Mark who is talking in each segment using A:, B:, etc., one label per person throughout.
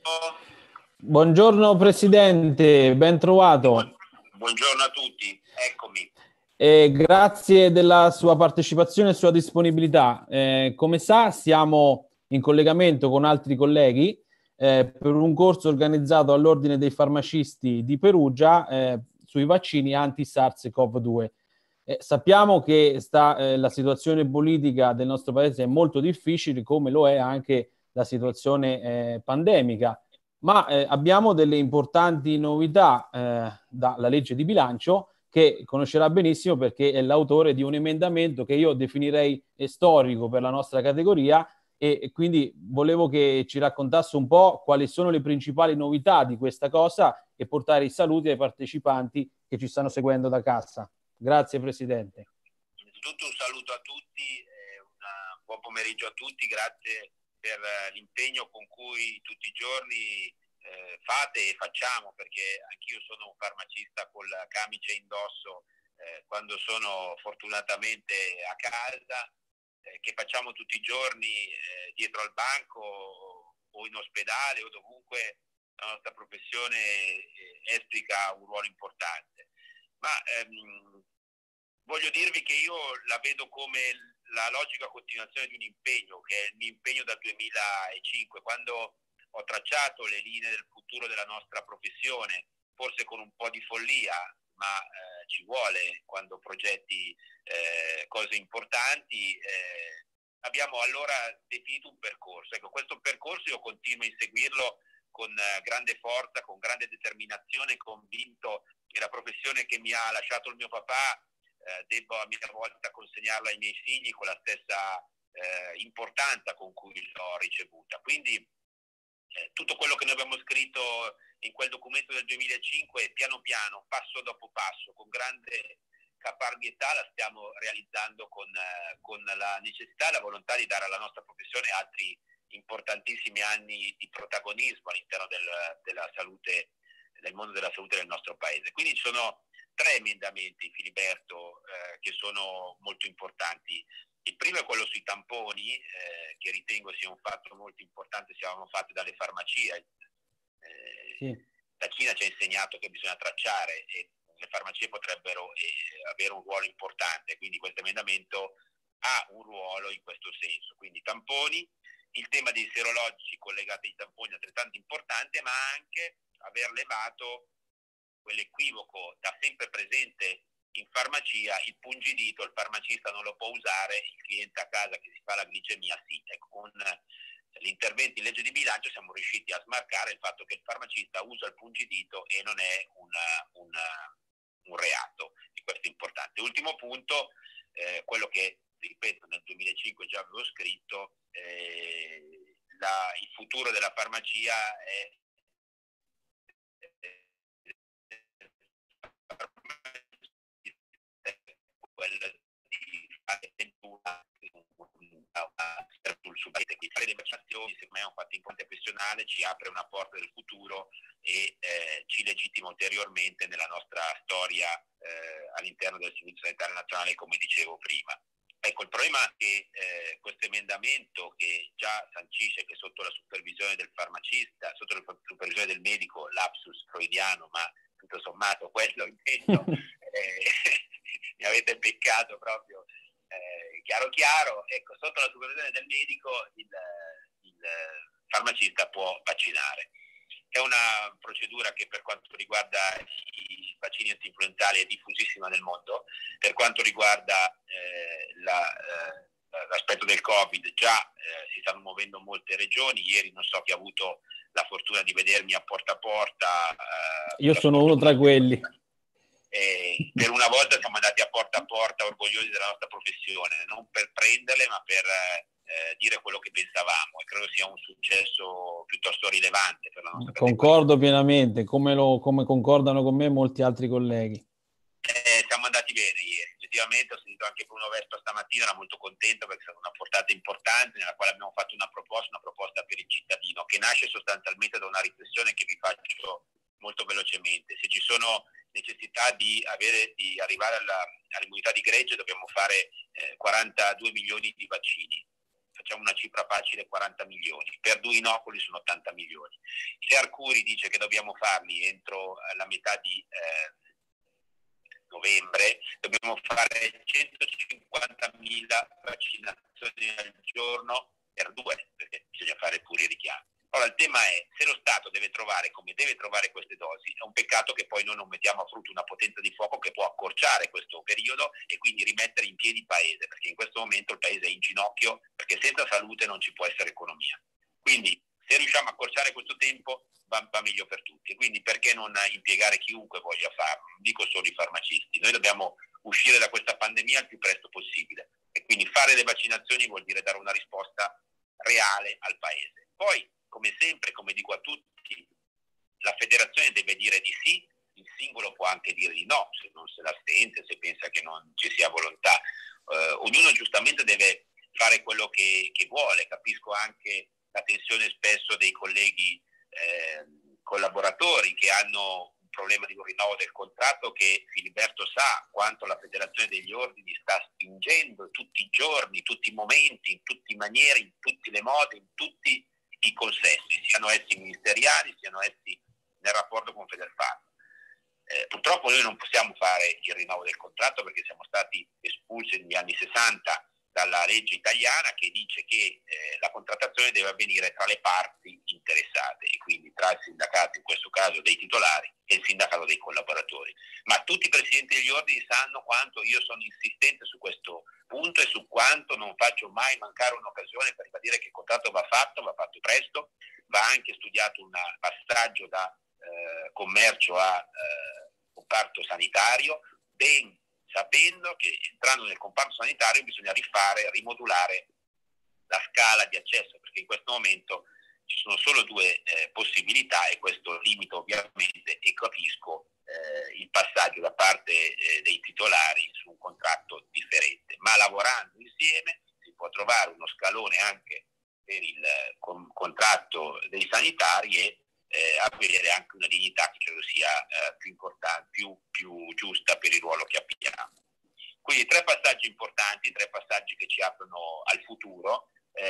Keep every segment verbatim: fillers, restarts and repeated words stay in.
A: Buongiorno Presidente, ben trovato.
B: Buongiorno a tutti, eccomi.
A: Eh, grazie della sua partecipazione e sua disponibilità. Eh, come sa, siamo in collegamento con altri colleghi eh, per un corso organizzato all'Ordine dei Farmacisti di Perugia eh, sui vaccini anti-SARS-CoV due. Eh, sappiamo che sta, eh, la situazione politica del nostro paese è molto difficile, come lo è anche la situazione eh, pandemica. Ma eh, abbiamo delle importanti novità eh, dalla legge di bilancio che conoscerà benissimo perché è l'autore di un emendamento che io definirei storico per la nostra categoria e, e quindi volevo che ci raccontasse un po' quali sono le principali novità di questa cosa e portare i saluti ai partecipanti che ci stanno seguendo da casa. Grazie Presidente.
B: Innanzitutto un saluto a tutti, eh, un buon pomeriggio a tutti, grazie per l'impegno con cui tutti i giorni eh, fate e facciamo, perché anch'io sono un farmacista con la camice indosso eh, quando sono fortunatamente a casa, eh, che facciamo tutti i giorni eh, dietro al banco o in ospedale o dovunque la nostra professione eh, esplica un ruolo importante. Ma ehm, voglio dirvi che io la vedo come la logica continuazione di un impegno, che è il mio impegno dal duemilacinque, quando ho tracciato le linee del futuro della nostra professione, forse con un po' di follia, ma eh, ci vuole quando progetti eh, cose importanti. Eh, abbiamo allora definito un percorso. Ecco, questo percorso io continuo a inseguirlo con eh, grande forza, con grande determinazione, convinto che la professione che mi ha lasciato il mio papà Eh, devo a mia volta consegnarla ai miei figli con la stessa eh, importanza con cui l'ho ricevuta. Quindi eh, tutto quello che noi abbiamo scritto in quel documento del duemilacinque, piano piano, passo dopo passo, con grande caparbietà la stiamo realizzando con, eh, con la necessità e la volontà di dare alla nostra professione altri importantissimi anni di protagonismo all'interno del, della salute, del mondo della salute del nostro paese. Quindi ci sono tre emendamenti, Filiberto, eh, che sono molto importanti. Il primo è quello sui tamponi, eh, che ritengo sia un fatto molto importante, siamo fatti dalle farmacie. Eh,
A: sì.
B: La Cina ci ha insegnato che bisogna tracciare e le farmacie potrebbero eh, avere un ruolo importante, quindi questo emendamento ha un ruolo in questo senso. Quindi tamponi, il tema dei serologici collegati ai tamponi è altrettanto importante, ma anche aver levato quell'equivoco da sempre presente in farmacia, il pungidito, il farmacista non lo può usare, il cliente a casa che si fa la glicemia sì. Ecco, con l'intervento in legge di bilancio siamo riusciti a smarcare il fatto che il farmacista usa il pungidito e non è una, una, un reato, e questo è importante. Ultimo punto, eh, quello che, ripeto, nel duemilacinque già avevo scritto, eh, la, il futuro della farmacia è quello di fare una sul fare le vaccinazioni, secondo me è un fatto importante professionale, ci apre una porta del futuro e eh, ci legittima ulteriormente nella nostra storia eh, all'interno del Servizio Sanitario Nazionale, come dicevo prima. Ecco, il problema è che eh, questo emendamento, che già sancisce che sotto la supervisione del farmacista, sotto la supervisione del medico, lapsus freudiano, ma tutto sommato quello intendo, eh, mi avete beccato proprio eh, chiaro chiaro, ecco, sotto la supervisione del medico il, il farmacista può vaccinare. È una procedura che per quanto riguarda i vaccini antinfluenzali è diffusissima nel mondo, per quanto riguarda eh, la, eh, l'aspetto del Covid già eh, si stanno muovendo molte regioni. Ieri non so chi ha avuto la fortuna di vedermi a Porta a Porta.
A: Eh, Io sono uno tra quelli.
B: Eh, per una volta siamo andati a porta a porta orgogliosi della nostra professione, non per prenderle ma per eh, dire quello che pensavamo, e credo sia un successo piuttosto rilevante per la nostra categoria.
A: Concordo pienamente, come, lo, come concordano con me molti altri colleghi.
B: Eh, siamo andati bene ieri, effettivamente ho sentito anche Bruno Vespa stamattina, era molto contento perché è stata una portata importante nella quale abbiamo fatto una proposta, una proposta per il cittadino, che nasce sostanzialmente da una riflessione che vi faccio molto velocemente. Se ci sono necessità di, avere, di arrivare alla, all'immunità di gregge, dobbiamo fare eh, quarantadue milioni di vaccini. facciamo una cifra facile, quaranta milioni, per due inoculi sono ottanta milioni. Se Arcuri dice che dobbiamo farli entro la metà di eh, novembre, dobbiamo fare centocinquantamila vaccinazioni al giorno per due, perché bisogna fare pure i richiami. Ora il tema è, se lo Stato deve trovare come deve trovare queste dosi, è un peccato che poi noi non mettiamo a frutto una potenza di fuoco che può accorciare questo periodo e quindi rimettere in piedi il paese, perché in questo momento il paese è in ginocchio, perché senza salute non ci può essere economia. Quindi se riusciamo a accorciare questo tempo va, va meglio per tutti, e quindi perché non impiegare chiunque voglia farlo, non dico solo i farmacisti. Noi dobbiamo uscire da questa pandemia il più presto possibile e quindi fare le vaccinazioni vuol dire dare una risposta reale al paese. Poi, come sempre, come dico a tutti, la federazione deve dire di sì, il singolo può anche dire di no, se non se la sente, se pensa che non ci sia volontà. Eh, ognuno giustamente deve fare quello che, che vuole. Capisco anche la tensione spesso dei colleghi eh, collaboratori che hanno un problema di un rinnovo del contratto, che Filiberto sa quanto la Federazione degli Ordini sta spingendo tutti i giorni, tutti i momenti, in tutte le maniere, in tutte le modi, in tutti i consessi, siano essi ministeriali, siano essi nel rapporto con Federfarma. Eh, purtroppo noi non possiamo fare il rinnovo del contratto perché siamo stati espulsi negli anni sessanta dalla legge italiana che dice che eh, la contrattazione deve avvenire tra le parti interessate e quindi tra il sindacato, in questo caso dei titolari, e il sindacato dei collaboratori. Ma tutti i presidenti degli ordini sanno quanto io sono insistente su questo punto e su quanto non faccio mai mancare un'occasione per ribadire che il contratto va fatto, va fatto presto, va anche studiato un passaggio da eh, commercio a eh, comparto sanitario, ben sapendo che entrando nel comparto sanitario bisogna rifare, rimodulare la scala di accesso, perché in questo momento ci sono solo due eh, possibilità e questo limita ovviamente, e capisco, eh, il passaggio da parte eh, dei titolari su un contratto differente, ma lavorando insieme si può trovare uno scalone anche per il eh, con, contratto dei sanitari e eh, avere anche una dignità che credo sia eh, più importante, più, più giusta per il ruolo che abbiamo. Quindi tre passaggi importanti, tre passaggi che ci aprono al futuro.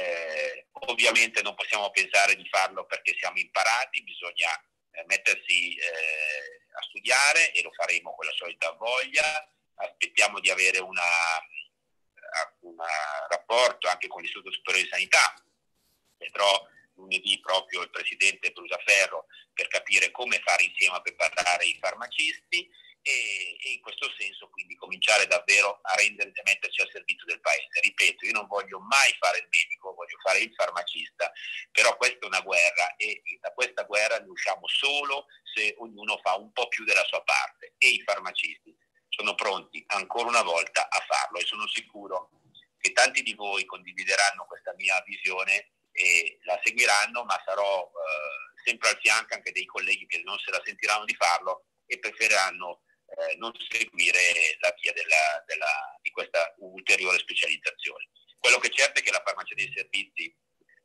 B: Eh, ovviamente non possiamo pensare di farlo perché siamo imparati, bisogna eh, mettersi eh, a studiare e lo faremo con la solita voglia. Aspettiamo di avere un rapporto anche con l'Istituto Superiore di Sanità. Vedrò lunedì proprio il presidente Brusaferro per capire come fare insieme a preparare i farmacisti e, e in questo senso quindi cominciare davvero a rendere, a metterci al servizio del paese. Ripeto, io non voglio mai fare il medico, voglio fare il farmacista, però questa è una guerra e da questa guerra ne usciamo solo se ognuno fa un po' più della sua parte e i farmacisti sono pronti ancora una volta a farlo e sono sicuro che tanti di voi condivideranno questa mia visione e la seguiranno, ma sarò eh, sempre al fianco anche dei colleghi che non se la sentiranno di farlo e preferiranno eh, non seguire la via della, della, di questa ulteriore specializzazione. Quello che è certo è che la farmacia dei servizi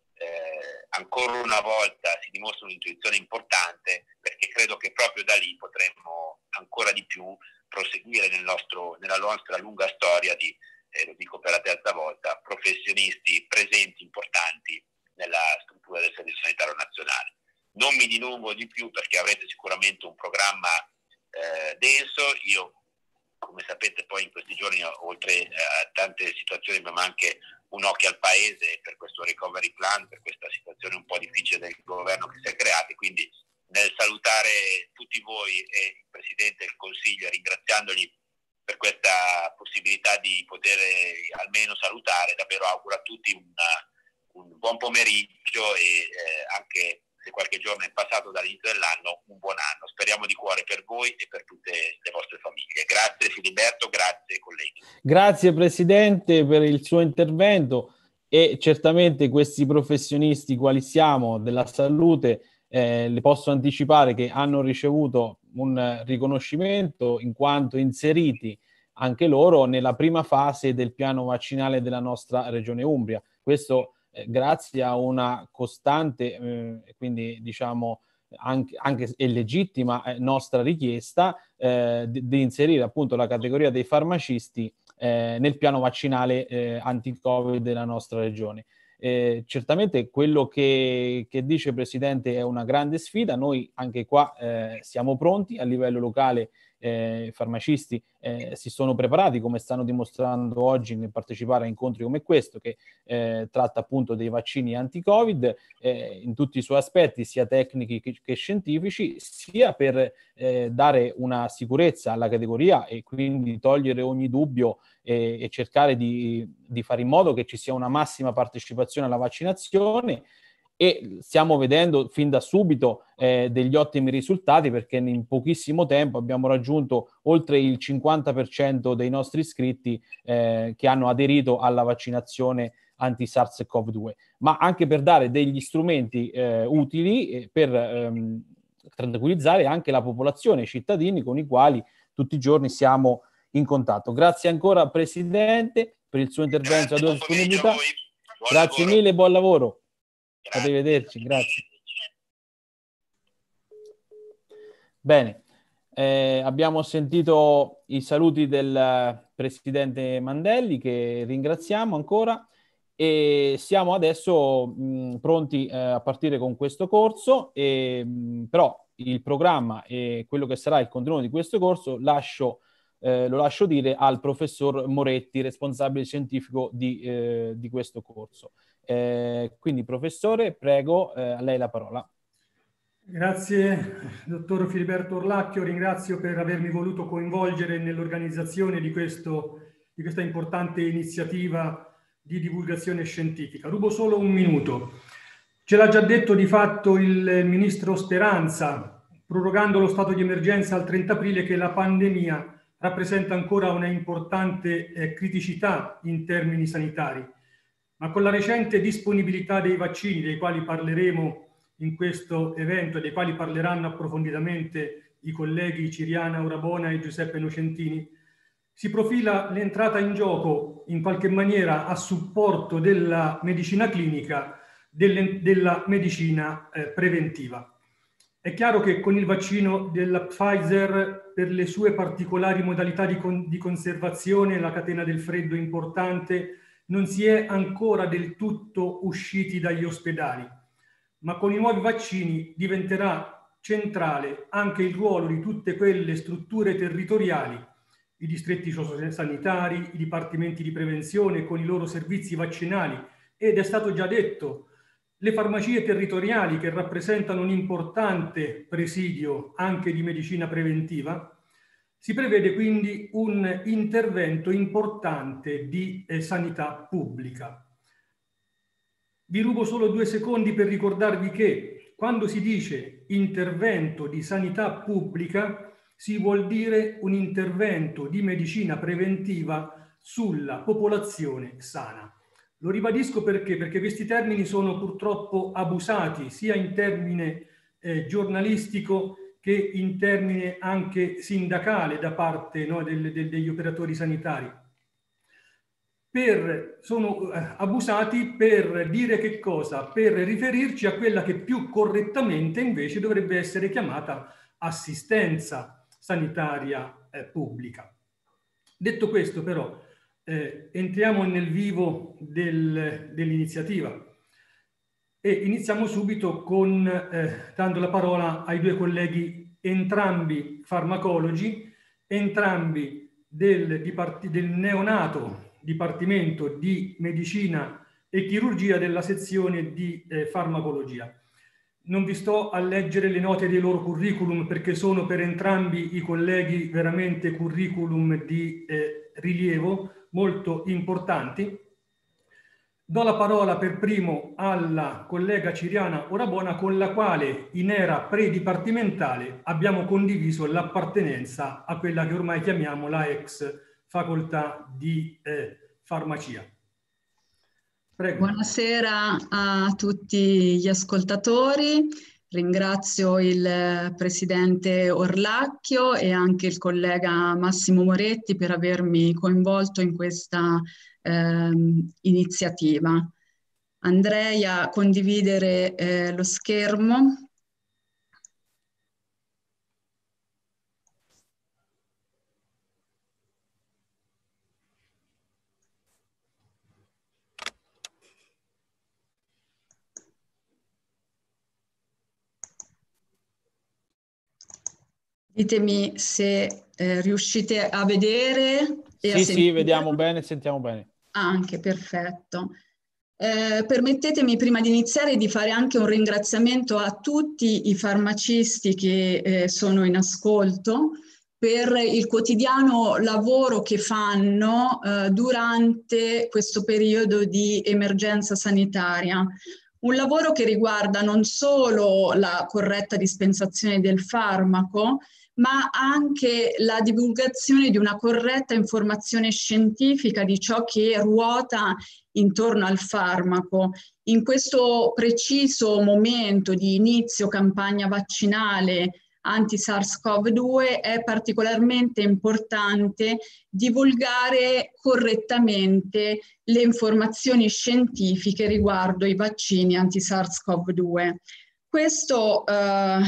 B: eh, ancora una volta si dimostra un'intuizione importante, perché credo che proprio da lì potremmo ancora di più proseguire nel nostro, nella nostra lunga storia di, eh, lo dico per la terza volta, professionisti presenti, importanti nella struttura del Servizio Sanitario Nazionale. Non mi dilungo di più perché avrete sicuramente un programma eh, denso. Io, come sapete, poi in questi giorni, oltre a tante situazioni, abbiamo anche un occhio al paese per questo recovery plan, per questa situazione un po' difficile del governo che si è creata. Quindi nel salutare tutti voi e il Presidente del Consiglio, ringraziandoli per questa possibilità di poter almeno salutare, davvero auguro a tutti una un buon pomeriggio e eh, anche se qualche giorno è passato dall'inizio dell'anno, un buon anno. Speriamo di cuore per voi e per tutte le vostre famiglie. Grazie Filiberto, grazie colleghi.
A: Grazie Presidente per il suo intervento e certamente questi professionisti quali siamo della salute eh, le posso anticipare che hanno ricevuto un riconoscimento in quanto inseriti anche loro nella prima fase del piano vaccinale della nostra Regione Umbria. Questo Eh, grazie a una costante, eh, quindi diciamo anche, anche e legittima eh, nostra richiesta eh, di, di inserire appunto la categoria dei farmacisti eh, nel piano vaccinale eh, anti-Covid della nostra regione. Eh, certamente quello che, che dice Presidente è una grande sfida, noi anche qua eh, siamo pronti a livello locale. Eh, I farmacisti eh, si sono preparati, come stanno dimostrando oggi nel partecipare a incontri come questo, che eh, tratta appunto dei vaccini anti-Covid eh, in tutti i suoi aspetti, sia tecnici che, che scientifici, sia per eh, dare una sicurezza alla categoria e quindi togliere ogni dubbio e, e cercare di, di fare in modo che ci sia una massima partecipazione alla vaccinazione. E stiamo vedendo fin da subito eh, degli ottimi risultati, perché in pochissimo tempo abbiamo raggiunto oltre il cinquanta per cento dei nostri iscritti eh, che hanno aderito alla vaccinazione anti-SARS-CoV due, ma anche per dare degli strumenti eh, utili eh, per ehm, tranquillizzare anche la popolazione, i cittadini con i quali tutti i giorni siamo in contatto. Grazie ancora Presidente per il suo intervento e la tua disponibilità. Grazie lavoro. mille, buon lavoro. Grazie. Arrivederci, grazie. Bene, eh, abbiamo sentito i saluti del Presidente Mandelli, che ringraziamo ancora, e siamo adesso mh, pronti eh, a partire con questo corso, e, mh, però il programma e quello che sarà il contenuto di questo corso lascio, eh, lo lascio dire al professor Moretti, responsabile scientifico di, eh, di questo corso. Eh, quindi professore, prego, eh, a lei la parola.
C: Grazie dottor Filiberto Orlacchio, ringrazio per avermi voluto coinvolgere nell'organizzazione di, questo, di questa importante iniziativa di divulgazione scientifica. Rubo solo un minuto. Ce l'ha già detto di fatto il ministro Speranza, prorogando lo stato di emergenza al trenta aprile, che la pandemia rappresenta ancora una importante eh, criticità in termini sanitari. Ma con la recente disponibilità dei vaccini, dei quali parleremo in questo evento e dei quali parleranno approfonditamente i colleghi Ciriana Orabona e Giuseppe Nocentini, si profila l'entrata in gioco in qualche maniera a supporto della medicina clinica, delle, della medicina eh, preventiva. È chiaro che con il vaccino della Pfizer, per le sue particolari modalità di, con, di conservazione, la catena del freddo importante, non si è ancora del tutto usciti dagli ospedali, ma con i nuovi vaccini diventerà centrale anche il ruolo di tutte quelle strutture territoriali, i distretti sanitari, i dipartimenti di prevenzione con i loro servizi vaccinali, ed è stato già detto, le farmacie territoriali, che rappresentano un importante presidio anche di medicina preventiva. Si prevede quindi un intervento importante di eh, sanità pubblica. Vi rubo solo due secondi per ricordarvi che quando si dice intervento di sanità pubblica si vuol dire un intervento di medicina preventiva sulla popolazione sana. Lo ribadisco perché? Perché questi termini sono purtroppo abusati sia in termine eh, giornalistico che in termine anche sindacale da parte no, del, del, degli operatori sanitari. Per, sono eh, abusati per dire che cosa? Per riferirci a quella che più correttamente invece dovrebbe essere chiamata assistenza sanitaria eh, pubblica. Detto questo però, eh, entriamo nel vivo del, dell'iniziativa e iniziamo subito con, eh, dando la parola ai due colleghi, entrambi farmacologi, entrambi del, del neonato Dipartimento di Medicina e Chirurgia della sezione di eh, farmacologia. Non vi sto a leggere le note dei loro curriculum perché sono per entrambi i colleghi veramente curriculum di eh, rilievo molto importanti. Do la parola per primo alla collega Ciriana Orabona, con la quale in era pre-dipartimentale abbiamo condiviso l'appartenenza a quella che ormai chiamiamo la ex facoltà di eh, farmacia. Prego.
D: Buonasera a tutti gli ascoltatori. Ringrazio il presidente Orlacchio e anche il collega Massimo Moretti per avermi coinvolto in questa eh, iniziativa. Andrei a condividere eh, lo schermo. Ditemi se eh, riuscite a vedere. E
A: sì, sì, vediamo bene, sentiamo bene.
D: Anche, perfetto. Eh, permettetemi prima di iniziare di fare anche un ringraziamento a tutti i farmacisti che eh, sono in ascolto per il quotidiano lavoro che fanno eh, durante questo periodo di emergenza sanitaria. Un lavoro che riguarda non solo la corretta dispensazione del farmaco, ma anche la divulgazione di una corretta informazione scientifica di ciò che ruota intorno al farmaco. In questo preciso momento di inizio campagna vaccinale anti-SARS-CoV due è particolarmente importante divulgare correttamente le informazioni scientifiche riguardo i vaccini anti-SARS-CoV due. Questo eh,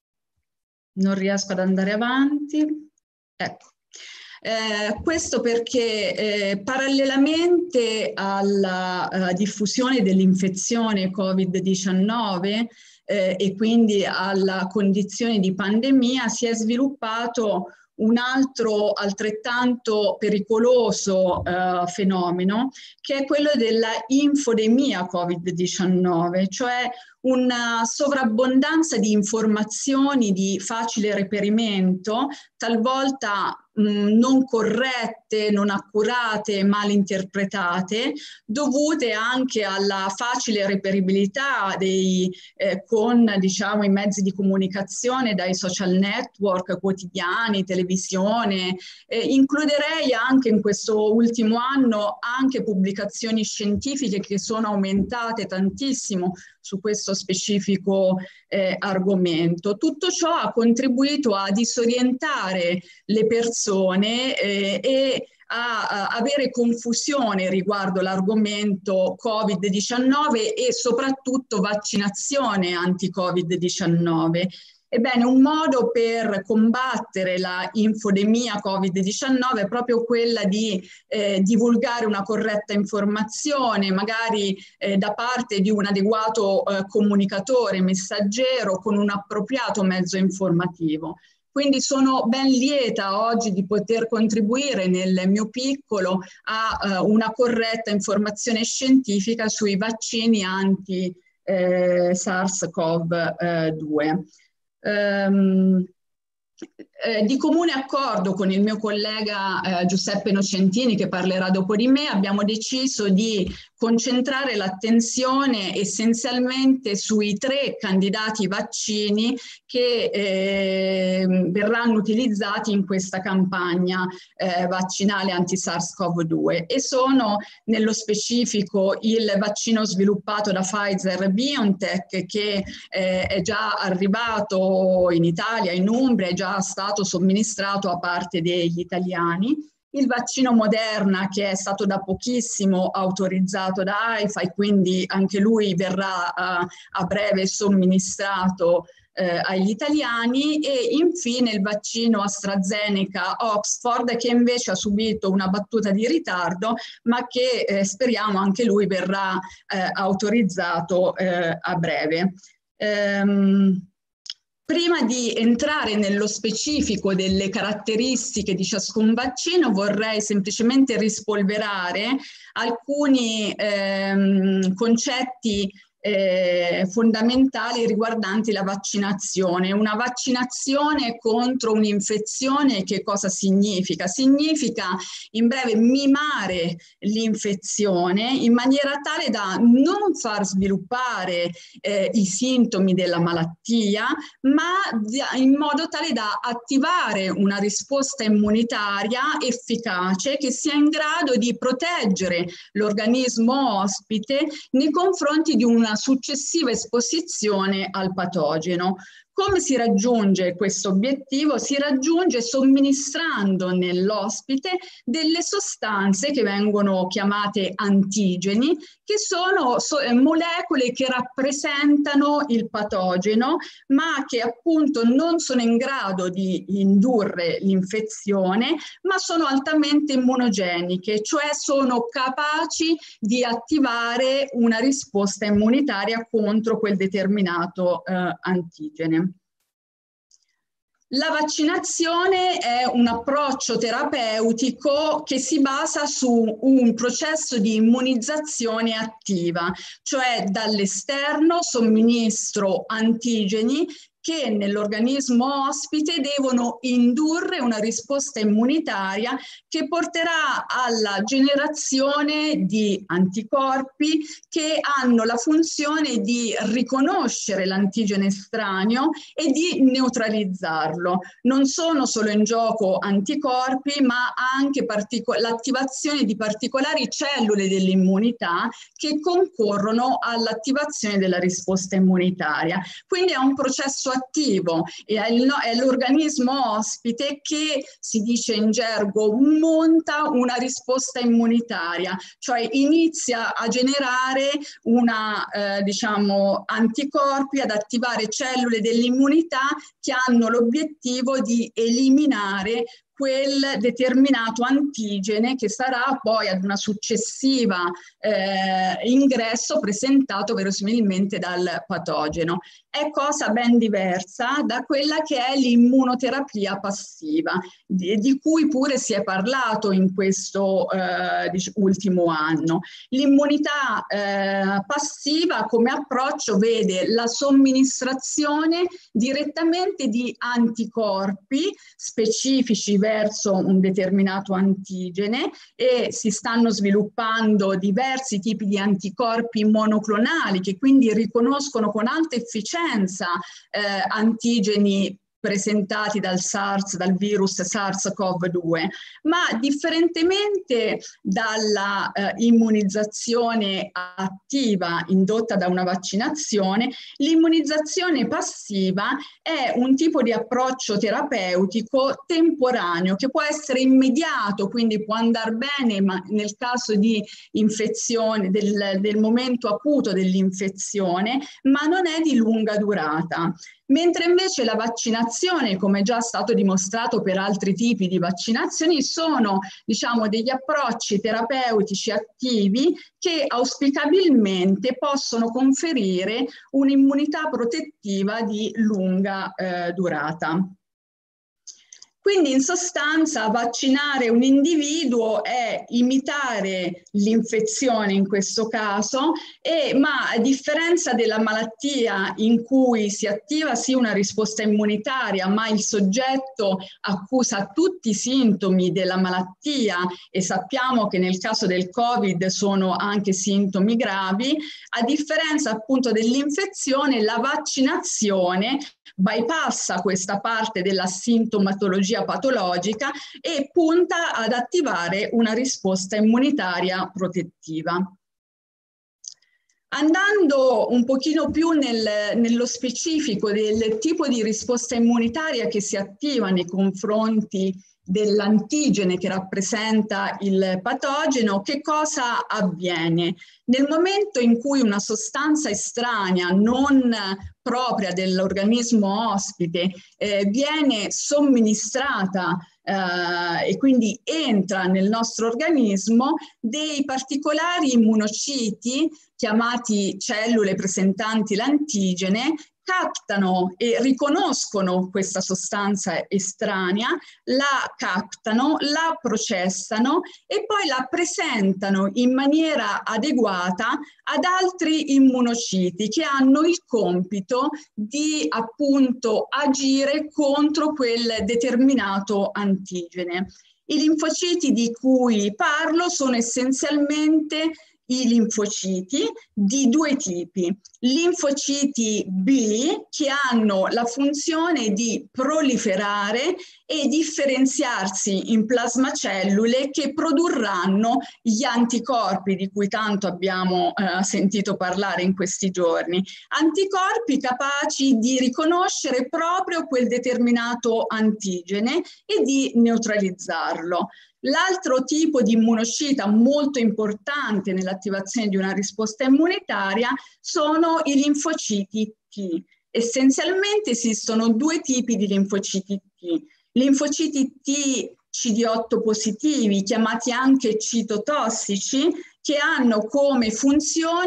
D: non riesco ad andare avanti. Ecco. Eh, questo perché eh, parallelamente alla, alla diffusione dell'infezione Covid diciannove eh, e quindi alla condizione di pandemia si è sviluppato un altro altrettanto pericoloso eh, fenomeno, che è quello della infodemia Covid diciannove, cioè una sovrabbondanza di informazioni di facile reperimento, talvolta mh, non corrette, non accurate, mal interpretate, dovute anche alla facile reperibilità dei, eh, con diciamo, i mezzi di comunicazione, dai social network quotidiani, televisione. Eh, includerei anche in questo ultimo anno anche pubblicazioni scientifiche che sono aumentate tantissimo su questo specifico eh, argomento. Tutto ciò ha contribuito a disorientare le persone eh, e a, a avere confusione riguardo l'argomento Covid diciannove e soprattutto vaccinazione anti-Covid diciannove. Ebbene, un modo per combattere la infodemia Covid diciannove è proprio quella di eh, divulgare una corretta informazione, magari eh, da parte di un adeguato eh, comunicatore, messaggero, con un appropriato mezzo informativo. Quindi sono ben lieta oggi di poter contribuire nel mio piccolo a uh, una corretta informazione scientifica sui vaccini anti-SARS-CoV due. Um, eh, di comune accordo con il mio collega eh, Giuseppe Nocentini, che parlerà dopo di me, abbiamo deciso di concentrare l'attenzione essenzialmente sui tre candidati vaccini che eh, verranno utilizzati in questa campagna eh, vaccinale anti-SARS-CoV due e sono nello specifico il vaccino sviluppato da Pfizer-BioNTech che eh, è già arrivato in Italia, in Umbria, è già stato somministrato a parte degli italiani, il vaccino Moderna che è stato da pochissimo autorizzato da AIFA e quindi anche lui verrà uh, a breve somministrato uh, agli italiani, e infine il vaccino AstraZeneca Oxford che invece ha subito una battuta di ritardo ma che eh, speriamo anche lui verrà eh, autorizzato eh, a breve. Um, Prima di entrare nello specifico delle caratteristiche di ciascun vaccino vorrei semplicemente rispolverare alcuni ehm, concetti eh, fondamentali riguardanti la vaccinazione. Una vaccinazione contro un'infezione che cosa significa? Significa in breve mimare l'infezione in maniera tale da non far sviluppare eh, i sintomi della malattia, ma in modo tale da attivare una risposta immunitaria efficace che sia in grado di proteggere l'organismo ospite nei confronti di una successiva esposizione al patogeno. Come si raggiunge questo obiettivo? Si raggiunge somministrando nell'ospite delle sostanze che vengono chiamate antigeni, che sono molecole che rappresentano il patogeno, ma che appunto non sono in grado di indurre l'infezione, ma sono altamente immunogeniche, cioè sono capaci di attivare una risposta immunitaria contro quel determinato eh, antigene. La vaccinazione è un approccio terapeutico che si basa su un processo di immunizzazione attiva, cioè dall'esterno somministro antigeni che nell'organismo ospite devono indurre una risposta immunitaria che porterà alla generazione di anticorpi che hanno la funzione di riconoscere l'antigene estraneo e di neutralizzarlo. Non sono solo in gioco anticorpi, ma anche l'attivazione di particolari cellule dell'immunità che concorrono all'attivazione della risposta immunitaria. Quindi è un processo attivo e è l'organismo ospite che, si dice in gergo, monta una risposta immunitaria, cioè inizia a generare una, eh, diciamo, anticorpi, ad attivare cellule dell'immunità che hanno l'obiettivo di eliminare quel determinato antigene che sarà poi ad una successiva eh, ingresso presentato verosimilmente dal patogeno. È cosa ben diversa da quella che è l'immunoterapia passiva, di, di cui pure si è parlato in questo eh, ultimo anno. L'immunità eh, passiva come approccio vede la somministrazione direttamente di anticorpi specifici verso un determinato antigene e si stanno sviluppando diversi tipi di anticorpi monoclonali che quindi riconoscono con alta efficienza eh, antigeni presentati dal SARS, dal virus SARS-CoV due, ma differentemente dalla eh, immunizzazione attiva indotta da una vaccinazione, l'immunizzazione passiva è un tipo di approccio terapeutico temporaneo che può essere immediato, quindi può andare bene ma nel caso di infezione, del, del momento acuto dell'infezione, ma non è di lunga durata. Mentre invece la vaccinazione, come già stato dimostrato per altri tipi di vaccinazioni, sono, diciamo, degli approcci terapeutici attivi che auspicabilmente possono conferire un'immunità protettiva di lunga eh, durata. Quindi in sostanza vaccinare un individuo è imitare l'infezione in questo caso, e, ma a differenza della malattia in cui si attiva sì una risposta immunitaria, ma il soggetto accusa tutti i sintomi della malattia e sappiamo che nel caso del Covid sono anche sintomi gravi, a differenza appunto dell'infezione, la vaccinazione bypassa questa parte della sintomatologia patologica e punta ad attivare una risposta immunitaria protettiva. Andando un pochino più nel, nello specifico del tipo di risposta immunitaria che si attiva nei confronti dell'antigene che rappresenta il patogeno, che cosa avviene? Nel momento in cui una sostanza estranea non propria dell'organismo ospite eh, viene somministrata eh, e quindi entra nel nostro organismo, dei particolari immunociti chiamati cellule presentanti l'antigene captano e riconoscono questa sostanza estranea, la captano, la processano e poi la presentano in maniera adeguata ad altri immunociti che hanno il compito di appunto agire contro quel determinato antigene. I linfociti di cui parlo sono essenzialmente i linfociti di due tipi. Linfociti B, che hanno la funzione di proliferare e differenziarsi in plasmacellule che produrranno gli anticorpi di cui tanto abbiamo eh, sentito parlare in questi giorni. Anticorpi capaci di riconoscere proprio quel determinato antigene e di neutralizzarlo. L'altro tipo di immunocita molto importante nell'attivazione di una risposta immunitaria sono i linfociti T. Essenzialmente esistono due tipi di linfociti T. Linfociti T C D otto positivi, chiamati anche citotossici, che hanno come funzione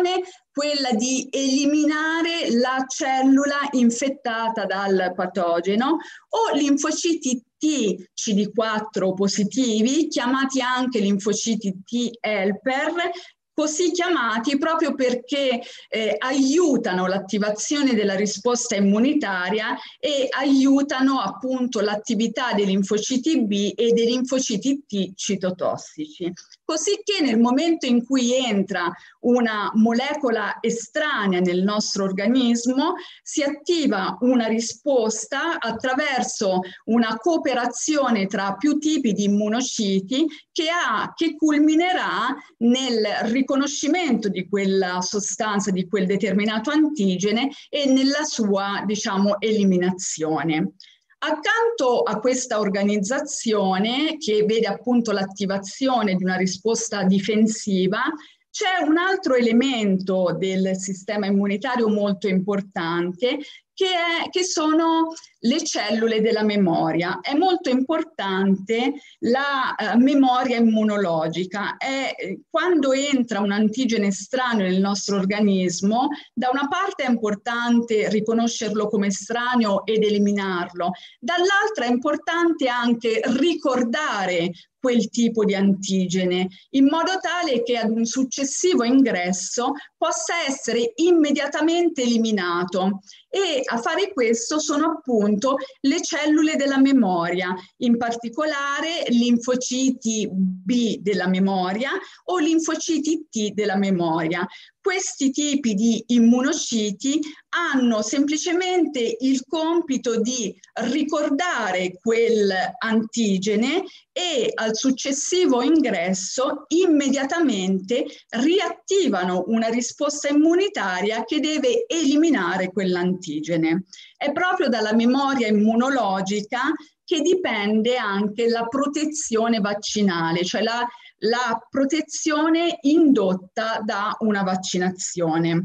D: quella di eliminare la cellula infettata dal patogeno, o linfociti T C D quattro positivi, chiamati anche linfociti T helper, così chiamati proprio perché eh, aiutano l'attivazione della risposta immunitaria e aiutano appunto l'attività dei linfociti B e dei linfociti T citotossici. Così che nel momento in cui entra una molecola estranea nel nostro organismo, si attiva una risposta attraverso una cooperazione tra più tipi di immunociti che, ha, che culminerà nel riconoscimento di quella sostanza, di quel determinato antigene e nella sua, diciamo, eliminazione. Accanto a questa organizzazione, che vede appunto l'attivazione di una risposta difensiva, c'è un altro elemento del sistema immunitario molto importante, che, è, che sono le cellule della memoria. È molto importante la uh, memoria immunologica. È, quando entra un antigene estraneo nel nostro organismo, da una parte è importante riconoscerlo come estraneo ed eliminarlo, dall'altra è importante anche ricordare quel tipo di antigene, in modo tale che ad un successivo ingresso possa essere immediatamente eliminato. E a fare questo sono appunto le cellule della memoria, in particolare linfociti B della memoria o linfociti T della memoria. Questi tipi di immunociti hanno semplicemente il compito di ricordare quell'antigene e al successivo ingresso immediatamente riattivano una risposta immunitaria che deve eliminare quell'antigene. È proprio dalla memoria immunologica che dipende anche la protezione vaccinale, cioè la la protezione indotta da una vaccinazione.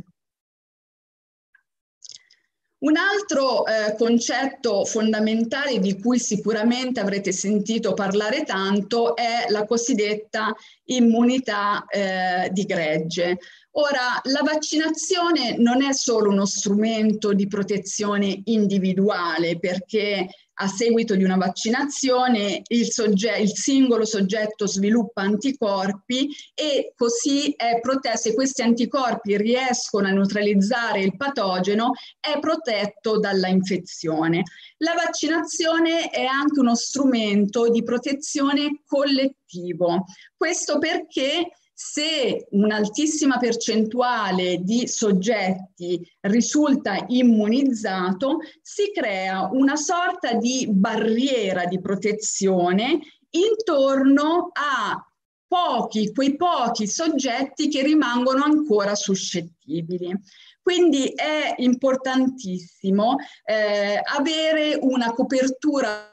D: Un altro eh, concetto fondamentale di cui sicuramente avrete sentito parlare tanto è la cosiddetta immunità eh, di gregge. Ora, la vaccinazione non è solo uno strumento di protezione individuale, perché a seguito di una vaccinazione il, soggetto, il singolo soggetto sviluppa anticorpi e così è protetto. Se questi anticorpi riescono a neutralizzare il patogeno, è protetto dalla infezione. La vaccinazione è anche uno strumento di protezione collettivo. Questo perché se un'altissima percentuale di soggetti risulta immunizzato, si crea una sorta di barriera di protezione intorno a pochi, quei pochi soggetti che rimangono ancora suscettibili. Quindi è importantissimo eh, avere una copertura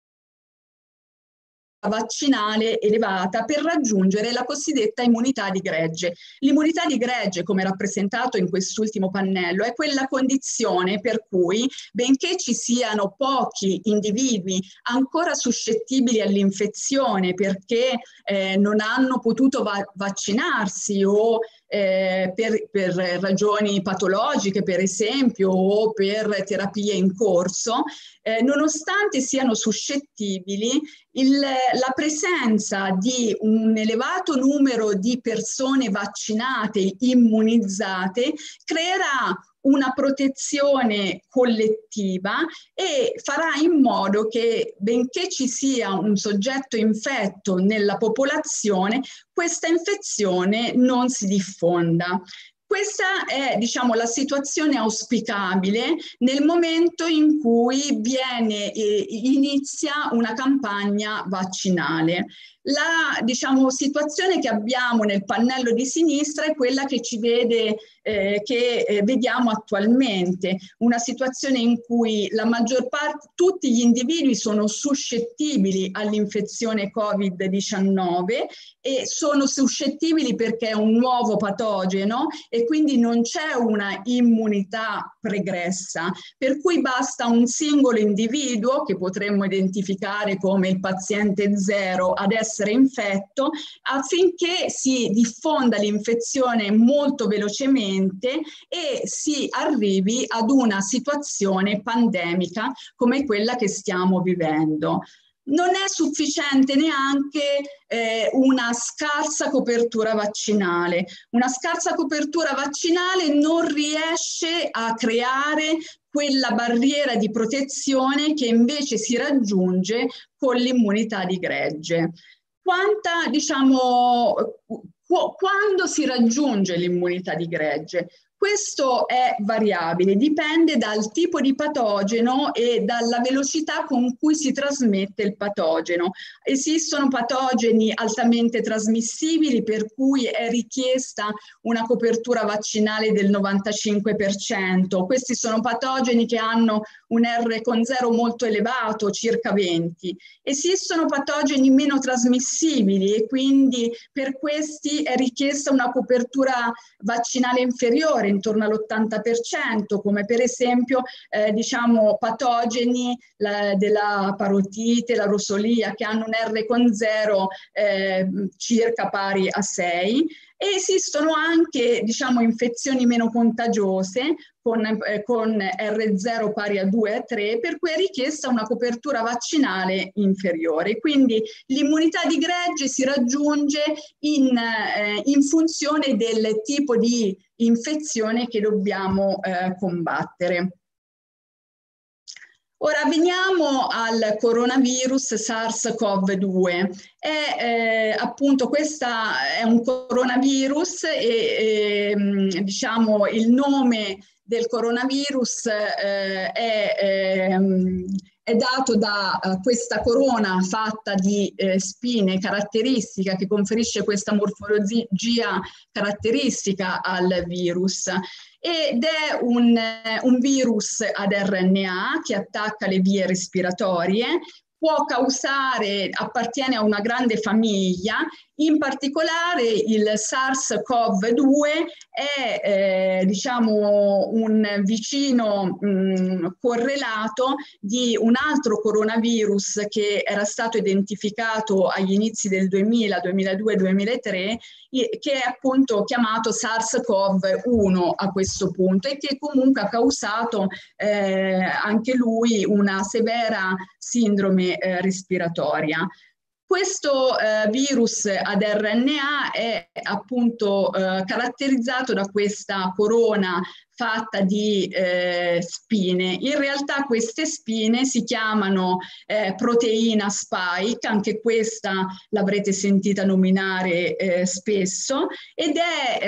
D: vaccinale elevata per raggiungere la cosiddetta immunità di gregge. L'immunità di gregge, come rappresentato in quest'ultimo pannello, è quella condizione per cui, benché ci siano pochi individui ancora suscettibili all'infezione perché eh, non hanno potuto va vaccinarsi o Eh, per, per ragioni patologiche, per esempio, o per terapie in corso, eh, nonostante siano suscettibili, il, la presenza di un elevato numero di persone vaccinate, immunizzate, creerà una protezione collettiva e farà in modo che, benché ci sia un soggetto infetto nella popolazione, questa infezione non si diffonda. Questa è, diciamo, la situazione auspicabile nel momento in cui viene, eh, inizia una campagna vaccinale. La, diciamo, situazione che abbiamo nel pannello di sinistra è quella che ci vede, eh, che eh, vediamo attualmente, una situazione in cui la maggior parte, tutti gli individui sono suscettibili all'infezione Covid diciannove e sono suscettibili perché è un nuovo patogeno e quindi non c'è una immunità pregressa, per cui basta un singolo individuo, che potremmo identificare come il paziente zero, ad essere infetto, affinché si diffonda l'infezione molto velocemente e si arrivi ad una situazione pandemica come quella che stiamo vivendo. Non è sufficiente neanche eh, una scarsa copertura vaccinale. Una scarsa copertura vaccinale non riesce a creare quella barriera di protezione che invece si raggiunge con l'immunità di gregge. Quanta, diciamo, quando si raggiunge l'immunità di gregge? Questo è variabile, dipende dal tipo di patogeno e dalla velocità con cui si trasmette il patogeno. Esistono patogeni altamente trasmissibili per cui è richiesta una copertura vaccinale del novantacinque per cento. Questi sono patogeni che hanno un R con zero molto elevato, circa venti. Esistono patogeni meno trasmissibili e quindi per questi è richiesta una copertura vaccinale inferiore, intorno all'ottanta per cento, come per esempio eh, diciamo patogeni la, della parotite, la rosolia, che hanno un R con zero eh, circa pari a sei. E esistono anche, diciamo, infezioni meno contagiose con, eh, con R zero pari a due a tre, per cui è richiesta una copertura vaccinale inferiore. Quindi l'immunità di gregge si raggiunge in, eh, in funzione del tipo di infezione che dobbiamo eh, combattere. Ora veniamo al coronavirus SARS-CoV due. È, eh, appunto, questa è un coronavirus e eh, diciamo il nome del coronavirus eh, è, eh, è dato da uh, questa corona fatta di eh, spine caratteristica che conferisce questa morfologia caratteristica al virus. Ed è un, un virus ad R N A che attacca le vie respiratorie, può causare, appartiene a una grande famiglia, in particolare il SARS-CoV due è eh, diciamo un vicino mh, correlato di un altro coronavirus che era stato identificato agli inizi del duemila, duemiladue, duemilatré, che è appunto chiamato SARS-CoV uno a questo punto e che comunque ha causato eh, anche lui una severa sindrome eh, respiratoria. Questo eh, virus ad R N A è appunto eh, caratterizzato da questa corona fatta di eh, spine. In realtà queste spine si chiamano eh, proteina spike, anche questa l'avrete sentita nominare eh, spesso, ed è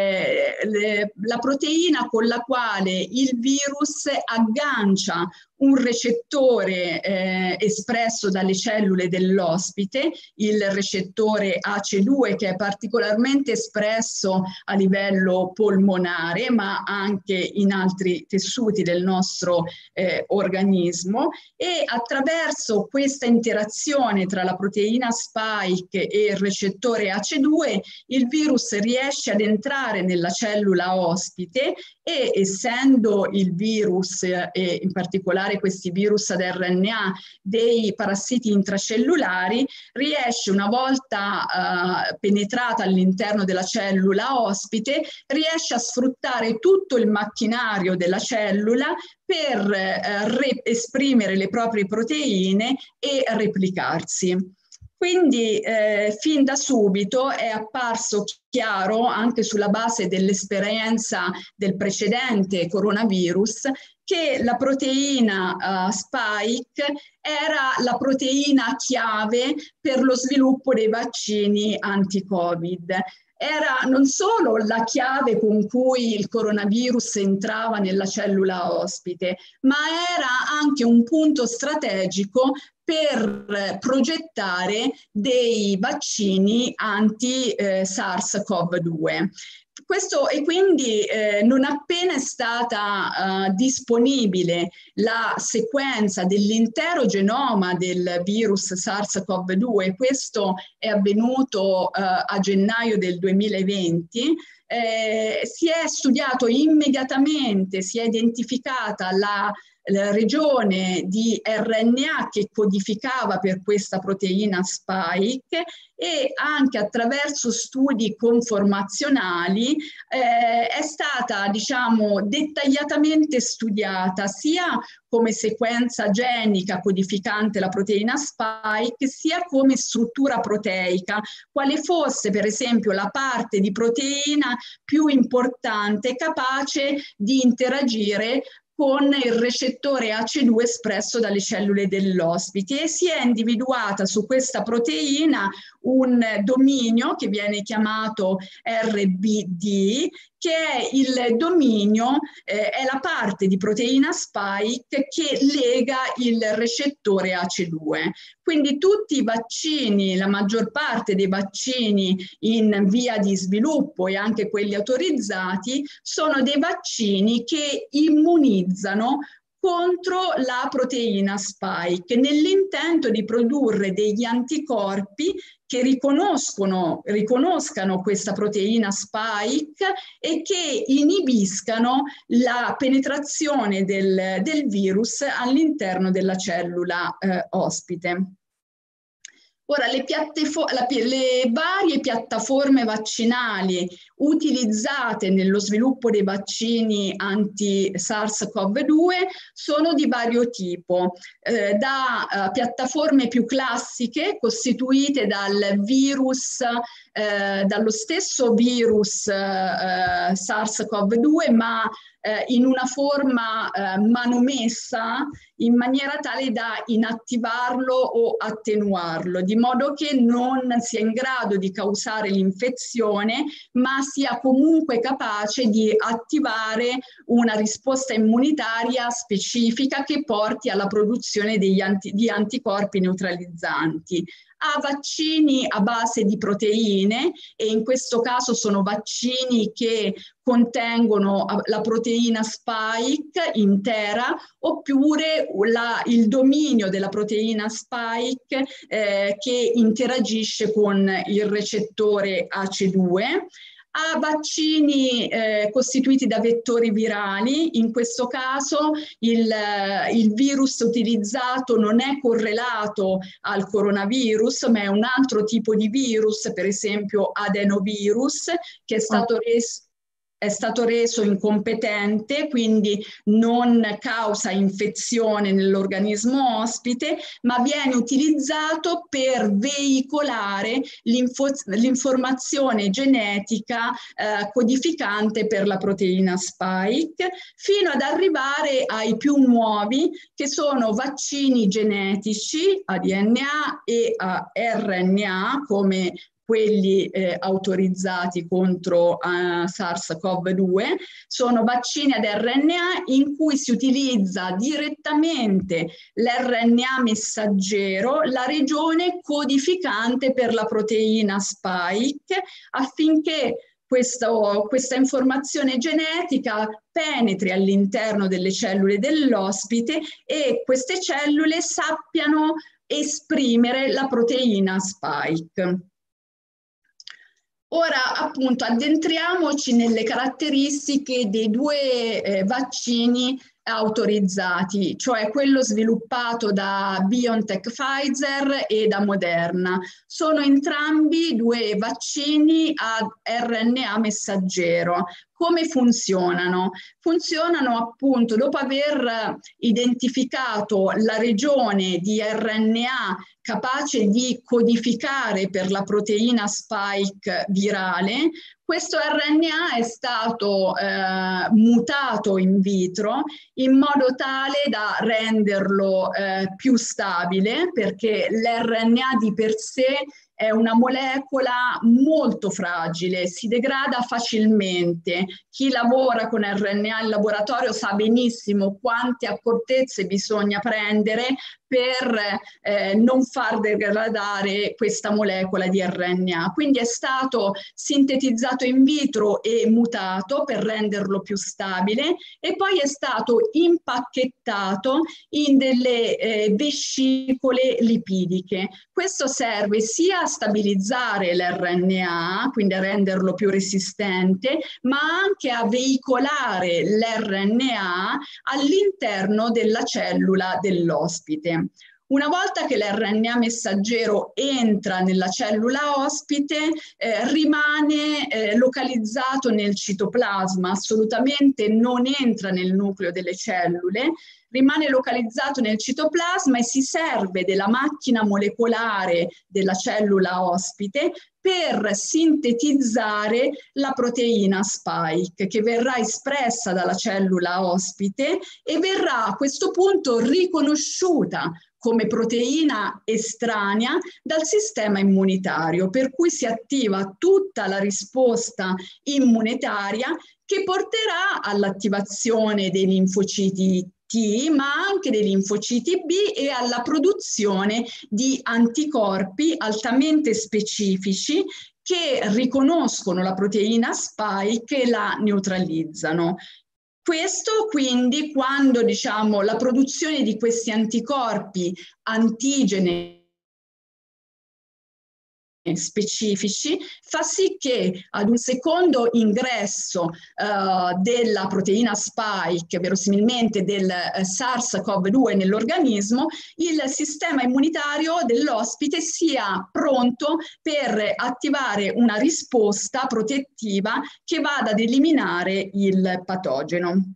D: eh, le, la proteina con la quale il virus aggancia un recettore eh, espresso dalle cellule dell'ospite, il recettore A C E due, che è particolarmente espresso a livello polmonare, ma anche in altri tessuti del nostro eh, organismo, e attraverso questa interazione tra la proteina spike e il recettore A C E due il virus riesce ad entrare nella cellula ospite e, essendo il virus e eh, in particolare questi virus ad R N A dei parassiti intracellulari, riesce, una volta uh, penetrata all'interno della cellula ospite, riesce a sfruttare tutto il macchinario della cellula per eh, esprimere le proprie proteine e replicarsi. Quindi eh, fin da subito è apparso chiaro, anche sulla base dell'esperienza del precedente coronavirus, che la proteina uh, spike era la proteina chiave per lo sviluppo dei vaccini anti-Covid. Era non solo la chiave con cui il coronavirus entrava nella cellula ospite, ma era anche un punto strategico per progettare dei vaccini anti-SARS-CoV due. Questo, e quindi eh, non appena è stata uh, disponibile la sequenza dell'intero genoma del virus SARS-CoV due, questo è avvenuto uh, a gennaio del duemilaventi, eh, si è studiato immediatamente, si è identificata la la regione di R N A che codificava per questa proteina spike, e anche attraverso studi conformazionali eh, è stata, diciamo, dettagliatamente studiata sia come sequenza genica codificante la proteina spike, sia come struttura proteica, quale fosse per esempio la parte di proteina più importante capace di interagire con il recettore A C due espresso dalle cellule dell'ospite, e si è individuata su questa proteina un dominio che viene chiamato R B D, che è il dominio, eh, è la parte di proteina spike che lega il recettore A C due. Quindi tutti i vaccini, la maggior parte dei vaccini in via di sviluppo e anche quelli autorizzati, sono dei vaccini che immunizzano contro la proteina spike, nell'intento di produrre degli anticorpi che riconoscono, riconoscano questa proteina spike e che inibiscano la penetrazione del, del virus all'interno della cellula eh, ospite. Ora, le, la, le varie piattaforme vaccinali utilizzate nello sviluppo dei vaccini anti-SARS CoV due sono di vario tipo, eh, da uh, piattaforme più classiche costituite dal virus, eh, dallo stesso virus eh, SARS CoV due, ma eh, in una forma eh, manomessa in maniera tale da inattivarlo o attenuarlo, di modo che non sia in grado di causare l'infezione, ma sia comunque capace di attivare una risposta immunitaria specifica che porti alla produzione degli anti, di anticorpi neutralizzanti. A vaccini a base di proteine, e in questo caso sono vaccini che contengono la proteina spike intera, oppure la, il dominio della proteina spike eh, che interagisce con il recettore A C due. A vaccini eh, costituiti da vettori virali, in questo caso il, il virus utilizzato non è correlato al coronavirus, ma è un altro tipo di virus, per esempio adenovirus, che è stato reso è stato reso incompetente, quindi non causa infezione nell'organismo ospite, ma viene utilizzato per veicolare l'informazione genetica eh, codificante per la proteina spike, fino ad arrivare ai più nuovi, che sono vaccini genetici a D N A e a R N A, come quelli eh, autorizzati contro uh, SARS CoV due, sono vaccini ad R N A in cui si utilizza direttamente l'R N A messaggero, la regione codificante per la proteina spike, affinché Questo, questa informazione genetica penetri all'interno delle cellule dell'ospite e queste cellule sappiano esprimere la proteina spike. Ora appunto addentriamoci nelle caratteristiche dei due eh, vaccini autorizzati, cioè quello sviluppato da BioNTech Pfizer e da Moderna. Sono entrambi due vaccini ad R N A messaggero. Come funzionano? Funzionano appunto dopo aver identificato la regione di R N A capace di codificare per la proteina spike virale. Questo R N A è stato eh, mutato in vitro in modo tale da renderlo eh, più stabile, perché l'R N A di per sé è una molecola molto fragile, si degrada facilmente. Chi lavora con R N A in laboratorio sa benissimo quante accortezze bisogna prendere per eh, non far degradare questa molecola di R N A. Quindi è stato sintetizzato stato in vitro e mutato per renderlo più stabile e poi è stato impacchettato in delle eh, vescicole lipidiche. Questo serve sia a stabilizzare l'R N A, quindi a renderlo più resistente, ma anche a veicolare l'R N A all'interno della cellula dell'ospite. Una volta che l'R N A messaggero entra nella cellula ospite, eh, rimane eh, localizzato nel citoplasma, assolutamente non entra nel nucleo delle cellule, rimane localizzato nel citoplasma e si serve della macchina molecolare della cellula ospite per sintetizzare la proteina spike, che verrà espressa dalla cellula ospite e verrà a questo punto riconosciuta come proteina estranea dal sistema immunitario, per cui si attiva tutta la risposta immunitaria che porterà all'attivazione dei linfociti T, ma anche dei linfociti B e alla produzione di anticorpi altamente specifici che riconoscono la proteina spike e la neutralizzano. Questo quindi quando, diciamo, la produzione di questi anticorpi antigeni specifici fa sì che ad un secondo ingresso uh, della proteina spike, verosimilmente del uh, SARS CoV due nell'organismo, il sistema immunitario dell'ospite sia pronto per attivare una risposta protettiva che vada ad eliminare il patogeno.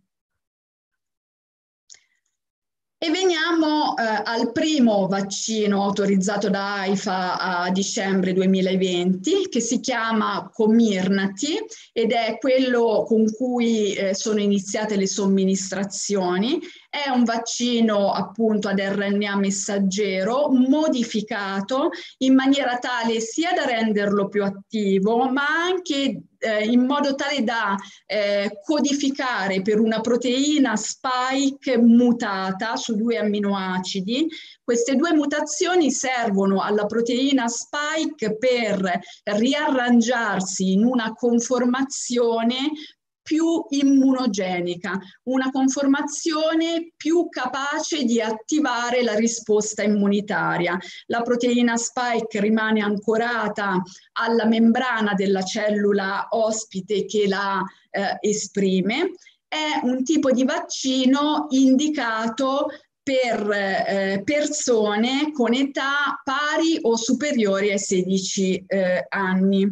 D: E veniamo eh, al primo vaccino autorizzato da AIFA a dicembre duemilaventi, che si chiama Comirnaty ed è quello con cui eh, sono iniziate le somministrazioni. È un vaccino appunto ad R N A messaggero modificato in maniera tale sia da renderlo più attivo, ma anche eh, in modo tale da eh, codificare per una proteina spike mutata su due amminoacidi. Queste due mutazioni servono alla proteina spike per riarrangiarsi in una conformazione più immunogenica, una conformazione più capace di attivare la risposta immunitaria. La proteina spike rimane ancorata alla membrana della cellula ospite che la eh, esprime. È un tipo di vaccino indicato per eh, persone con età pari o superiori ai sedici eh, anni.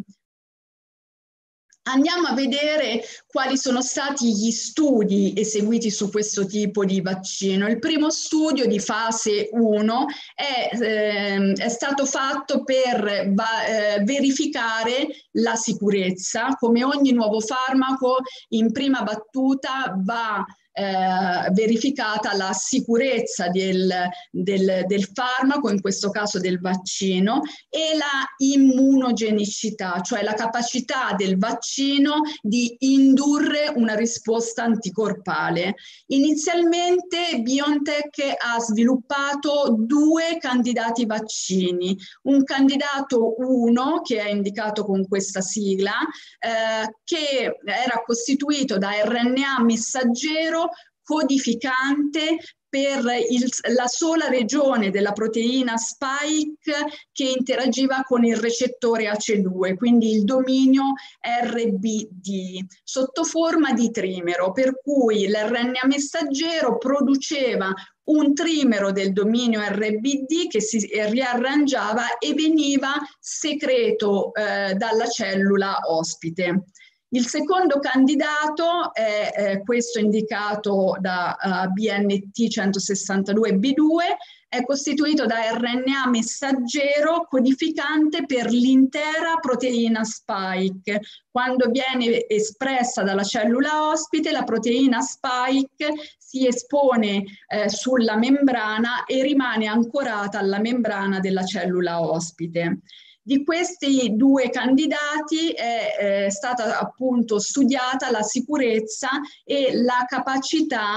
D: Andiamo a vedere quali sono stati gli studi eseguiti su questo tipo di vaccino. Il primo studio di fase uno è, eh, è stato fatto per va, eh, verificare la sicurezza. Come ogni nuovo farmaco, in prima battuta va Eh, verificata la sicurezza del, del, del farmaco, in questo caso del vaccino, e la immunogenicità, cioè la capacità del vaccino di indurre una risposta anticorpale. Inizialmente BioNTech ha sviluppato due candidati vaccini, un candidato uno che è indicato con questa sigla, eh, che era costituito da R N A messaggero codificante per il, la sola regione della proteina spike che interagiva con il recettore A C E due, quindi il dominio R B D, sotto forma di trimero, per cui l'R N A messaggero produceva un trimero del dominio R B D che si riarrangiava e veniva secreto eh, dalla cellula ospite. Il secondo candidato è eh, questo indicato da uh, B N T centosessantadue B due, è costituito da R N A messaggero codificante per l'intera proteina spike. Quando viene espressa dalla cellula ospite, la proteina spike si espone eh, sulla membrana e rimane ancorata alla membrana della cellula ospite. Di questi due candidati è, è stata appunto studiata la sicurezza e la capacità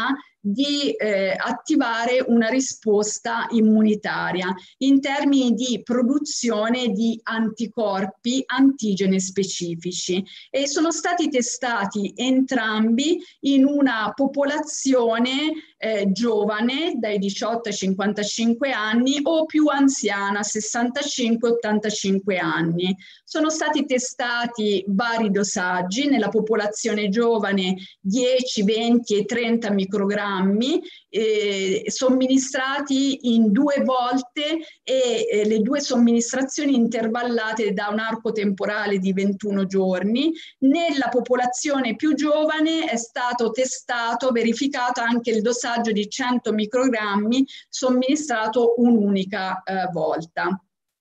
D: di eh, attivare una risposta immunitaria in termini di produzione di anticorpi antigene specifici, e sono stati testati entrambi in una popolazione eh, giovane dai diciotto ai cinquantacinque anni o più anziana, sessantacinque ottantacinque anni. Sono stati testati vari dosaggi: nella popolazione giovane dieci, venti e trenta microgrammi, eh, somministrati in due volte e eh, le due somministrazioni intervallate da un arco temporale di ventuno giorni. Nella popolazione più giovane è stato testato, verificato anche il dosaggio di cento microgrammi somministrato un'unica eh, volta.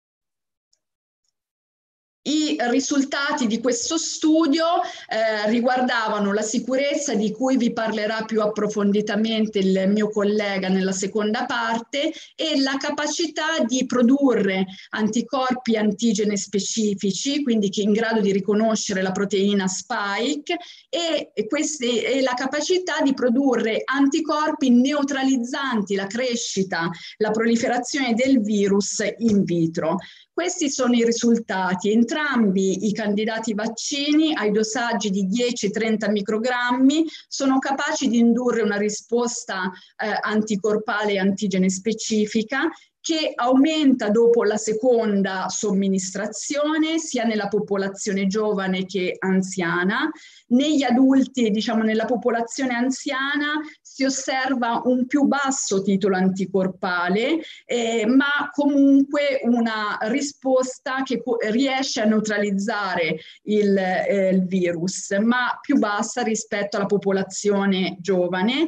D: I risultati di questo studio eh, riguardavano la sicurezza, di cui vi parlerà più approfonditamente il mio collega nella seconda parte, e la capacità di produrre anticorpi antigene specifici, quindi che in grado di riconoscere la proteina spike, e, e, questi, e la capacità di produrre anticorpi neutralizzanti la crescita, la proliferazione del virus in vitro. Questi sono i risultati. Entrambi i candidati vaccini ai dosaggi di dieci trenta microgrammi sono capaci di indurre una risposta eh, anticorpale e antigene specifica, che aumenta dopo la seconda somministrazione, sia nella popolazione giovane che anziana. Negli adulti, diciamo nella popolazione anziana, si osserva un più basso titolo anticorpale, eh, ma comunque una risposta che riesce a neutralizzare il, eh, il virus, ma più bassa rispetto alla popolazione giovane.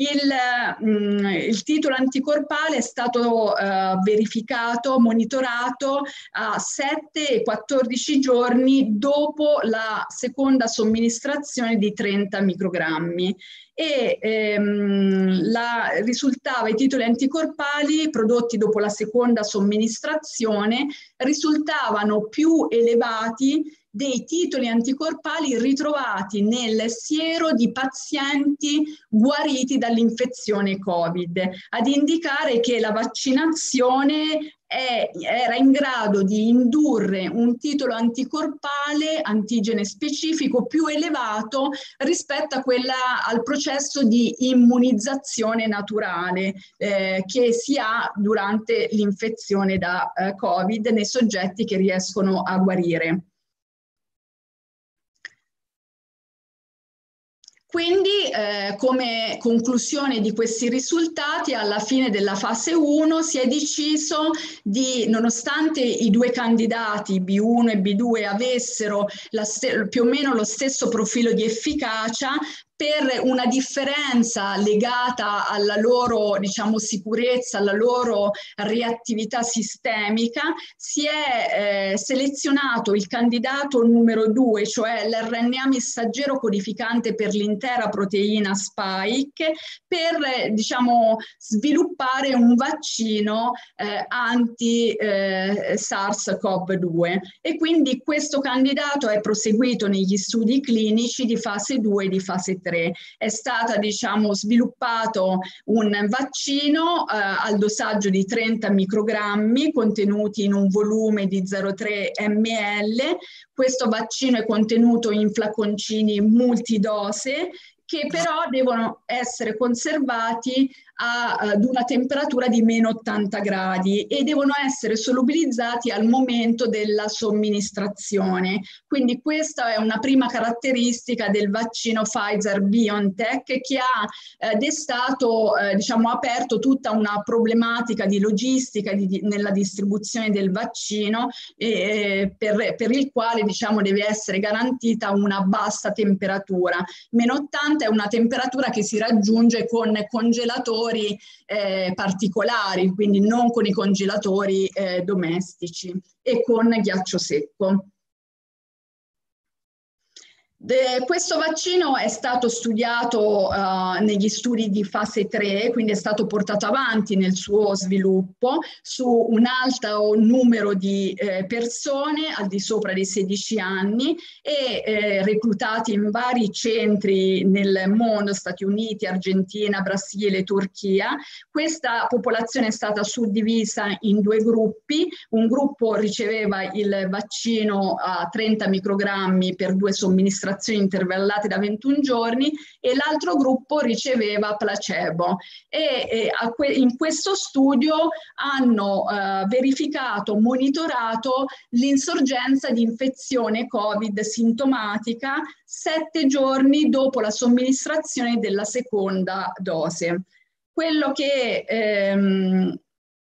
D: Il, mh, il titolo anticorpale è stato eh, verificato, monitorato a sette e quattordici giorni dopo la seconda somministrazione di trenta microgrammi. E ehm, la, risultava i titoli anticorpali prodotti dopo la seconda somministrazione risultavano più elevati dei titoli anticorpali ritrovati nel siero di pazienti guariti dall'infezione Covid, ad indicare che la vaccinazione è, era in grado di indurre un titolo anticorpale antigene specifico più elevato rispetto a quella, al processo di immunizzazione naturale eh, che si ha durante l'infezione da eh, Covid nei soggetti che riescono a guarire. Quindi, eh, come conclusione di questi risultati, alla fine della fase uno si è deciso di, nonostante i due candidati B uno e B due avessero la più o meno lo stesso profilo di efficacia, per una differenza legata alla loro, diciamo, sicurezza, alla loro reattività sistemica, si è eh, selezionato il candidato numero due, cioè l'R N A messaggero codificante per l'intera proteina spike, per eh, diciamo, sviluppare un vaccino eh, anti eh, SARS CoV due. E quindi questo candidato è proseguito negli studi clinici di fase due e di fase tre. È stato, diciamo, sviluppato un vaccino eh, al dosaggio di trenta microgrammi contenuti in un volume di zero virgola tre millilitri. Questo vaccino è contenuto in flaconcini multidose, che però devono essere conservati a, ad una temperatura di meno ottanta gradi e devono essere solubilizzati al momento della somministrazione. Quindi questa è una prima caratteristica del vaccino Pfizer-BioNTech, che ha eh, destato, eh, diciamo, aperto tutta una problematica di logistica di, di, nella distribuzione del vaccino, eh, per, per il quale, diciamo, deve essere garantita una bassa temperatura. Meno ottanta è una temperatura che si raggiunge con congelatori eh, particolari, quindi non con i congelatori eh, domestici, e con ghiaccio secco. De, questo vaccino è stato studiato uh, negli studi di fase tre, quindi è stato portato avanti nel suo sviluppo su un alto numero di eh, persone al di sopra dei sedici anni e eh, reclutati in vari centri nel mondo, Stati Uniti, Argentina, Brasile, Turchia. Questa popolazione è stata suddivisa in due gruppi. Un gruppo riceveva il vaccino a trenta microgrammi per due somministrazioni intervallate da ventuno giorni e l'altro gruppo riceveva placebo e, e a que in questo studio hanno eh, verificato, monitorato l'insorgenza di infezione Covid sintomatica sette giorni dopo la somministrazione della seconda dose. Quello che ehm,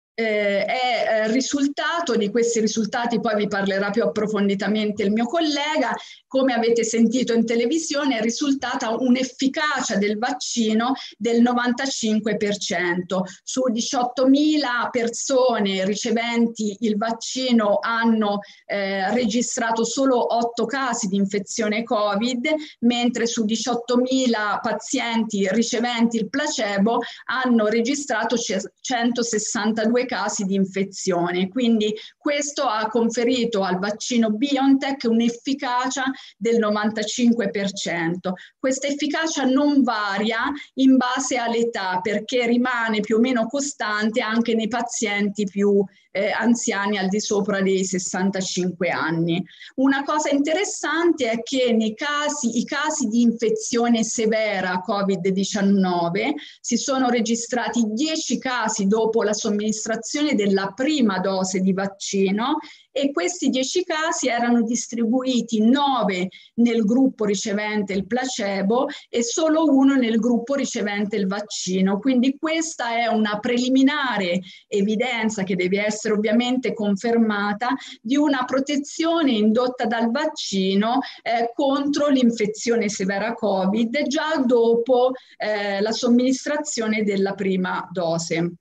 D: Eh, è eh, risultato di questi risultati, poi vi parlerà più approfonditamente il mio collega, come avete sentito in televisione, è risultata un'efficacia del vaccino del novantacinque per cento. Su diciottomila persone riceventi il vaccino hanno eh, registrato solo otto casi di infezione Covid, mentre su diciottomila pazienti riceventi il placebo hanno registrato centosessantadue casi di infezione. Quindi questo ha conferito al vaccino BioNTech un'efficacia del novantacinque per cento. Questa efficacia non varia in base all'età perché rimane più o meno costante anche nei pazienti più eh, anziani al di sopra dei sessantacinque anni. Una cosa interessante è che nei casi, i casi di infezione severa Covid diciannove si sono registrati dieci casi dopo la somministrazione della prima dose di vaccino e questi dieci casi erano distribuiti nove nel gruppo ricevente il placebo e solo uno nel gruppo ricevente il vaccino. Quindi questa è una preliminare evidenza che deve essere ovviamente confermata di una protezione indotta dal vaccino eh, contro l'infezione severa Covid già dopo eh, la somministrazione della prima dose.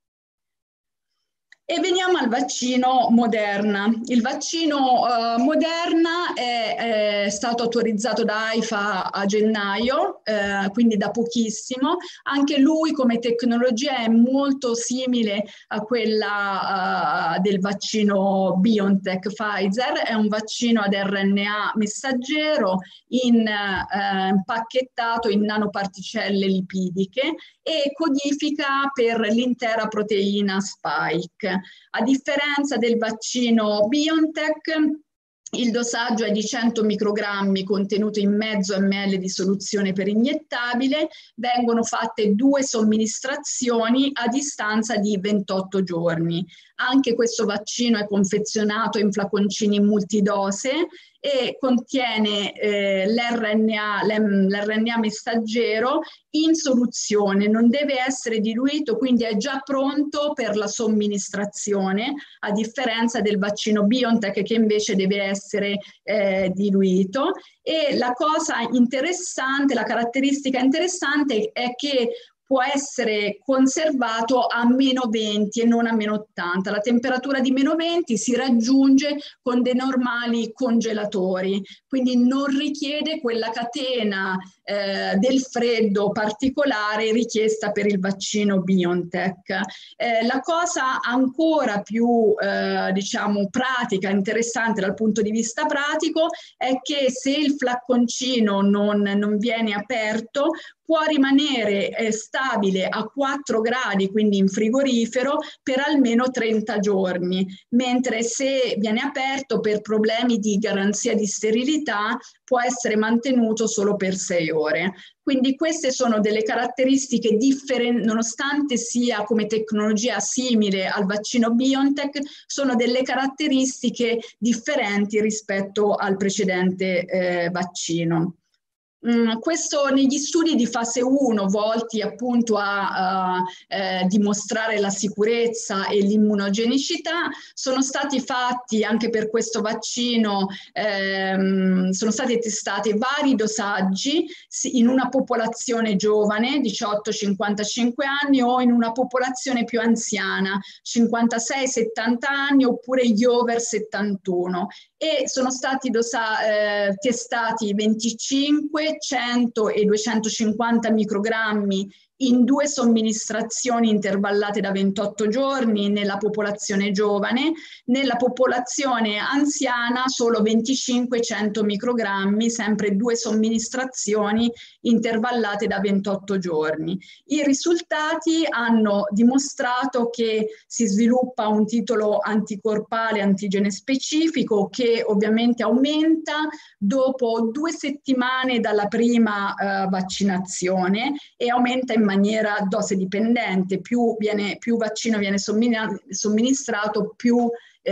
D: E veniamo al vaccino Moderna. Il vaccino uh, Moderna è, è stato autorizzato da AIFA a gennaio, eh, quindi da pochissimo. Anche lui come tecnologia è molto simile a quella uh, del vaccino BioNTech Pfizer. È un vaccino ad R N A messaggero in, uh, impacchettato in nanoparticelle lipidiche e codifica per l'intera proteina spike. A differenza del vaccino BioNTech, il dosaggio è di cento microgrammi contenuto in mezzo millilitri di soluzione per iniettabile, vengono fatte due somministrazioni a distanza di ventotto giorni. Anche questo vaccino è confezionato in flaconcini multidose e contiene eh, l'R N A, l'R N A messaggero in soluzione, non deve essere diluito, quindi è già pronto per la somministrazione, a differenza del vaccino BioNTech che invece deve essere eh, diluito. E la cosa interessante, la caratteristica interessante è che può essere conservato a meno venti e non a meno ottanta. La temperatura di meno venti si raggiunge con dei normali congelatori, quindi non richiede quella catena eh, del freddo particolare richiesta per il vaccino BioNTech. Eh, la cosa ancora più eh, diciamo pratica, interessante dal punto di vista pratico, è che se il flacconcino non, non viene aperto, può rimanere eh, stabile a quattro gradi, quindi in frigorifero, per almeno trenta giorni, mentre se viene aperto per problemi di garanzia di sterilità può essere mantenuto solo per sei ore. Quindi queste sono delle caratteristiche differenti, nonostante sia come tecnologia simile al vaccino BioNTech, sono delle caratteristiche differenti rispetto al precedente eh, vaccino. Mm, questo negli studi di fase uno volti appunto a, a eh, dimostrare la sicurezza e l'immunogenicità sono stati fatti anche per questo vaccino, ehm, sono stati testati vari dosaggi in una popolazione giovane diciotto cinquantacinque anni o in una popolazione più anziana cinquantasei settanta anni oppure gli over settantuno e sono stati dosa, eh, testati venticinque, cento e duecentocinquanta microgrammi in due somministrazioni intervallate da ventotto giorni nella popolazione giovane. Nella popolazione anziana solo venticinque cento microgrammi, sempre due somministrazioni intervallate da ventotto giorni. I risultati hanno dimostrato che si sviluppa un titolo anticorpale antigene specifico che ovviamente aumenta dopo due settimane dalla prima eh, vaccinazione e aumenta in maniera dose dipendente. Più, viene, più vaccino viene somministrato, più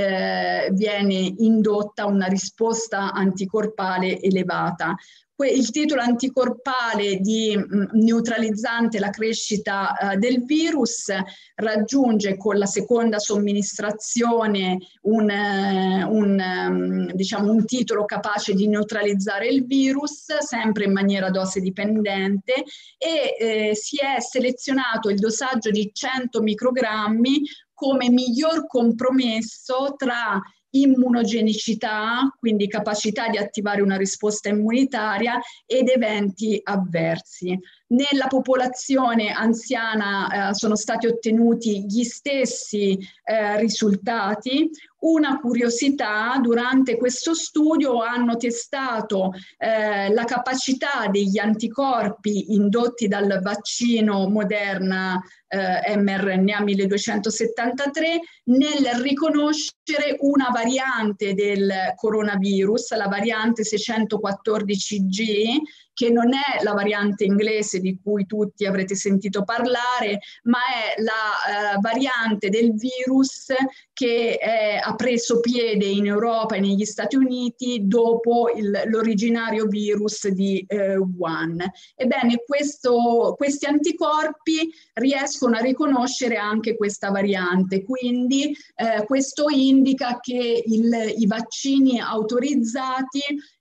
D: eh, viene indotta una risposta anticorpale elevata. Il titolo anticorpale di mh, neutralizzante la crescita uh, del virus raggiunge con la seconda somministrazione un, uh, un, um, diciamo un titolo capace di neutralizzare il virus, sempre in maniera dose dipendente, e eh, si è selezionato il dosaggio di cento microgrammi come miglior compromesso tra immunogenicità, quindi capacità di attivare una risposta immunitaria, ed eventi avversi. Nella popolazione anziana eh, sono stati ottenuti gli stessi eh, risultati. Una curiosità: durante questo studio hanno testato eh, la capacità degli anticorpi indotti dal vaccino Moderna eh, mRNA milleduecentosettantatré nel riconoscere una variante del coronavirus, la variante seicentoquattordici G, che non è la variante inglese di cui tutti avrete sentito parlare, ma è la eh, variante del virus che è, ha preso piede in Europa e negli Stati Uniti dopo l'originario virus di eh, Wuhan. Ebbene, questo, questi anticorpi riescono a riconoscere anche questa variante, quindi eh, questo indica che il, i vaccini autorizzati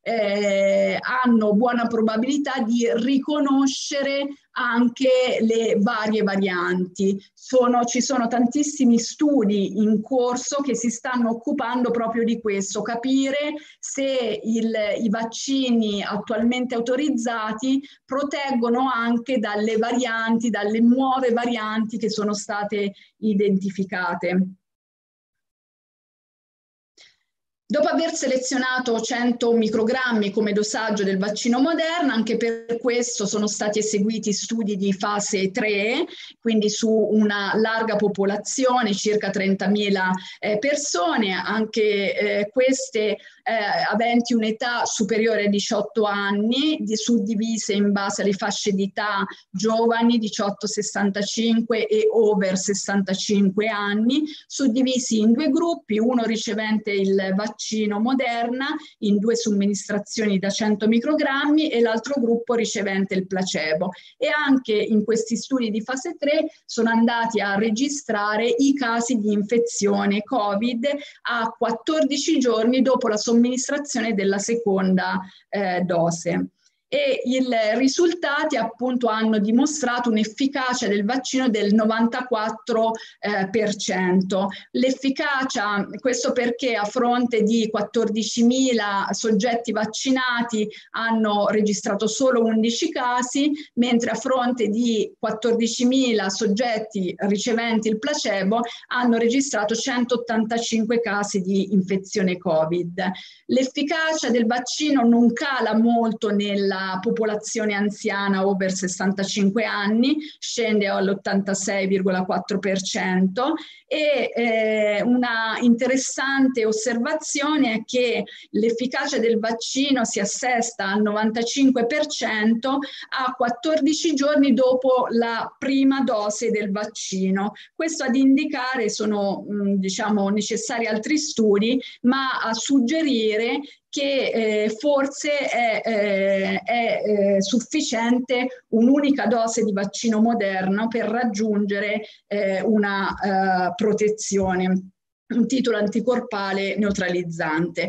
D: eh, hanno buona probabilità di riconoscere anche le varie varianti. Sono, ci sono tantissimi studi in corso che si stanno occupando proprio di questo, capire se il, i vaccini attualmente autorizzati proteggono anche dalle varianti, dalle nuove varianti che sono state identificate. Dopo aver selezionato cento microgrammi come dosaggio del vaccino Moderna, anche per questo sono stati eseguiti studi di fase tre, quindi su una larga popolazione, circa trentamila eh, persone, anche eh, queste eh, aventi un'età superiore ai diciotto anni, di, suddivise in base alle fasce di età giovani, diciotto sessantacinque e over sessantacinque anni, suddivisi in due gruppi, uno ricevente il vaccino vaccino Moderna in due somministrazioni da cento microgrammi e l'altro gruppo ricevente il placebo. E anche in questi studi di fase tre sono andati a registrare i casi di infezione Covid a quattordici giorni dopo la somministrazione della seconda eh, dose. E i risultati appunto hanno dimostrato un'efficacia del vaccino del novantaquattro per cento. Eh, L'efficacia, questo perché a fronte di quattordicimila soggetti vaccinati hanno registrato solo undici casi, mentre a fronte di quattordicimila soggetti riceventi il placebo hanno registrato centottantacinque casi di infezione Covid. L'efficacia del vaccino non cala molto nella la popolazione anziana over sessantacinque anni, scende all'ottantasei virgola quattro per cento, e eh, una interessante osservazione è che l'efficacia del vaccino si assesta al novantacinque per cento a quattordici giorni dopo la prima dose del vaccino. Questo ad indicare, sono mh, diciamo necessari altri studi, ma a suggerire che eh, forse è, eh, è eh, sufficiente un'unica dose di vaccino Moderna per raggiungere eh, una eh, protezione, un titolo anticorpale neutralizzante.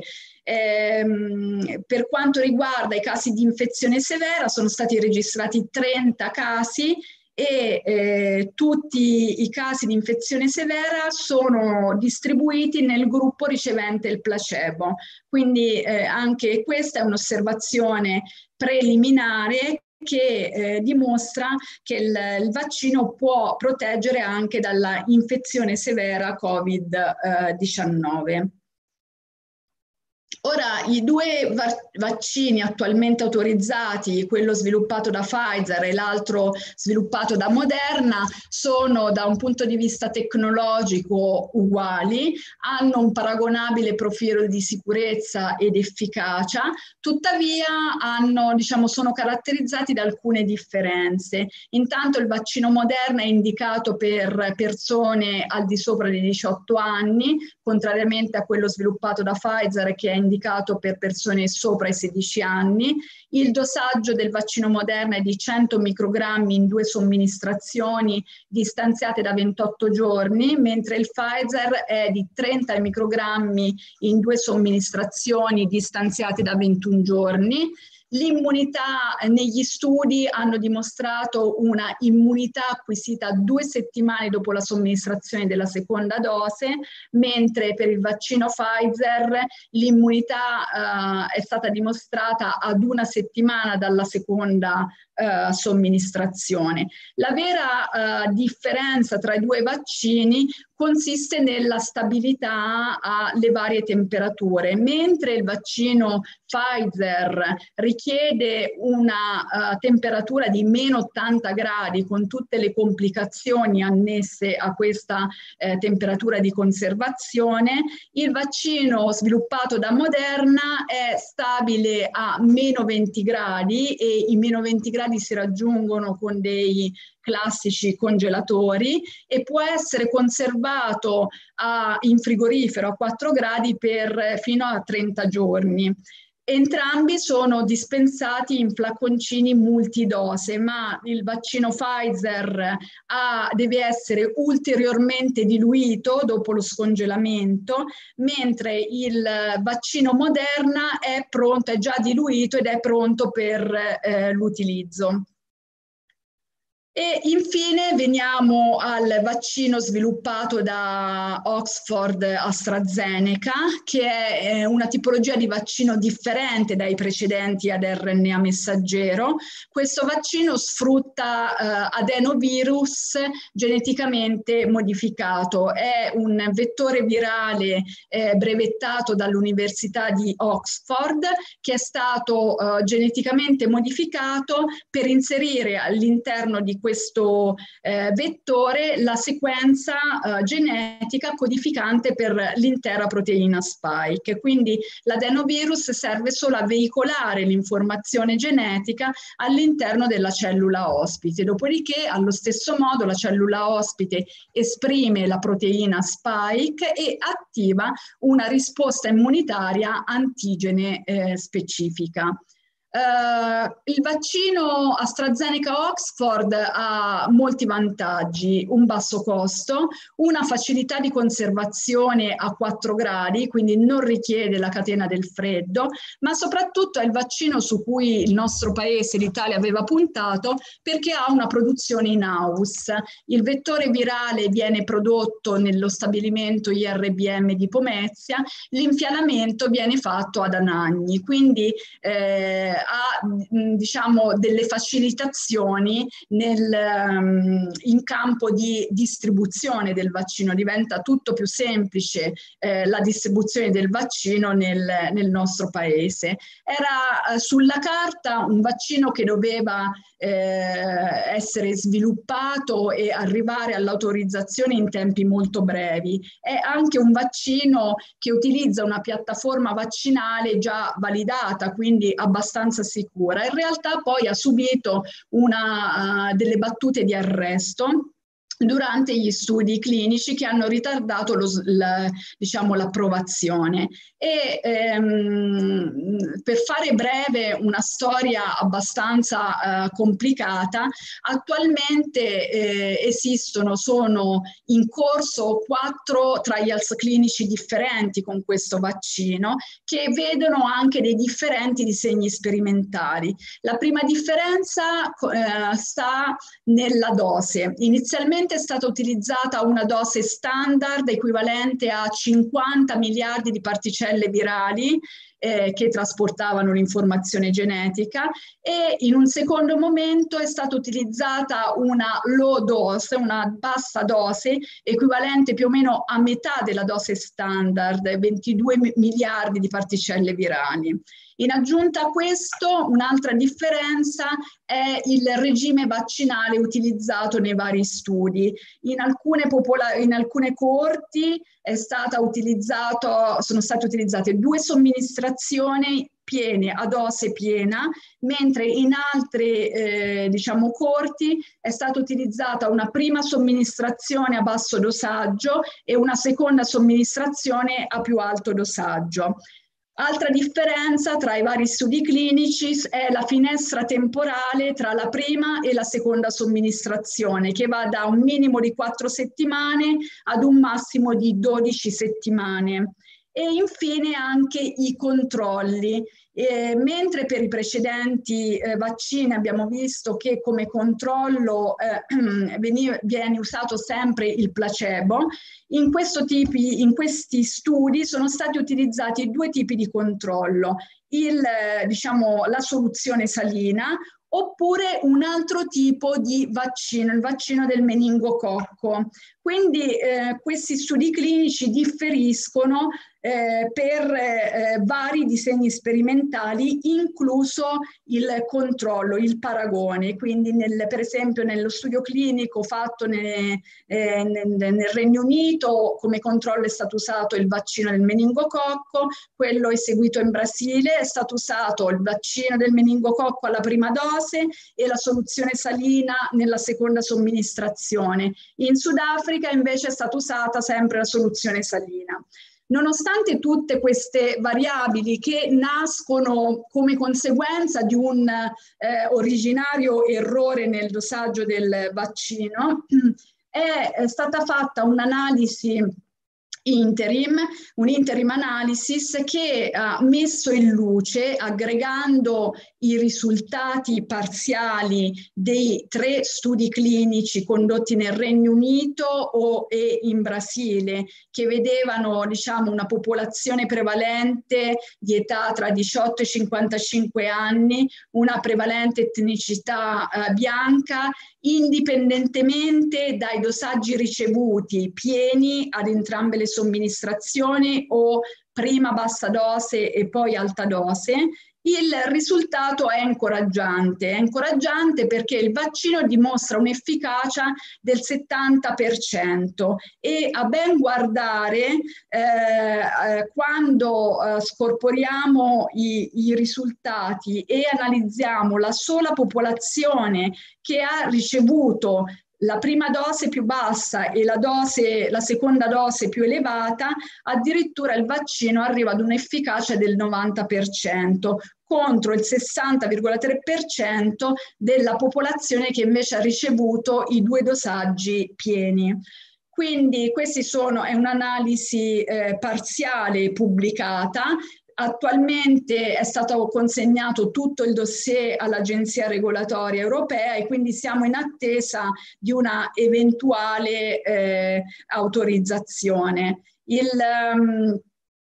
D: Ehm, per quanto riguarda i casi di infezione severa, sono stati registrati trenta casi e eh, tutti i casi di infezione severa sono distribuiti nel gruppo ricevente il placebo. Quindi eh, anche questa è un'osservazione preliminare che eh, dimostra che il, il vaccino può proteggere anche dalla infezione severa Covid diciannove. Ora, i due va vaccini attualmente autorizzati, quello sviluppato da Pfizer e l'altro sviluppato da Moderna, sono da un punto di vista tecnologico uguali, hanno un paragonabile profilo di sicurezza ed efficacia, tuttavia hanno, diciamo, sono caratterizzati da alcune differenze. Intanto il vaccino Moderna è indicato per persone al di sopra dei diciotto anni, contrariamente a quello sviluppato da Pfizer che è indicato per persone sopra i sedici anni. Il dosaggio del vaccino Moderna è di cento microgrammi in due somministrazioni distanziate da ventotto giorni, mentre il Pfizer è di trenta microgrammi in due somministrazioni distanziate da ventuno giorni. L'immunità negli studi hanno dimostrato una immunità acquisita due settimane dopo la somministrazione della seconda dose, mentre per il vaccino Pfizer l'immunità eh, è stata dimostrata ad una settimana dalla seconda eh, somministrazione. La vera eh, differenza tra i due vaccini consiste nella stabilità alle varie temperature. Mentre il vaccino Pfizer richiede una uh, temperatura di meno ottanta gradi con tutte le complicazioni annesse a questa eh, temperatura di conservazione, il vaccino sviluppato da Moderna è stabile a meno venti gradi e i meno venti gradi si raggiungono con dei classici congelatori e può essere conservato a, in frigorifero a quattro gradi per fino a trenta giorni. Entrambi sono dispensati in flaconcini multidose, ma il vaccino Pfizer ha, deve essere ulteriormente diluito dopo lo scongelamento, mentre il vaccino Moderna è pronto, è già diluito ed è pronto per eh, l'utilizzo. E infine veniamo al vaccino sviluppato da Oxford AstraZeneca, che è una tipologia di vaccino differente dai precedenti ad R N A messaggero. Questo vaccino sfrutta eh, adenovirus geneticamente modificato. È un vettore virale eh, brevettato dall'Università di Oxford che è stato eh, geneticamente modificato per inserire all'interno di questo eh, vettore la sequenza eh, genetica codificante per l'intera proteina spike. Quindi l'adenovirus serve solo a veicolare l'informazione genetica all'interno della cellula ospite. Dopodiché, allo stesso modo, la cellula ospite esprime la proteina spike e attiva una risposta immunitaria antigene eh, specifica. Uh, il vaccino AstraZeneca-Oxford ha molti vantaggi: un basso costo, una facilità di conservazione a quattro gradi, quindi non richiede la catena del freddo, ma soprattutto è il vaccino su cui il nostro paese, l'Italia, aveva puntato perché ha una produzione in house. Il vettore virale viene prodotto nello stabilimento I R B M di Pomezia, l'infialamento viene fatto ad Anagni, quindi eh, ha diciamo delle facilitazioni nel, um, in campo di distribuzione del vaccino, diventa tutto più semplice eh, la distribuzione del vaccino nel, nel nostro paese. Era eh, sulla carta un vaccino che doveva eh, essere sviluppato e arrivare all'autorizzazione in tempi molto brevi. È anche un vaccino che utilizza una piattaforma vaccinale già validata, quindi abbastanza sicura. In realtà poi ha subito una, uh, delle battute di arresto durante gli studi clinici che hanno ritardato lo, la, diciamo, l'approvazione. E ehm, per fare breve una storia abbastanza eh, complicata, attualmente eh, esistono, sono in corso quattro trials clinici differenti con questo vaccino che vedono anche dei differenti disegni sperimentali. La prima differenza eh, sta nella dose. Inizialmente è stata utilizzata una dose standard equivalente a cinquanta miliardi di particelle virali eh, che trasportavano l'informazione genetica, e in un secondo momento è stata utilizzata una low dose, una bassa dose equivalente più o meno a metà della dose standard, ventidue miliardi di particelle virali. In aggiunta a questo, un'altra differenza è il regime vaccinale utilizzato nei vari studi. In alcune, in alcune coorti è stata utilizzato, sono state utilizzate due somministrazioni piene, a dose piena, mentre in altre eh, diciamo, coorti è stata utilizzata una prima somministrazione a basso dosaggio e una seconda somministrazione a più alto dosaggio. Altra differenza tra i vari studi clinici è la finestra temporale tra la prima e la seconda somministrazione, che va da un minimo di quattro settimane ad un massimo di dodici settimane. E infine anche i controlli. Eh, mentre per i precedenti eh, vaccini abbiamo visto che come controllo eh, veniva, viene usato sempre il placebo, in, questo tipi, in questi studi sono stati utilizzati due tipi di controllo, il, eh, diciamo, la soluzione salina oppure un altro tipo di vaccino, il vaccino del meningococco. Quindi eh, questi studi clinici differiscono eh, per eh, vari disegni sperimentali, incluso il controllo, il paragone. Quindi nel, per esempio nello studio clinico fatto ne, eh, nel, nel Regno Unito come controllo è stato usato il vaccino del meningococco, quello eseguito in Brasile è stato usato il vaccino del meningococco alla prima dose e la soluzione salina nella seconda somministrazione. In Sudafrica invece è stata usata sempre la soluzione salina. Nonostante tutte queste variabili che nascono come conseguenza di un eh, originario errore nel dosaggio del vaccino, è, è stata fatta un'analisi interim, un interim analysis che ha messo in luce, aggregando i risultati parziali dei tre studi clinici condotti nel Regno Unito o, e in Brasile, che vedevano, diciamo, una popolazione prevalente di età tra diciotto e cinquantacinque anni, una prevalente etnicità eh, bianca, indipendentemente dai dosaggi ricevuti pieni ad entrambe le somministrazioni o prima bassa dose e poi alta dose. Il risultato è incoraggiante, è incoraggiante perché il vaccino dimostra un'efficacia del settanta per cento e a ben guardare eh, quando eh, scorporiamo i, i risultati e analizziamo la sola popolazione che ha ricevuto la prima dose più bassa e la, dose, la seconda dose più elevata, addirittura il vaccino arriva ad un'efficacia del novanta per cento contro il sessanta virgola tre per cento della popolazione che invece ha ricevuto i due dosaggi pieni. Quindi questa è un'analisi eh, parziale pubblicata. Attualmente è stato consegnato tutto il dossier all'Agenzia Regolatoria Europea e quindi siamo in attesa di una eventuale eh, autorizzazione. Il, um,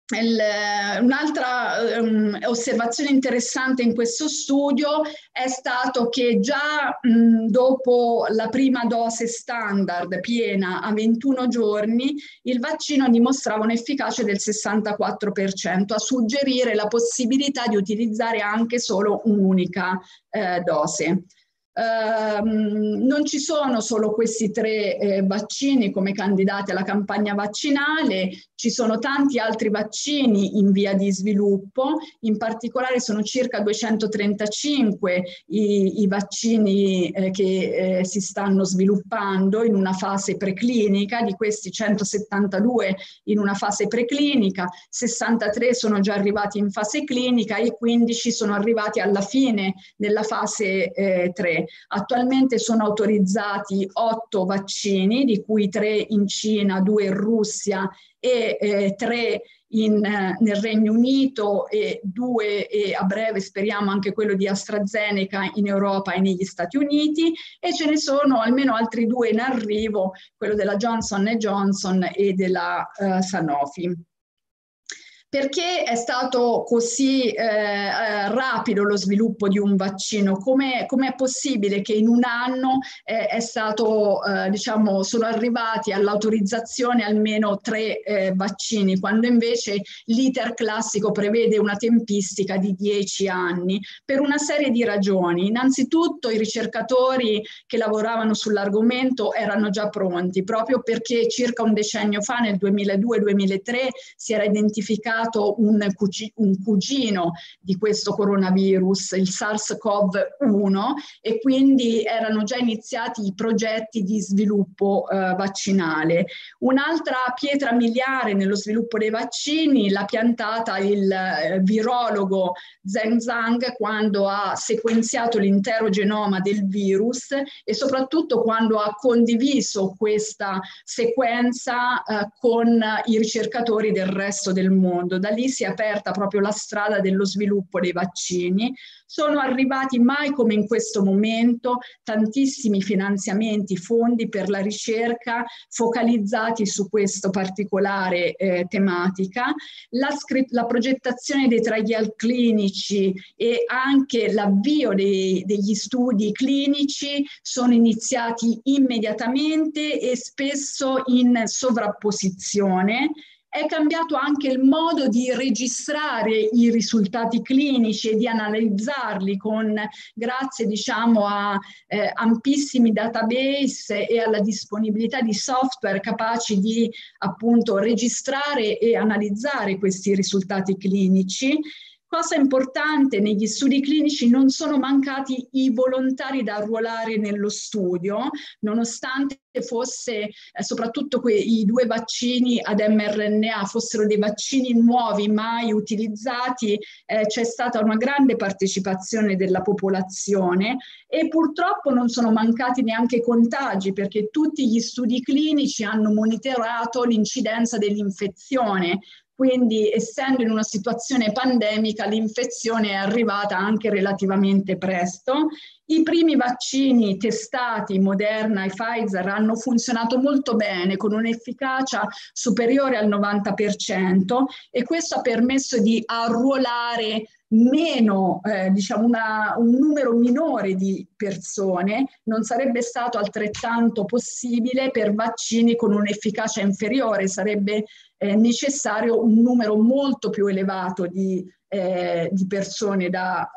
D: Un'altra um, osservazione interessante in questo studio è stato che già mh, dopo la prima dose standard piena a ventuno giorni il vaccino dimostrava un'efficacia del sessantaquattro per cento, a suggerire la possibilità di utilizzare anche solo un'unica eh, dose. Ehm, non ci sono solo questi tre eh, vaccini come candidati alla campagna vaccinale, ci sono tanti altri vaccini in via di sviluppo, in particolare sono circa duecentotrentacinque i, i vaccini eh, che eh, si stanno sviluppando in una fase preclinica, di questi centosettantadue in una fase preclinica, sessantatré sono già arrivati in fase clinica e quindici sono arrivati alla fine della fase eh, tre. Attualmente sono autorizzati otto vaccini, di cui tre in Cina, due in Russia e eh, tre in, eh, nel Regno Unito e due e a breve speriamo anche quello di AstraZeneca in Europa e negli Stati Uniti, e ce ne sono almeno altri due in arrivo, quello della Johnson and Johnson e della eh, Sanofi. Perché è stato così eh, rapido lo sviluppo di un vaccino? Come è possibile che in un anno eh, è stato, eh, diciamo, sono arrivati all'autorizzazione almeno tre eh, vaccini, quando invece l'iter classico prevede una tempistica di dieci anni? Per una serie di ragioni. Innanzitutto i ricercatori che lavoravano sull'argomento erano già pronti, proprio perché circa un decennio fa, nel duemiladue duemilatré, si era identificato Un, un cugino di questo coronavirus, il SARS-CoV uno, e quindi erano già iniziati i progetti di sviluppo eh, vaccinale. Un'altra pietra miliare nello sviluppo dei vaccini l'ha piantata il eh, virologo Zheng Zhang quando ha sequenziato l'intero genoma del virus e soprattutto quando ha condiviso questa sequenza eh, con i ricercatori del resto del mondo. Da lì si è aperta proprio la strada dello sviluppo dei vaccini. Sono arrivati mai come in questo momento tantissimi finanziamenti, fondi per la ricerca focalizzati su questa particolare eh, tematica. La, la progettazione dei trial clinici e anche l'avvio dei, degli studi clinici sono iniziati immediatamente e spesso in sovrapposizione. È cambiato anche il modo di registrare i risultati clinici e di analizzarli con, grazie diciamo a eh, ampissimi database e alla disponibilità di software capaci di appunto registrare e analizzare questi risultati clinici. Cosa importante, negli studi clinici non sono mancati i volontari da arruolare nello studio, nonostante fosse eh, soprattutto i due vaccini ad mRNA fossero dei vaccini nuovi mai utilizzati, eh, c'è stata una grande partecipazione della popolazione e purtroppo non sono mancati neanche contagi, perché tutti gli studi clinici hanno monitorato l'incidenza dell'infezione. Quindi, essendo in una situazione pandemica, l'infezione è arrivata anche relativamente presto. I primi vaccini testati, Moderna e Pfizer, hanno funzionato molto bene, con un'efficacia superiore al novanta per cento, e questo ha permesso di arruolare meno, eh, diciamo una, un numero minore di persone. Non sarebbe stato altrettanto possibile per vaccini con un'efficacia inferiore, sarebbe eh, necessario un numero molto più elevato di, eh, di persone da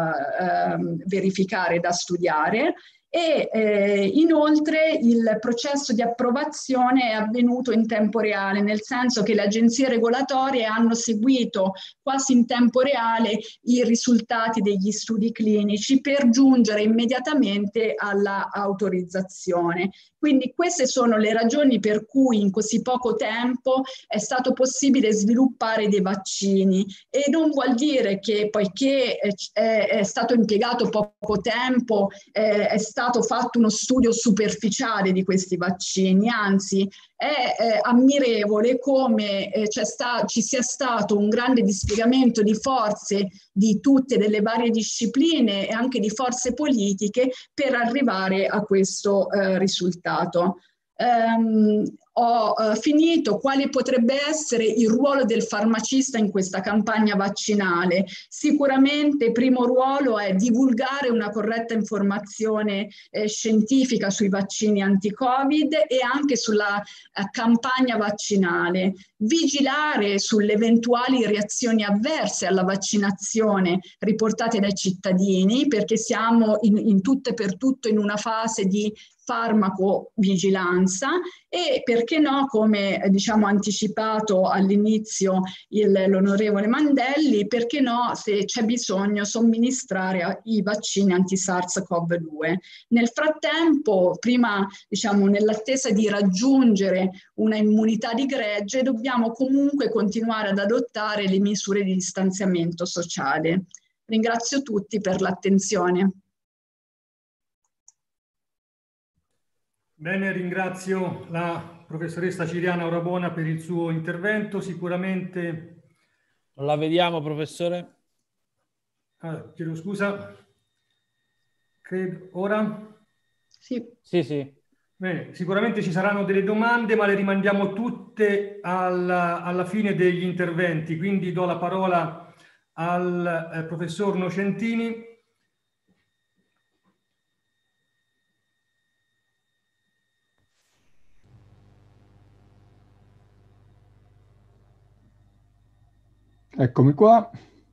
D: eh, eh, verificare, da studiare. E eh, inoltre il processo di approvazione è avvenuto in tempo reale, nel senso che le agenzie regolatorie hanno seguito quasi in tempo reale i risultati degli studi clinici per giungere immediatamente alla autorizzazione. Quindi queste sono le ragioni per cui in così poco tempo è stato possibile sviluppare dei vaccini, e non vuol dire che poiché è, è stato impiegato poco tempo eh, è stato fatto uno studio superficiale di questi vaccini, anzi è eh, ammirevole come eh, c'è sta, ci sia stato un grande dispiegamento di forze di tutte delle varie discipline e anche di forze politiche per arrivare a questo eh, risultato. Um, ho uh, finito, quale potrebbe essere il ruolo del farmacista in questa campagna vaccinale. Sicuramente primo ruolo è divulgare una corretta informazione eh, scientifica sui vaccini anti-Covid e anche sulla eh, campagna vaccinale, vigilare sulle eventuali reazioni avverse alla vaccinazione riportate dai cittadini, perché siamo in, in tutto e per tutto in una fase di farmacovigilanza e, perché no, come eh, diciamo anticipato all'inizio l'onorevole Mandelli, perché no, se c'è bisogno, somministrare i vaccini anti-SARS-CoV due. Nel frattempo, prima, diciamo, nell'attesa di raggiungere una immunità di gregge, dobbiamo comunque continuare ad adottare le misure di distanziamento sociale. Ringrazio tutti per l'attenzione.
C: Bene, ringrazio la professoressa Ciriana Orabona per il suo intervento. Sicuramente...
A: Non la vediamo, professore?
C: Ah, chiedo scusa. Credo... Ora?
D: Sì.
A: Sì, sì.
C: Bene, sicuramente ci saranno delle domande, ma le rimandiamo tutte alla, alla fine degli interventi. Quindi do la parola al eh, professor Nocentini.
E: Eccomi qua.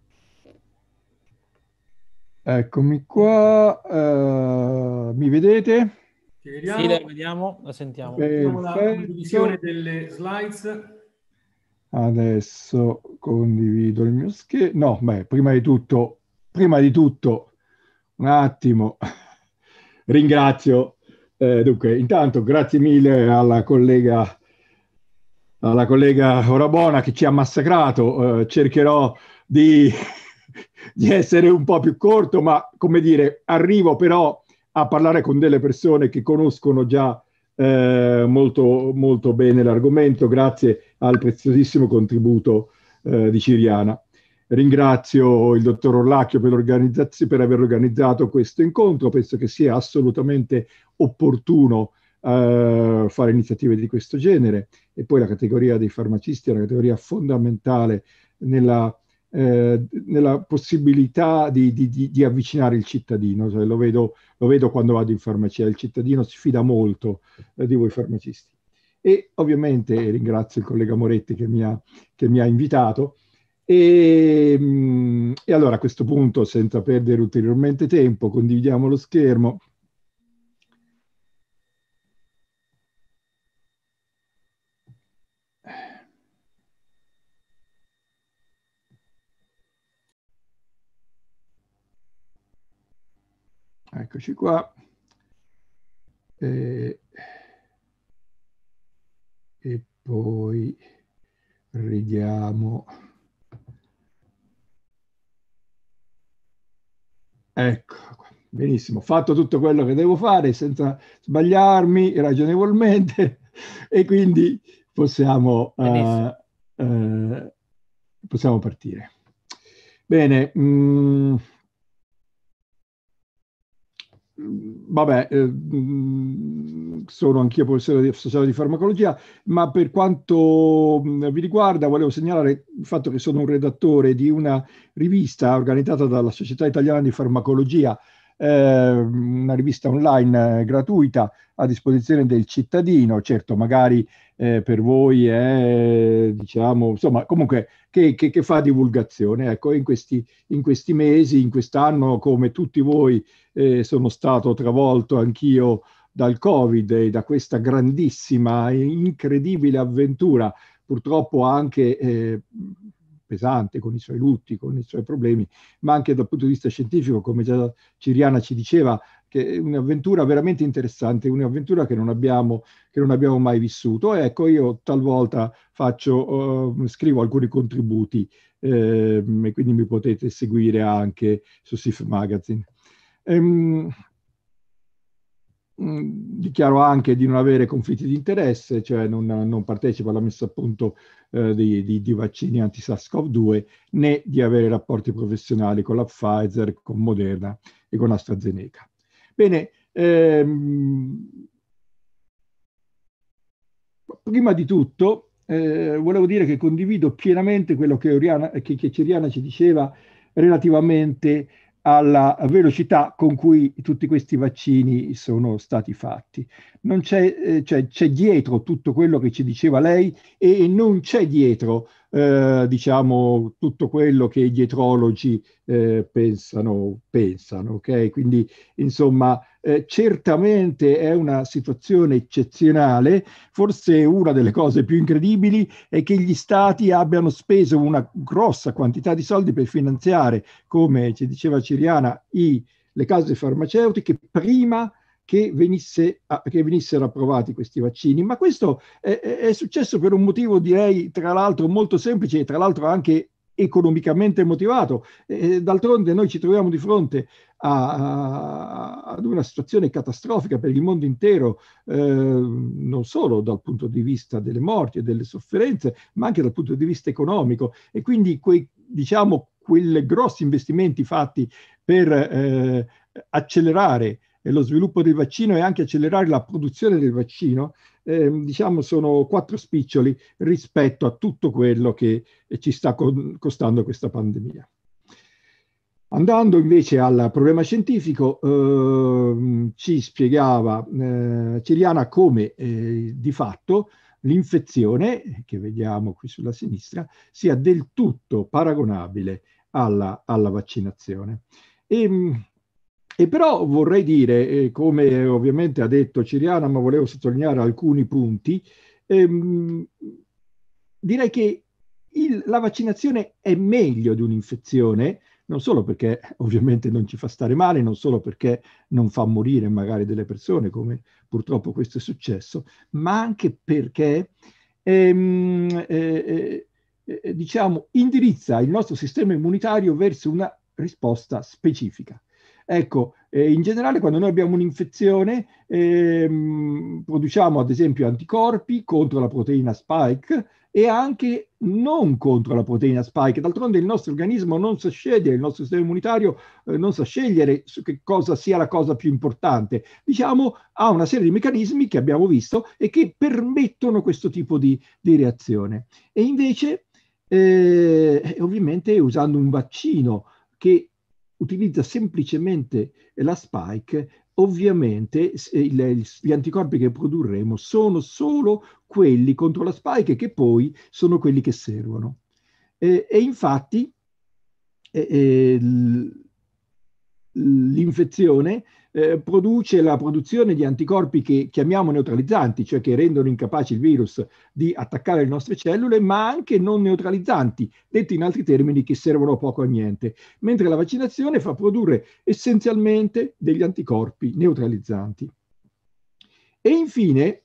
E: Eccomi qua. Uh, mi vedete?
C: Ci vediamo.
A: Sì, la vediamo, la sentiamo.
C: Vediamo la condivisione delle slides.
E: Adesso condivido il mio schermo. No, beh, prima di tutto, prima di tutto, un attimo, ringrazio. Eh, dunque, intanto grazie mille alla collega, alla collega Orabona che ci ha massacrato. Eh, cercherò di, di essere un po' più corto, ma come dire, arrivo però a parlare con delle persone che conoscono già eh, molto, molto bene l'argomento, grazie al preziosissimo contributo eh, di Ciriana. Ringrazio il dottor Orlacchio per, per aver organizzato questo incontro. Penso che sia assolutamente opportuno eh, fare iniziative di questo genere, e poi la categoria dei farmacisti è una categoria fondamentale nella Eh, nella possibilità di, di, di, di avvicinare il cittadino. Cioè, lo, vedo, lo vedo quando vado in farmacia, il cittadino si fida molto eh, di voi farmacisti. E ovviamente ringrazio il collega Moretti che mi ha, che mi ha invitato. E, mh, e allora a questo punto, senza perdere ulteriormente tempo, condividiamo lo schermo. Eccoci qua. E, e poi vediamo. Ecco, benissimo. Ho fatto tutto quello che devo fare senza sbagliarmi ragionevolmente e quindi possiamo, uh, uh, possiamo partire. Bene. Mh, Vabbè, eh, sono anch'io professore associato di farmacologia, ma per quanto vi riguarda volevo segnalare il fatto che sono un redattore di una rivista organizzata dalla Società Italiana di Farmacologia, eh, una rivista online eh, gratuita a disposizione del cittadino. Certo, magari eh, per voi è, diciamo, insomma, comunque che, che, che fa divulgazione. Ecco, in questi, in questi mesi, in quest'anno, come tutti voi, Eh, sono stato travolto anch'io dal Covid e da questa grandissima e incredibile avventura, purtroppo anche eh, pesante, con i suoi lutti, con i suoi problemi, ma anche dal punto di vista scientifico, come già Ciriana ci diceva, che è un'avventura veramente interessante, un'avventura che non abbiamo, che non abbiamo mai vissuto. E ecco, io talvolta faccio, uh, scrivo alcuni contributi eh, e quindi mi potete seguire anche su S I F Magazine. Ehm, dichiaro anche di non avere conflitti di interesse, cioè non, non partecipo alla messa a punto eh, di, di, di vaccini anti-SARS-CoV due, né di avere rapporti professionali con la Pfizer, con Moderna e con AstraZeneca. Bene, ehm, prima di tutto eh, volevo dire che condivido pienamente quello che, Oriana, che, che Ciriana ci diceva relativamente alla velocità con cui tutti questi vaccini sono stati fatti. Non c'è, eh, cioè, c'è dietro tutto quello che ci diceva lei e non c'è dietro, eh, diciamo, tutto quello che i dietrologi eh, pensano, pensano, ok? Quindi, insomma, eh, certamente è una situazione eccezionale. Forse una delle cose più incredibili è che gli stati abbiano speso una grossa quantità di soldi per finanziare, come ci diceva Ciriana, i, le case farmaceutiche prima che, venisse, che venissero approvati questi vaccini. Ma questo è, è successo per un motivo, direi, tra l'altro molto semplice e tra l'altro anche economicamente motivato. Eh, d'altronde noi ci troviamo di fronte a, a, ad una situazione catastrofica per il mondo intero, eh, non solo dal punto di vista delle morti e delle sofferenze, ma anche dal punto di vista economico. E quindi quei, diciamo, quei grossi investimenti fatti per eh, accelerare lo sviluppo del vaccino e anche accelerare la produzione del vaccino, eh, diciamo, sono quattro spiccioli rispetto a tutto quello che ci sta costando questa pandemia. Andando invece al problema scientifico, eh, ci spiegava eh, Ciriana come eh, di fatto l'infezione, che vediamo qui sulla sinistra, sia del tutto paragonabile alla, alla vaccinazione. E, E però vorrei dire, eh, come ovviamente ha detto Ciriana, ma volevo sottolineare alcuni punti, ehm, direi che il, la vaccinazione è meglio di un'infezione, non solo perché ovviamente non ci fa stare male, non solo perché non fa morire magari delle persone, come purtroppo questo è successo, ma anche perché ehm, eh, eh, diciamo, indirizza il nostro sistema immunitario verso una risposta specifica. Ecco, eh, in generale quando noi abbiamo un'infezione ehm, produciamo ad esempio anticorpi contro la proteina spike e anche non contro la proteina spike. D'altronde il nostro organismo non sa scegliere, il nostro sistema immunitario eh, non sa scegliere su che cosa sia la cosa più importante. Diciamo, ha una serie di meccanismi che abbiamo visto e che permettono questo tipo di, di reazione. E invece, eh, ovviamente usando un vaccino che utilizza semplicemente la spike, ovviamente il, gli anticorpi che produrremo sono solo quelli contro la spike che poi sono quelli che servono. E, e infatti eh, l'infezione eh, produce la produzione di anticorpi che chiamiamo neutralizzanti, cioè che rendono incapaci il virus di attaccare le nostre cellule, ma anche non neutralizzanti, detti in altri termini che servono poco a niente, mentre la vaccinazione fa produrre essenzialmente degli anticorpi neutralizzanti. E infine,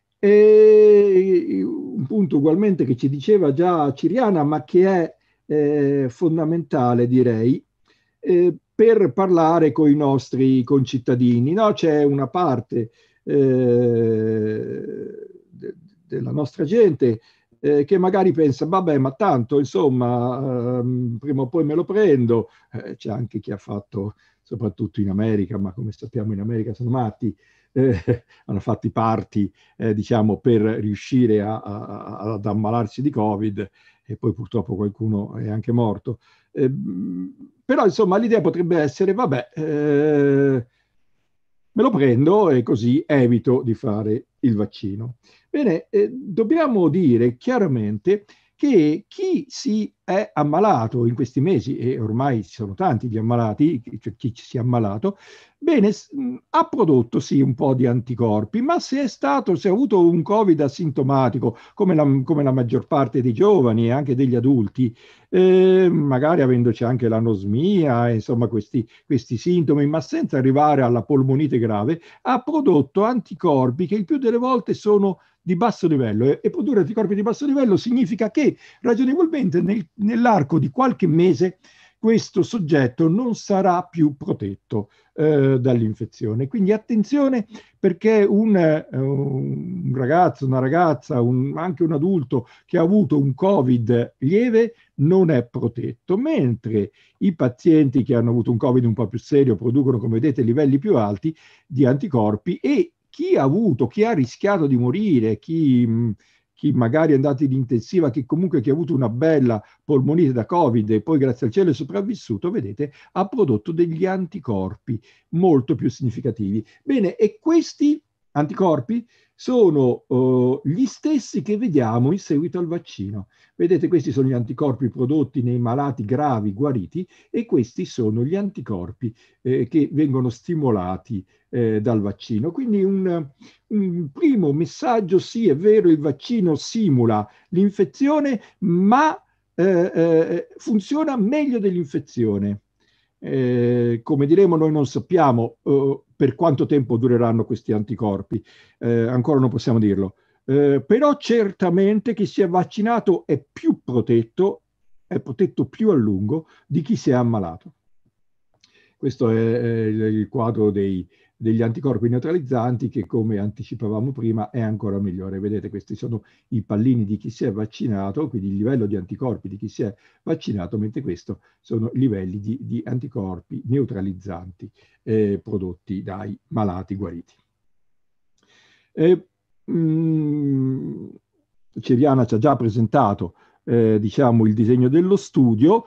E: eh, un punto ugualmente che ci diceva già Ciriana, ma che è eh, fondamentale, direi, eh, per parlare con i nostri concittadini. No? C'è una parte eh, de della nostra gente eh, che magari pensa, vabbè, ma tanto, insomma, ehm, prima o poi me lo prendo. Eh, c'è anche chi ha fatto, soprattutto in America, ma come sappiamo in America sono matti, eh, hanno fatto i party, eh, diciamo, per riuscire a, a, ad ammalarsi di Covid e poi purtroppo qualcuno è anche morto. Eh, però insomma l'idea potrebbe essere, vabbè, eh, me lo prendo e così evito di fare il vaccino. Bene, eh, dobbiamo dire chiaramente che chi si è ammalato in questi mesi, e ormai ci sono tanti gli ammalati, cioè chi si è ammalato, bene, ha prodotto sì un po' di anticorpi, ma se è stato, se ha avuto un Covid asintomatico, come la, come la maggior parte dei giovani e anche degli adulti, eh, magari avendoci anche l'anosmia, insomma questi, questi sintomi, ma senza arrivare alla polmonite grave, ha prodotto anticorpi che il più delle volte sono di basso livello, e produrre anticorpi di basso livello significa che ragionevolmente nel, nell'arco di qualche mese questo soggetto non sarà più protetto eh, dall'infezione. Quindi attenzione, perché un, eh, un ragazzo, una ragazza, un, anche un adulto che ha avuto un Covid lieve non è protetto, mentre i pazienti che hanno avuto un Covid un po' più serio producono, come vedete, livelli più alti di anticorpi, e chi ha avuto, chi ha rischiato di morire, chi, chi magari è andato in intensiva, chi comunque chi ha avuto una bella polmonite da Covid e poi grazie al cielo è sopravvissuto, vedete, ha prodotto degli anticorpi molto più significativi. Bene, e questi anticorpi sono uh, gli stessi che vediamo in seguito al vaccino. Vedete, questi sono gli anticorpi prodotti nei malati gravi guariti e questi sono gli anticorpi eh, che vengono stimolati eh, dal vaccino. Quindi un, un primo messaggio: sì, è vero, il vaccino simula l'infezione, ma eh, eh, funziona meglio dell'infezione. Eh, come diremo, noi non sappiamo uh, per quanto tempo dureranno questi anticorpi, eh, ancora non possiamo dirlo, eh, però certamente chi si è vaccinato è più protetto, è protetto più a lungo di chi si è ammalato. Questo è, è il quadro dei, degli anticorpi neutralizzanti, che, come anticipavamo prima, è ancora migliore. Vedete, questi sono i pallini di chi si è vaccinato, quindi il livello di anticorpi di chi si è vaccinato, mentre questo sono i livelli di, di anticorpi neutralizzanti eh, prodotti dai malati guariti. Eh, mh, Ceriana ci ha già presentato eh, diciamo, il disegno dello studio.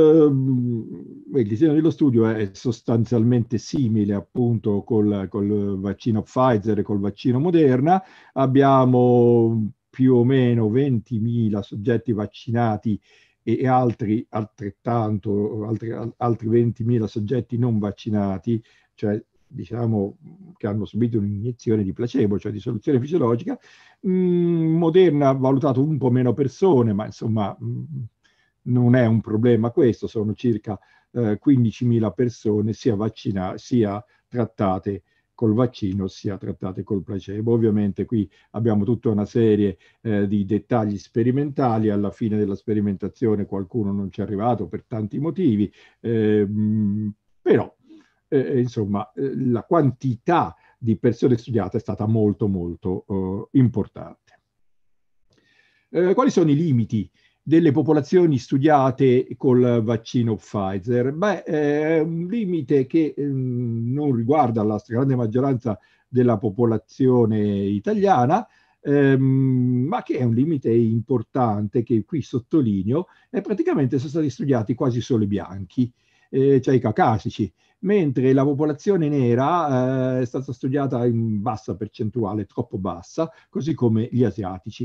E: Uh, il disegno dello studio è sostanzialmente simile appunto col, col vaccino Pfizer e col vaccino Moderna. Abbiamo più o meno ventimila soggetti vaccinati e, e altri altrettanto, altri, altri ventimila soggetti non vaccinati, cioè diciamo che hanno subito un'iniezione di placebo, cioè di soluzione fisiologica. Mm, Moderna ha valutato un po' meno persone, ma insomma mm, non è un problema questo, sono circa eh, quindicimila persone sia vaccinate, sia trattate col vaccino, sia trattate col placebo. Ovviamente qui abbiamo tutta una serie eh, di dettagli sperimentali, alla fine della sperimentazione qualcuno non ci è arrivato per tanti motivi, eh, però eh, insomma eh, la quantità di persone studiate è stata molto molto eh, importante. Eh, quali sono i limiti delle popolazioni studiate col vaccino Pfizer? Beh, è un limite che eh, non riguarda la stragrande maggioranza della popolazione italiana, ehm, ma che è un limite importante che qui sottolineo, e praticamente sono stati studiati quasi solo i bianchi, eh, cioè i caucasici, mentre la popolazione nera eh, è stata studiata in bassa percentuale, troppo bassa, così come gli asiatici.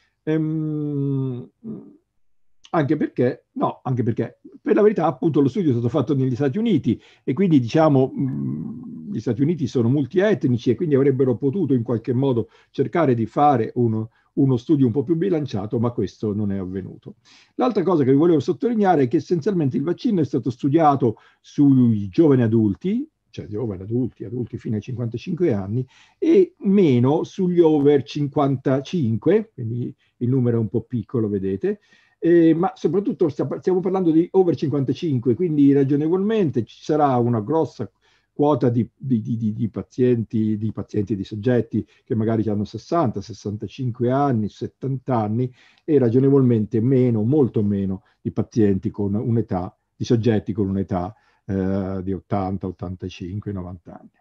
E: Ehm, Anche perché, no, anche perché per la verità appunto lo studio è stato fatto negli Stati Uniti e quindi diciamo mh, gli Stati Uniti sono multietnici e quindi avrebbero potuto in qualche modo cercare di fare uno, uno studio un po' più bilanciato, ma questo non è avvenuto. L'altra cosa che vi volevo sottolineare è che essenzialmente il vaccino è stato studiato sui giovani adulti, cioè giovani adulti, adulti fino ai cinquantacinque anni, e meno sugli over cinquantacinque, quindi il numero è un po' piccolo, vedete. Eh, ma soprattutto stiamo parlando di over cinquantacinque, quindi ragionevolmente ci sarà una grossa quota di, di, di, di pazienti, di pazienti, di soggetti che magari hanno sessanta, sessantacinque anni, settanta anni, e ragionevolmente meno, molto meno di pazienti con un'età, di soggetti con un'età eh, di ottanta, ottantacinque, novanta anni.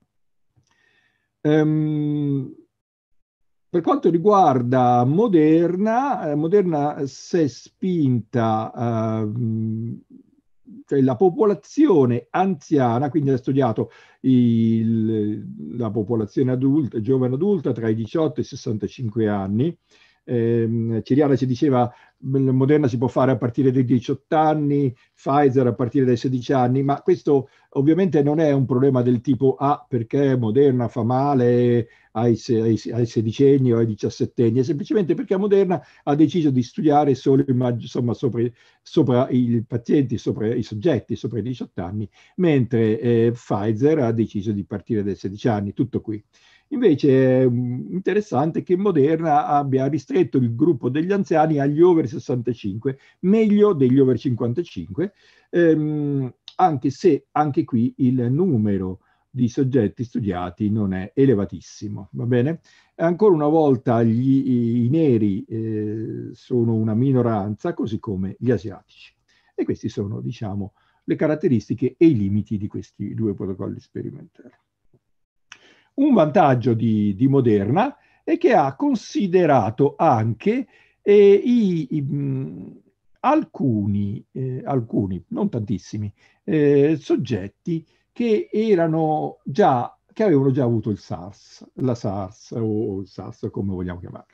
E: Um, Per quanto riguarda Moderna, eh, Moderna si è spinta, eh, cioè la popolazione anziana, quindi ha studiato il, la popolazione adulta, giovane adulta tra i diciotto e i sessantacinque anni. Eh, Ciriana ci diceva Moderna si può fare a partire dai diciotto anni, Pfizer a partire dai sedici anni, ma questo ovviamente non è un problema del tipo ah, perché Moderna fa male ai, ai, ai sedicenni o ai diciassettenni, è semplicemente perché Moderna ha deciso di studiare solo insomma, sopra, sopra i pazienti, sopra i soggetti, sopra i diciotto anni, mentre eh, Pfizer ha deciso di partire dai sedici anni, tutto qui. Invece è interessante che Moderna abbia ristretto il gruppo degli anziani agli over sessantacinque, meglio degli over cinquantacinque, ehm, anche se anche qui il numero di soggetti studiati non è elevatissimo, va bene? Ancora una volta gli, i neri eh, sono una minoranza, così come gli asiatici. E questi sono, diciamo, le caratteristiche e i limiti di questi due protocolli sperimentali. un vantaggio di, di Moderna è che ha considerato anche eh, i, i, mh, alcuni, eh, alcuni, non tantissimi, eh, soggetti che erano già, che avevano già avuto il SARS, la SARS o il SARS come vogliamo chiamarlo.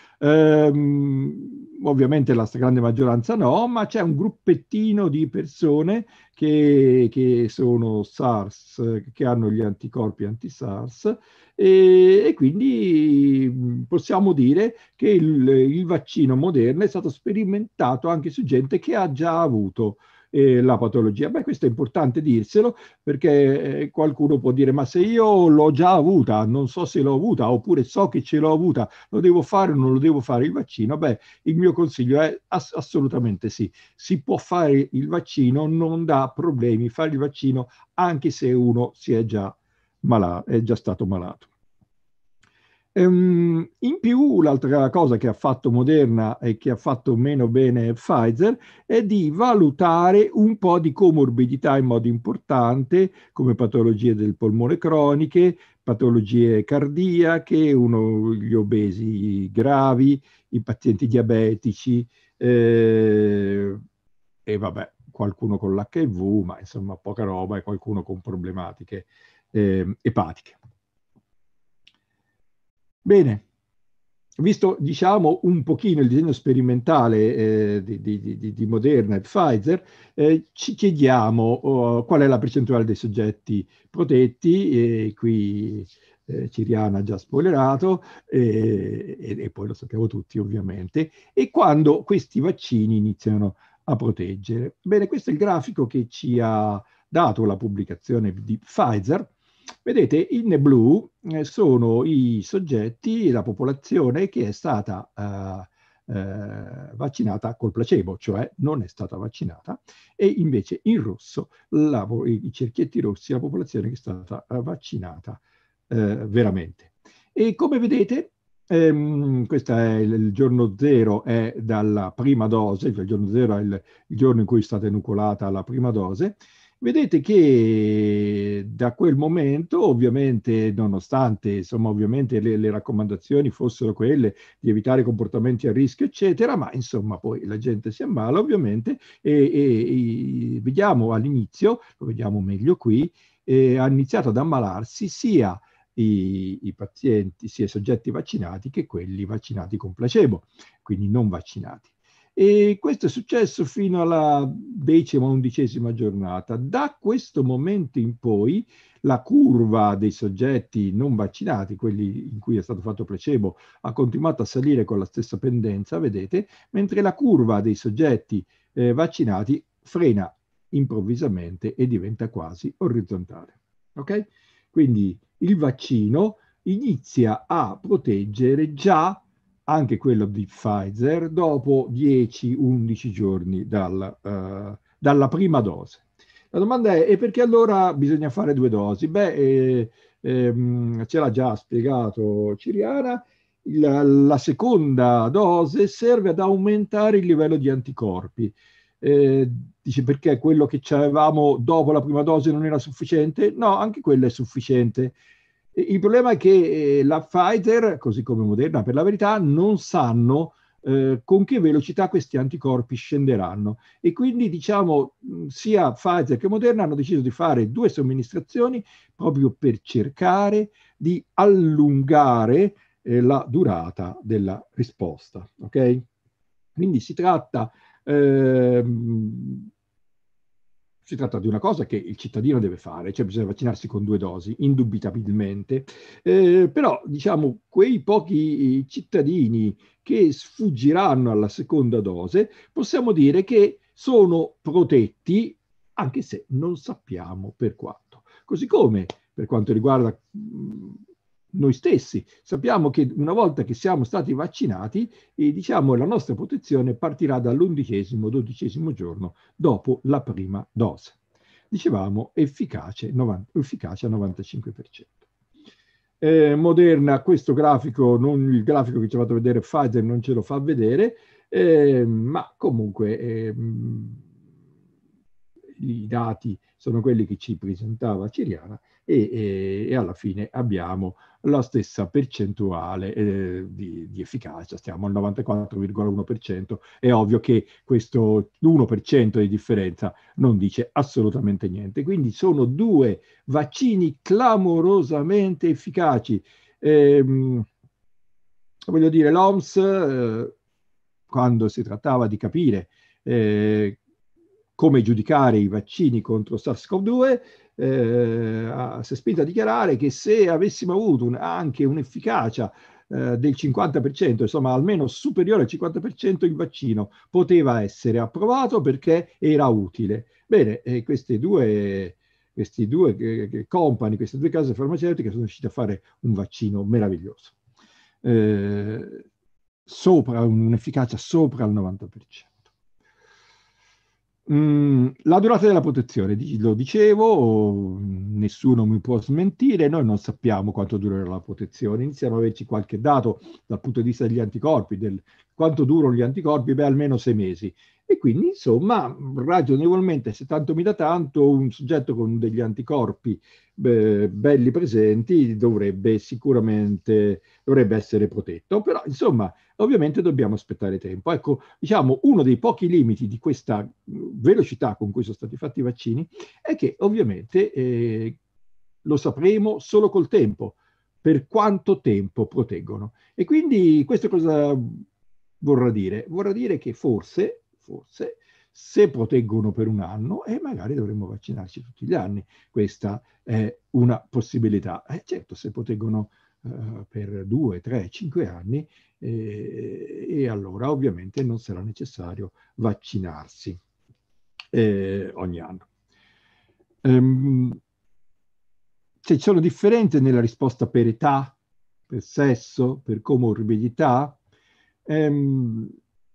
E: Um, ovviamente la stragrande maggioranza no, ma c'è un gruppettino di persone che, che sono SARS, che hanno gli anticorpi anti-SARS e, e quindi possiamo dire che il, il vaccino Moderna è stato sperimentato anche su gente che ha già avuto eh, la patologia. Beh, questo è importante dirselo perché eh, qualcuno può dire ma se io l'ho già avuta, non so se l'ho avuta oppure so che ce l'ho avuta, lo devo fare o non lo devo fare il vaccino? Beh, il mio consiglio è ass- assolutamente sì. Si può fare il vaccino, non dà problemi fare il vaccino anche se uno si è già malato, è già stato malato. Um, in più, l'altra cosa che ha fatto Moderna e che ha fatto meno bene Pfizer è di valutare un po' di comorbidità in modo importante, come patologie del polmone croniche, patologie cardiache, uno, gli obesi gravi, i pazienti diabetici eh, e vabbè, qualcuno con l'H I V, ma insomma poca roba, e qualcuno con problematiche eh, epatiche. Bene, visto diciamo un pochino il disegno sperimentale eh, di, di, di, di Moderna e Pfizer, eh, ci chiediamo oh, qual è la percentuale dei soggetti protetti, e qui eh, Ciriana ha già spoilerato, eh, e, e poi lo sappiamo tutti ovviamente, e quando questi vaccini iniziano a proteggere. Bene, questo è il grafico che ci ha dato la pubblicazione di Pfizer. Vedete, in blu eh, sono i soggetti, la popolazione che è stata eh, eh, vaccinata col placebo, cioè non è stata vaccinata, e invece in rosso la, i cerchietti rossi, la popolazione che è stata vaccinata eh, veramente. E come vedete, ehm, questo è il, il giorno zero, è dalla prima dose, cioè il giorno zero è il, il giorno in cui è stata inoculata la prima dose. Vedete che da quel momento, ovviamente, nonostante insomma, ovviamente le, le raccomandazioni fossero quelle di evitare comportamenti a rischio, eccetera, ma insomma poi la gente si ammala ovviamente e, e, e vediamo all'inizio, lo vediamo meglio qui, eh, ha iniziato ad ammalarsi sia i, i pazienti, sia i soggetti vaccinati che quelli vaccinati con placebo, quindi non vaccinati. E questo è successo fino alla decima, undicesima giornata. Da questo momento in poi la curva dei soggetti non vaccinati, quelli in cui è stato fatto placebo, ha continuato a salire con la stessa pendenza, vedete, mentre la curva dei soggetti eh, vaccinati frena improvvisamente e diventa quasi orizzontale. Ok? Quindi il vaccino inizia a proteggere già anche quello di Pfizer, dopo dieci undici giorni dal, uh, dalla prima dose. La domanda è, e perché allora bisogna fare due dosi? Beh, eh, ehm, ce l'ha già spiegato Ciriana, la, la seconda dose serve ad aumentare il livello di anticorpi. Eh, dice perché quello che avevamo dopo la prima dose non era sufficiente? No, anche quello è sufficiente. Il problema è che la Pfizer, così come Moderna per la verità, non sanno eh, con che velocità questi anticorpi scenderanno. E quindi diciamo sia Pfizer che Moderna hanno deciso di fare due somministrazioni proprio per cercare di allungare eh, la durata della risposta. Ok? Quindi si tratta... Ehm, Si tratta di una cosa che il cittadino deve fare, cioè bisogna vaccinarsi con due dosi, indubitabilmente, eh, però diciamo quei pochi cittadini che sfuggiranno alla seconda dose, possiamo dire che sono protetti, anche se non sappiamo per quanto. Così come per quanto riguarda mh, noi stessi, sappiamo che una volta che siamo stati vaccinati, eh, diciamo la nostra protezione partirà dall'undicesimo, dodicesimo giorno dopo la prima dose. Dicevamo efficace, novanta, efficace al novantacinque per cento. Eh, Moderna, questo grafico, non, il grafico che ci ha fatto vedere Pfizer non ce lo fa vedere, eh, ma comunque eh, i dati sono quelli che ci presentava Ciriana, e, e, e alla fine abbiamo la stessa percentuale eh, di, di efficacia, stiamo al novantaquattro virgola uno per cento. È ovvio che questo uno per cento di differenza non dice assolutamente niente, quindi sono due vaccini clamorosamente efficaci. Ehm, voglio dire, l'O M S, eh, quando si trattava di capire eh, come giudicare i vaccini contro SARS-CoV due, eh, si è spinto a dichiarare che se avessimo avuto un, anche un'efficacia eh, del cinquanta per cento, insomma almeno superiore al cinquanta per cento, il vaccino poteva essere approvato perché era utile. Bene, eh, queste due, questi due eh, company, queste due case farmaceutiche sono riuscite a fare un vaccino meraviglioso, eh, sopra un'efficacia sopra il novanta per cento. Mm, la durata della protezione, lo dicevo, nessuno mi può smentire, noi non sappiamo quanto durerà la protezione, iniziamo ad averci qualche dato dal punto di vista degli anticorpi, del quanto durano gli anticorpi, beh almeno sei mesi, e quindi insomma ragionevolmente, se tanto mi dà tanto, un soggetto con degli anticorpi beh, belli presenti dovrebbe sicuramente dovrebbe essere protetto, però insomma ovviamente dobbiamo aspettare tempo. Ecco, diciamo, uno dei pochi limiti di questa velocità con cui sono stati fatti i vaccini è che ovviamente eh, lo sapremo solo col tempo, per quanto tempo proteggono. E quindi questo cosa vorrà dire? Vorrà dire che forse, forse, se proteggono per un anno, e eh, magari dovremmo vaccinarci tutti gli anni. Questa è una possibilità. Eh, certo, se proteggono uh, per due, tre, cinque anni, eh, e allora ovviamente non sarà necessario vaccinarsi eh, ogni anno. Um, ci sono differenze nella risposta per età, per sesso, per comorbidità. Um,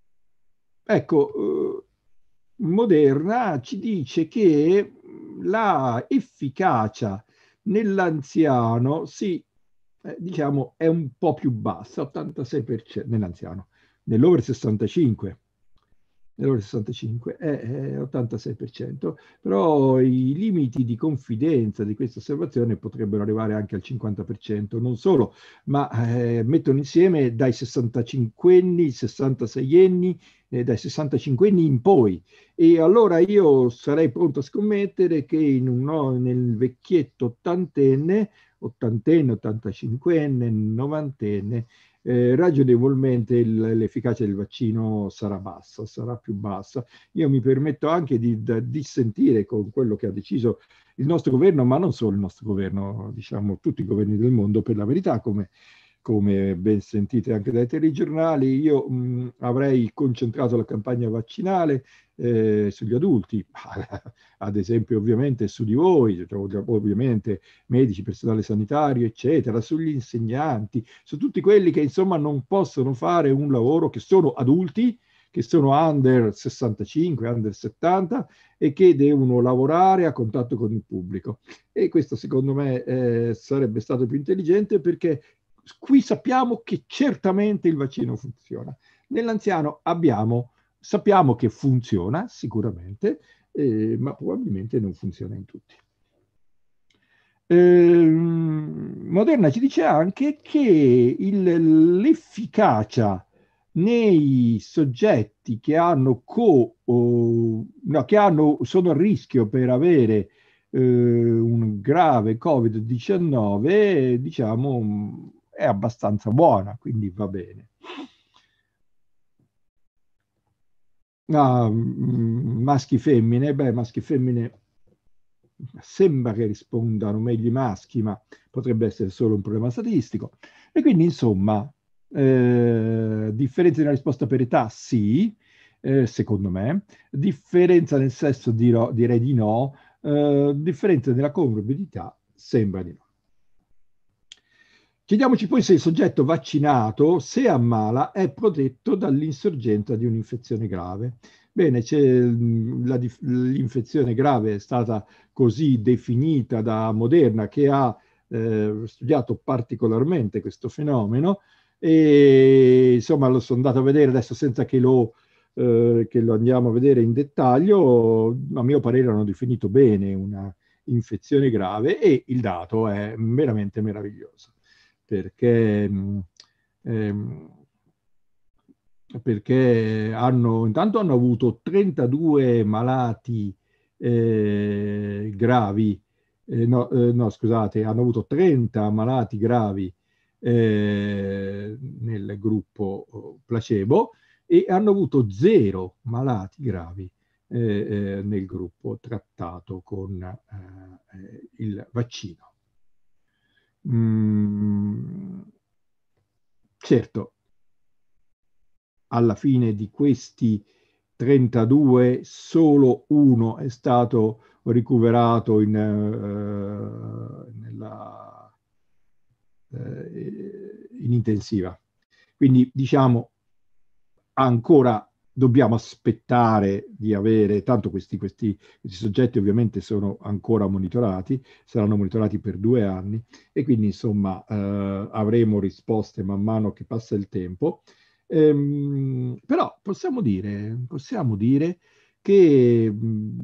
E: ecco, uh, Moderna ci dice che la efficacia nell'anziano sì, eh, diciamo è un po' più bassa, ottantasei per cento nell'anziano, nell'over sessantacinque, nell'over sessantacinque è, è ottantasei per cento, però i limiti di confidenza di questa osservazione potrebbero arrivare anche al cinquanta per cento, non solo, ma eh, mettono insieme dai sessantacinquenni, sessantaseienni, eh, dai sessantacinquenni in poi. E allora io sarei pronto a scommettere che in un, no, nel vecchietto ottantenne, ottantenne, ottantacinquenne, novantenne, eh, ragionevolmente l'efficacia del vaccino sarà bassa, sarà più bassa. Io mi permetto anche di, di dissentire con quello che ha deciso il nostro governo, ma non solo il nostro governo, diciamo tutti i governi del mondo, per la verità, come, come ben sentite anche dai telegiornali. Io mh, avrei concentrato la campagna vaccinale eh, sugli adulti, ad esempio ovviamente su di voi, ovviamente medici, personale sanitario, eccetera, sugli insegnanti, su tutti quelli che insomma non possono fare un lavoro, che sono adulti, che sono under sessantacinque, under settanta e che devono lavorare a contatto con il pubblico. E questo secondo me eh, sarebbe stato più intelligente, perché qui sappiamo che certamente il vaccino funziona. Nell'anziano abbiamo, sappiamo che funziona sicuramente, eh, ma probabilmente non funziona in tutti. Eh, Moderna ci dice anche che l'efficacia nei soggetti che hanno co, o, no, che hanno, sono a rischio per avere eh, un grave Covid diciannove, diciamo, è abbastanza buona, quindi va bene. Ah, maschi femmine, beh, maschi femmine sembra che rispondano meglio i maschi, ma potrebbe essere solo un problema statistico. E quindi, insomma, eh, differenze nella risposta per età, sì, eh, secondo me. Differenza nel sesso, dirò, direi di no. Eh, differenza nella comorbidità, sembra di no. Chiediamoci poi se il soggetto vaccinato, se ammala, è protetto dall'insorgenza di un'infezione grave. Bene, l'infezione grave è stata così definita da Moderna, che ha eh, studiato particolarmente questo fenomeno, e insomma lo sono andato a vedere adesso senza che lo eh, che lo andiamo a vedere in dettaglio, a mio parere hanno definito bene una infezione grave e il dato è veramente meraviglioso, perché, ehm, perché hanno, intanto hanno avuto trentadue malati eh, gravi, eh, no, eh, no scusate, hanno avuto trenta malati gravi eh, nel gruppo placebo e hanno avuto zero malati gravi eh, eh, nel gruppo trattato con eh, il vaccino. Mm, certo, alla fine di questi trentadue solo uno è stato ricoverato in, uh, nella, uh, in intensiva. Quindi diciamo ancora dobbiamo aspettare di avere, tanto questi, questi, questi soggetti ovviamente sono ancora monitorati, saranno monitorati per due anni e quindi insomma uh, avremo risposte man mano che passa il tempo. Ehm, però possiamo dire, possiamo dire che,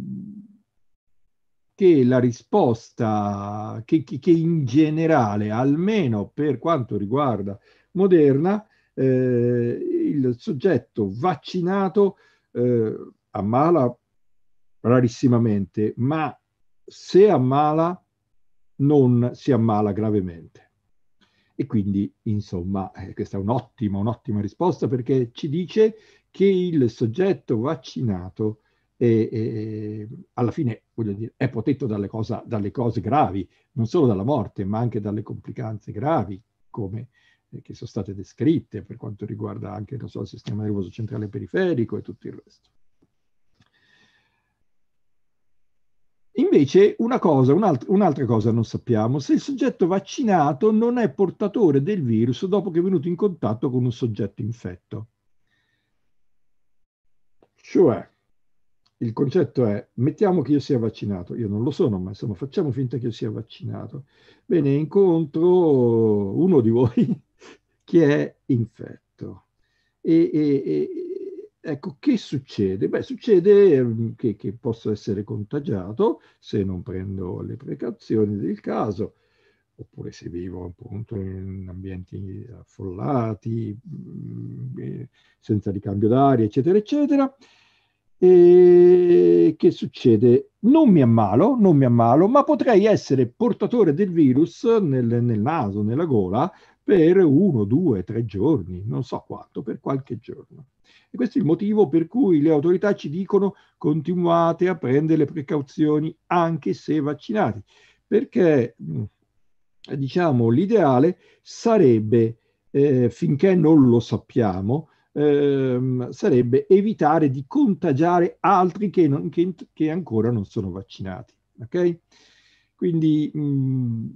E: che la risposta, che, che in generale, almeno per quanto riguarda Moderna, eh, il soggetto vaccinato eh, ammala rarissimamente, ma se ammala non si ammala gravemente. E quindi, insomma, eh, questa è un'ottima, un'ottima risposta perché ci dice che il soggetto vaccinato è, è, alla fine, voglio dire, è protetto dalle, cosa, dalle cose gravi, non solo dalla morte, ma anche dalle complicanze gravi, come eh, che sono state descritte per quanto riguarda anche, non so, il sistema nervoso centrale periferico e tutto il resto. Invece una cosa, un'altra, un'altra cosa non sappiamo, se il soggetto vaccinato non è portatore del virus dopo che è venuto in contatto con un soggetto infetto. Cioè, il concetto è, mettiamo che io sia vaccinato, io non lo sono, ma insomma facciamo finta che io sia vaccinato. Bene, incontro uno di voi che è infetto. E, e, e ecco, che succede? Beh, succede che, che posso essere contagiato se non prendo le precauzioni del caso, oppure se vivo appunto in ambienti affollati, senza ricambio d'aria, eccetera, eccetera. E che succede? Non mi ammalo, non mi ammalo, ma potrei essere portatore del virus nel, nel naso, nella gola, per uno, due, tre giorni, non so quanto, per qualche giorno. E questo è il motivo per cui le autorità ci dicono continuate a prendere le precauzioni anche se vaccinati, perché diciamo l'ideale sarebbe, eh, finché non lo sappiamo, ehm, sarebbe evitare di contagiare altri che, non, che, che ancora non sono vaccinati. Ok? Quindi mh,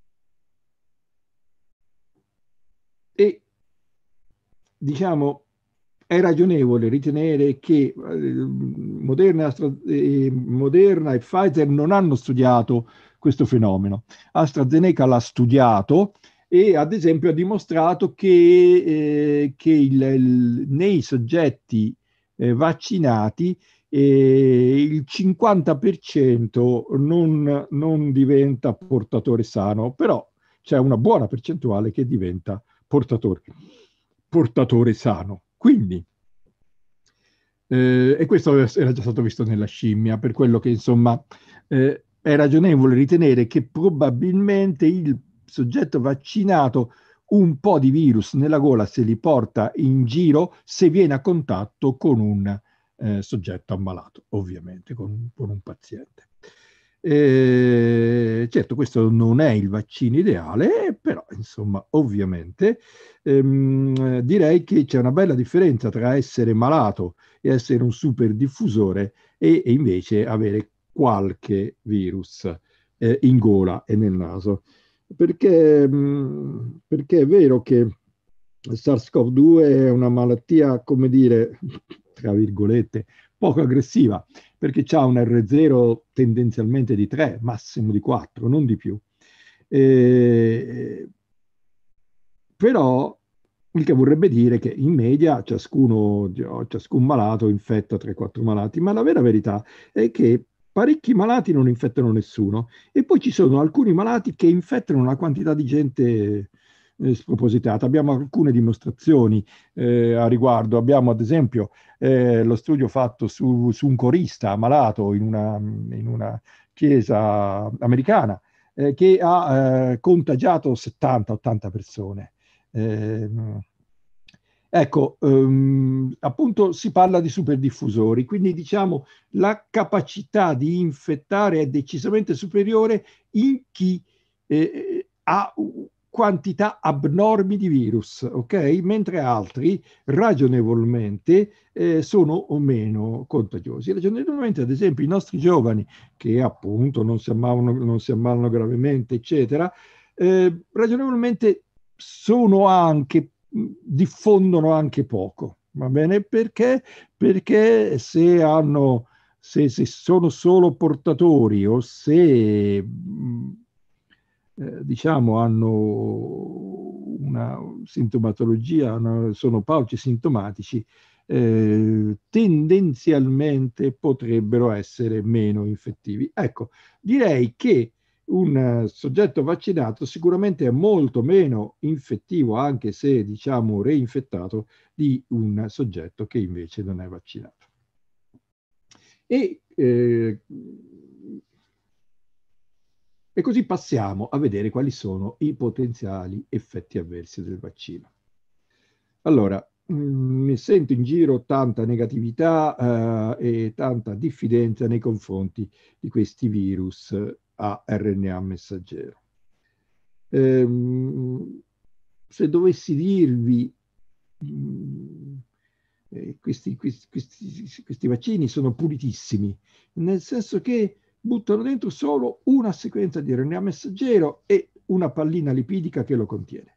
E: e diciamo è ragionevole ritenere che eh, Moderna, eh, Moderna e Pfizer non hanno studiato questo fenomeno. AstraZeneca l'ha studiato e ad esempio ha dimostrato che, eh, che il, il, nei soggetti eh, vaccinati eh, il cinquanta per cento non, non diventa portatore sano, però c'è una buona percentuale che diventa portatore, portatore sano. Quindi, eh, e questo era già stato visto nella scimmia, per quello che insomma eh, è ragionevole ritenere che probabilmente il soggetto vaccinato un po' di virus nella gola se li porta in giro se viene a contatto con un eh, soggetto ammalato, ovviamente, con, con un paziente. Eh, certo, questo non è il vaccino ideale, però insomma, ovviamente, ehm, direi che c'è una bella differenza tra essere malato e essere un super diffusore e, e invece avere qualche virus eh, in gola e nel naso. Perché, mh, perché è vero che SARS-CoV due è una malattia, come dire, tra virgolette, poco aggressiva, perché ha un erre zero tendenzialmente di tre, massimo di quattro, non di più. Eh, però il che vorrebbe dire che in media ciascuno, ciascun malato infetta tre quattro malati, ma la vera verità è che parecchi malati non infettano nessuno e poi ci sono alcuni malati che infettano una quantità di gente eh, spropositata. Abbiamo alcune dimostrazioni eh, a riguardo. Abbiamo ad esempio eh, lo studio fatto su, su un corista malato in una, in una chiesa americana eh, che ha eh, contagiato settanta ottanta persone. Eh, ecco, um, appunto si parla di superdiffusori, quindi diciamo la capacità di infettare è decisamente superiore in chi eh, ha quantità abnormi di virus, ok? Mentre altri ragionevolmente eh, sono o meno contagiosi. Ragionevolmente, ad esempio, i nostri giovani che appunto non si ammalano, non si ammalano gravemente, eccetera, eh, ragionevolmente sono anche, diffondono anche poco, va bene? Perché? Perché se hanno, se, se sono solo portatori o se eh, diciamo hanno una sintomatologia, una, sono pauci sintomatici, eh, tendenzialmente potrebbero essere meno infettivi. Ecco, direi che un soggetto vaccinato sicuramente è molto meno infettivo, anche se diciamo reinfettato, di un soggetto che invece non è vaccinato. E, eh, e così passiamo a vedere quali sono i potenziali effetti avversi del vaccino. Allora, mi sento in giro tanta negatività eh, e tanta diffidenza nei confronti di questi virus a R N A messaggero. Ehm, se dovessi dirvi, mh, eh, questi, questi, questi, questi vaccini sono pulitissimi, nel senso che buttano dentro solo una sequenza di R N A messaggero e una pallina lipidica che lo contiene.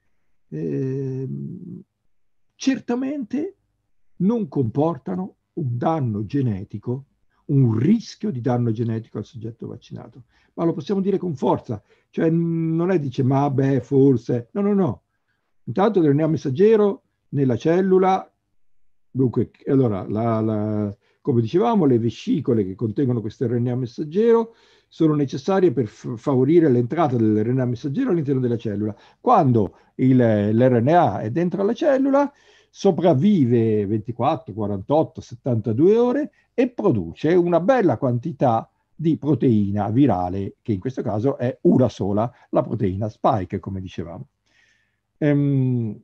E: Ehm, certamente non comportano un danno genetico, un rischio di danno genetico al soggetto vaccinato, ma lo possiamo dire con forza, cioè non è dice ma beh forse, no no no, intanto l'R N A messaggero nella cellula, dunque allora la, la, come dicevamo le vescicole che contengono questo R N A messaggero sono necessarie per favorire l'entrata dell'R N A messaggero all'interno della cellula. Quando l'R N A è dentro la cellula, sopravvive ventiquattro, quarantotto, settantadue ore e produce una bella quantità di proteina virale, che in questo caso è una sola, la proteina spike, come dicevamo. Ehm,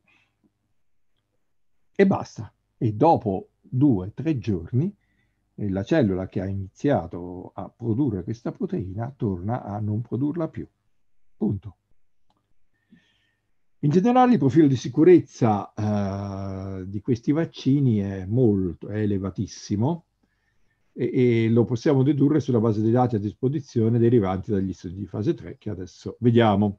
E: e basta. E dopo due o tre giorni la cellula che ha iniziato a produrre questa proteina torna a non produrla più. Punto. In generale il profilo di sicurezza eh, di questi vaccini è molto, è elevatissimo e, e lo possiamo dedurre sulla base dei dati a disposizione derivanti dagli studi di fase tre che adesso vediamo.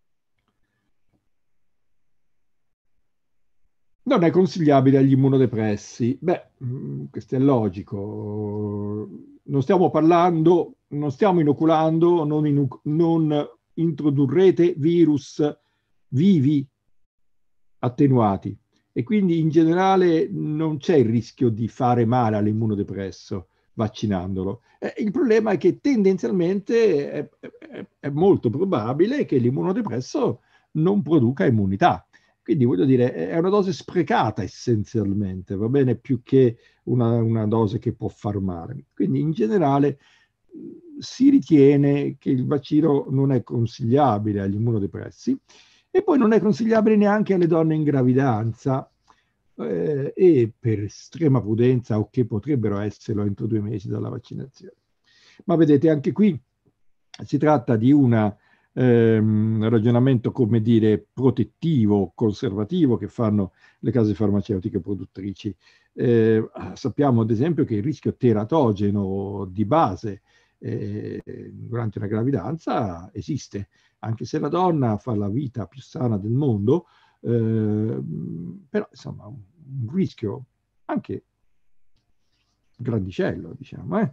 E: Non è consigliabile agli immunodepressi. Beh, questo è logico. Non stiamo parlando, non stiamo inoculando, non, inu- non introdurrete virus vivi attenuati. E quindi in generale non c'è il rischio di fare male all'immunodepresso vaccinandolo. Eh, il problema è che tendenzialmente è, è, è molto probabile che l'immunodepresso non produca immunità. Quindi voglio dire, è una dose sprecata essenzialmente, va bene, più che una, una dose che può far male. Quindi in generale si ritiene che il vaccino non è consigliabile agli immunodepressi e poi non è consigliabile neanche alle donne in gravidanza eh, e per estrema prudenza o che potrebbero esserlo entro due mesi dalla vaccinazione. Ma vedete, anche qui si tratta di una Ehm, ragionamento, come dire, protettivo, conservativo che fanno le case farmaceutiche produttrici. Eh, sappiamo ad esempio che il rischio teratogeno di base eh, durante una gravidanza esiste, anche se la donna fa la vita più sana del mondo, eh, però insomma un rischio anche grandicello, diciamo, eh?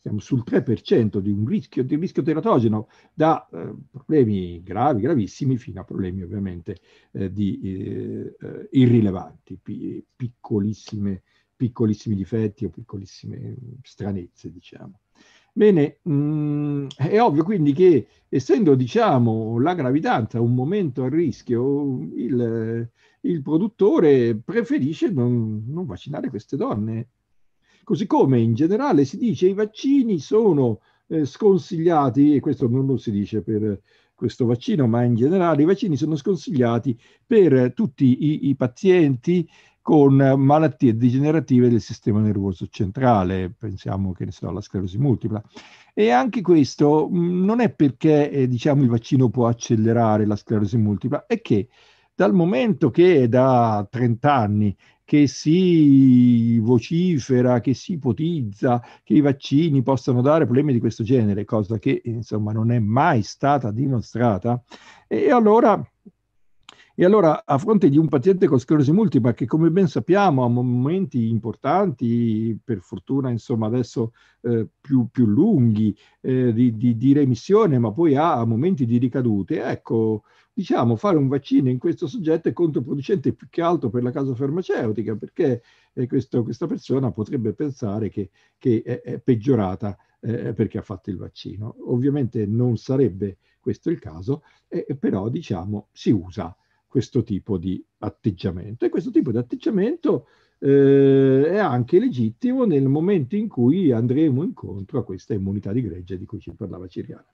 E: siamo sul tre per cento di un rischio, di rischio teratogeno, da eh, problemi gravi, gravissimi, fino a problemi ovviamente eh, di, eh, eh, irrilevanti, pi piccolissime, piccolissimi difetti o piccolissime stranezze, diciamo. Bene, mh, è ovvio quindi che, essendo, diciamo, la gravidanza un momento a rischio, il, il produttore preferisce non, non vaccinare queste donne. Così come in generale si dice i vaccini sono eh, sconsigliati, e questo non lo si dice per questo vaccino, ma in generale i vaccini sono sconsigliati per tutti i, i pazienti con malattie degenerative del sistema nervoso centrale, pensiamo che ne so, alla sclerosi multipla. E anche questo mh, non è perché eh, diciamo il vaccino può accelerare la sclerosi multipla, è che dal momento che è da trenta anni che si vocifera, che si ipotizza che i vaccini possano dare problemi di questo genere, cosa che insomma non è mai stata dimostrata, e allora E allora, a fronte di un paziente con sclerosi multipla, che come ben sappiamo ha momenti importanti, per fortuna insomma adesso eh, più, più lunghi eh, di, di, di remissione, ma poi ha momenti di ricadute, ecco, diciamo, fare un vaccino in questo soggetto è controproducente più che altro per la casa farmaceutica, perché eh, questo, questa persona potrebbe pensare che, che è, è peggiorata eh, perché ha fatto il vaccino. Ovviamente non sarebbe questo il caso, eh, però diciamo si usa questo tipo di atteggiamento. E questo tipo di atteggiamento eh, è anche legittimo nel momento in cui andremo incontro a questa immunità di gregge di cui ci parlava Ciriana.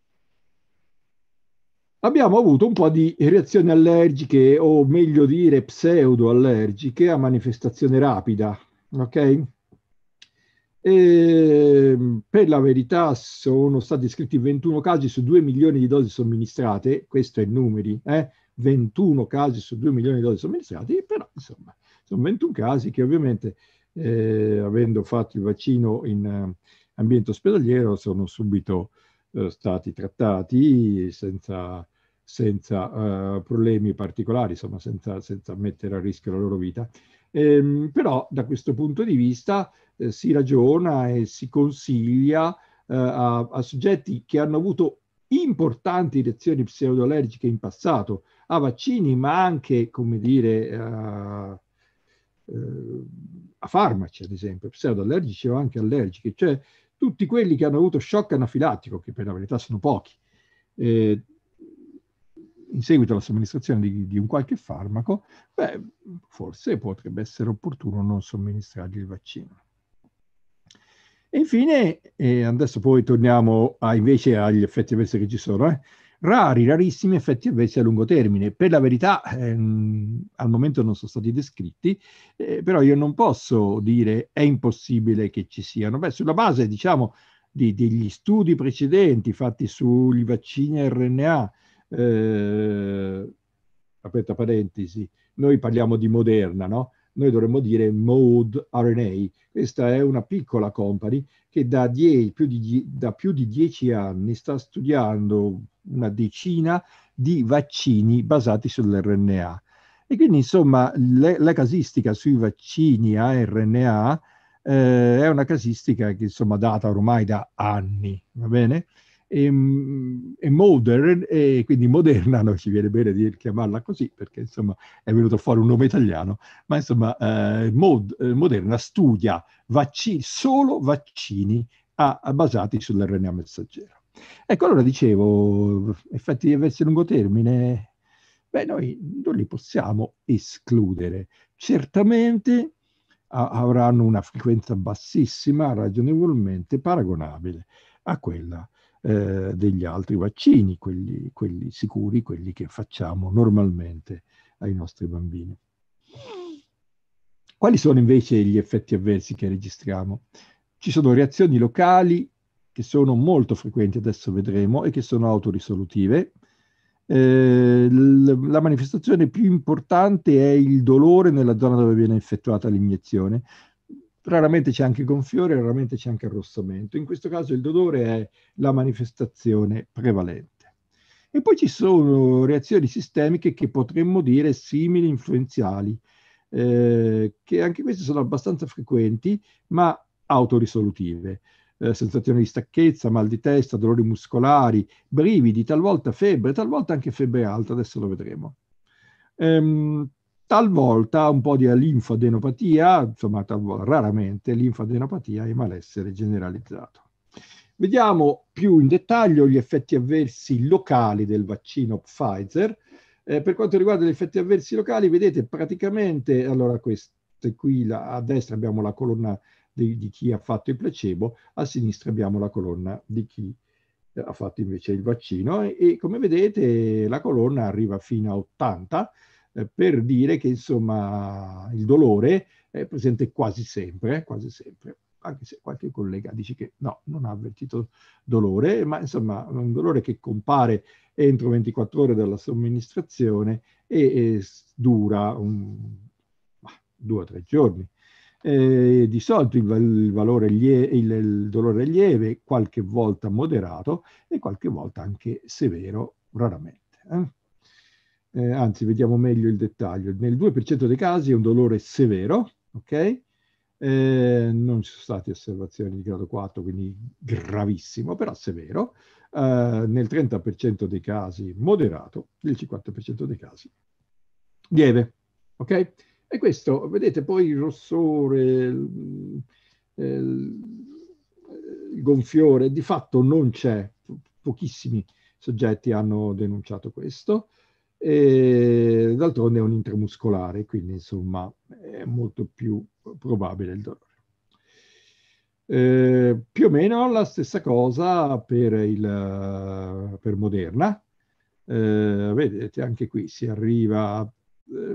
E: Abbiamo avuto un po' di reazioni allergiche, o meglio dire pseudo-allergiche, a manifestazione rapida, ok? E, per la verità sono stati iscritti ventuno casi su due milioni di dosi somministrate, questo è il numeri, eh? ventuno casi su due milioni di dosi somministrati, però insomma sono ventuno casi che ovviamente eh, avendo fatto il vaccino in uh, ambiente ospedaliero sono subito uh, stati trattati senza, senza uh, problemi particolari, insomma senza, senza mettere a rischio la loro vita. Ehm, però da questo punto di vista eh, si ragiona e si consiglia eh, a, a soggetti che hanno avuto importanti reazioni pseudoallergiche in passato a vaccini, ma anche, come dire, a, a farmaci, ad esempio, pseudoallergici o anche allergici, cioè tutti quelli che hanno avuto shock anafilattico, che per la verità sono pochi, eh, in seguito alla somministrazione di, di un qualche farmaco, beh, forse potrebbe essere opportuno non somministrargli il vaccino. E infine, eh, adesso poi torniamo a, invece agli effetti avversi che ci sono, eh, rari, rarissimi effetti avversi a lungo termine. Per la verità, ehm, al momento non sono stati descritti, eh, però io non posso dire è impossibile che ci siano. Beh, sulla base, diciamo, di, degli studi precedenti fatti sui vaccini R N A, eh, aperta parentesi, noi parliamo di Moderna, no? Noi dovremmo dire Mode R N A. Questa è una piccola company che da, die, più di, da più di dieci anni sta studiando una decina di vaccini basati sull'R N A. E quindi, insomma, le, la casistica sui vaccini a R N A eh, è una casistica che, insomma, data ormai da anni, va bene? E, e Modern, e quindi Moderna, non ci viene bene di chiamarla così perché insomma è venuto fuori un nome italiano, ma insomma eh, Mod, eh, Moderna studia vaccini, solo vaccini a, a basati sull'R N A messaggero. Ecco, allora dicevo, effetti avversi a lungo termine, beh, noi non li possiamo escludere. Certamente a, avranno una frequenza bassissima, ragionevolmente paragonabile a quella Eh, degli altri vaccini, quelli, quelli sicuri, quelli che facciamo normalmente ai nostri bambini. Quali sono invece gli effetti avversi che registriamo? Ci sono reazioni locali che sono molto frequenti, adesso vedremo, e che sono autorisolutive. Eh, la manifestazione più importante è il dolore nella zona dove viene effettuata l'iniezione. Raramente c'è anche gonfiore, raramente c'è anche arrossamento. In questo caso il dolore è la manifestazione prevalente. E poi ci sono reazioni sistemiche che potremmo dire simili influenziali, eh, che anche queste sono abbastanza frequenti, ma autorisolutive. eh, sensazione di stanchezza, mal di testa, dolori muscolari, brividi, talvolta febbre, talvolta anche febbre alta, adesso lo vedremo. Ehm, talvolta un po' di linfadenopatia, insomma talvolta, raramente linfadenopatia e malessere generalizzato. Vediamo più in dettaglio gli effetti avversi locali del vaccino Pfizer. Eh, per quanto riguarda gli effetti avversi locali, vedete praticamente, allora queste qui la, a destra abbiamo la colonna di, di chi ha fatto il placebo, a sinistra abbiamo la colonna di chi ha fatto invece il vaccino e, e come vedete la colonna arriva fino a ottanta eh, per dire che insomma il dolore è presente quasi sempre, quasi sempre, anche se qualche collega dice che no, non ha avvertito dolore, ma insomma un dolore che compare entro ventiquattro ore dalla somministrazione e, e dura un, due o tre giorni. Eh, di solito il, il, valore lie, il, il dolore è lieve, qualche volta moderato e qualche volta anche severo, raramente. Eh? Eh, anzi, vediamo meglio il dettaglio. Nel due per cento dei casi è un dolore severo, ok? Eh, non ci sono state osservazioni di grado quattro, quindi gravissimo, però severo. Eh, nel trenta per cento dei casi moderato, nel cinquanta per cento dei casi lieve, ok? E questo, vedete, poi il rossore, il, il, il gonfiore, di fatto non c'è, pochissimi soggetti hanno denunciato questo, e d'altronde è un intramuscolare, quindi insomma è molto più probabile il dolore. Eh, più o meno la stessa cosa per, il, per Moderna. Eh, vedete, anche qui si arriva... Eh,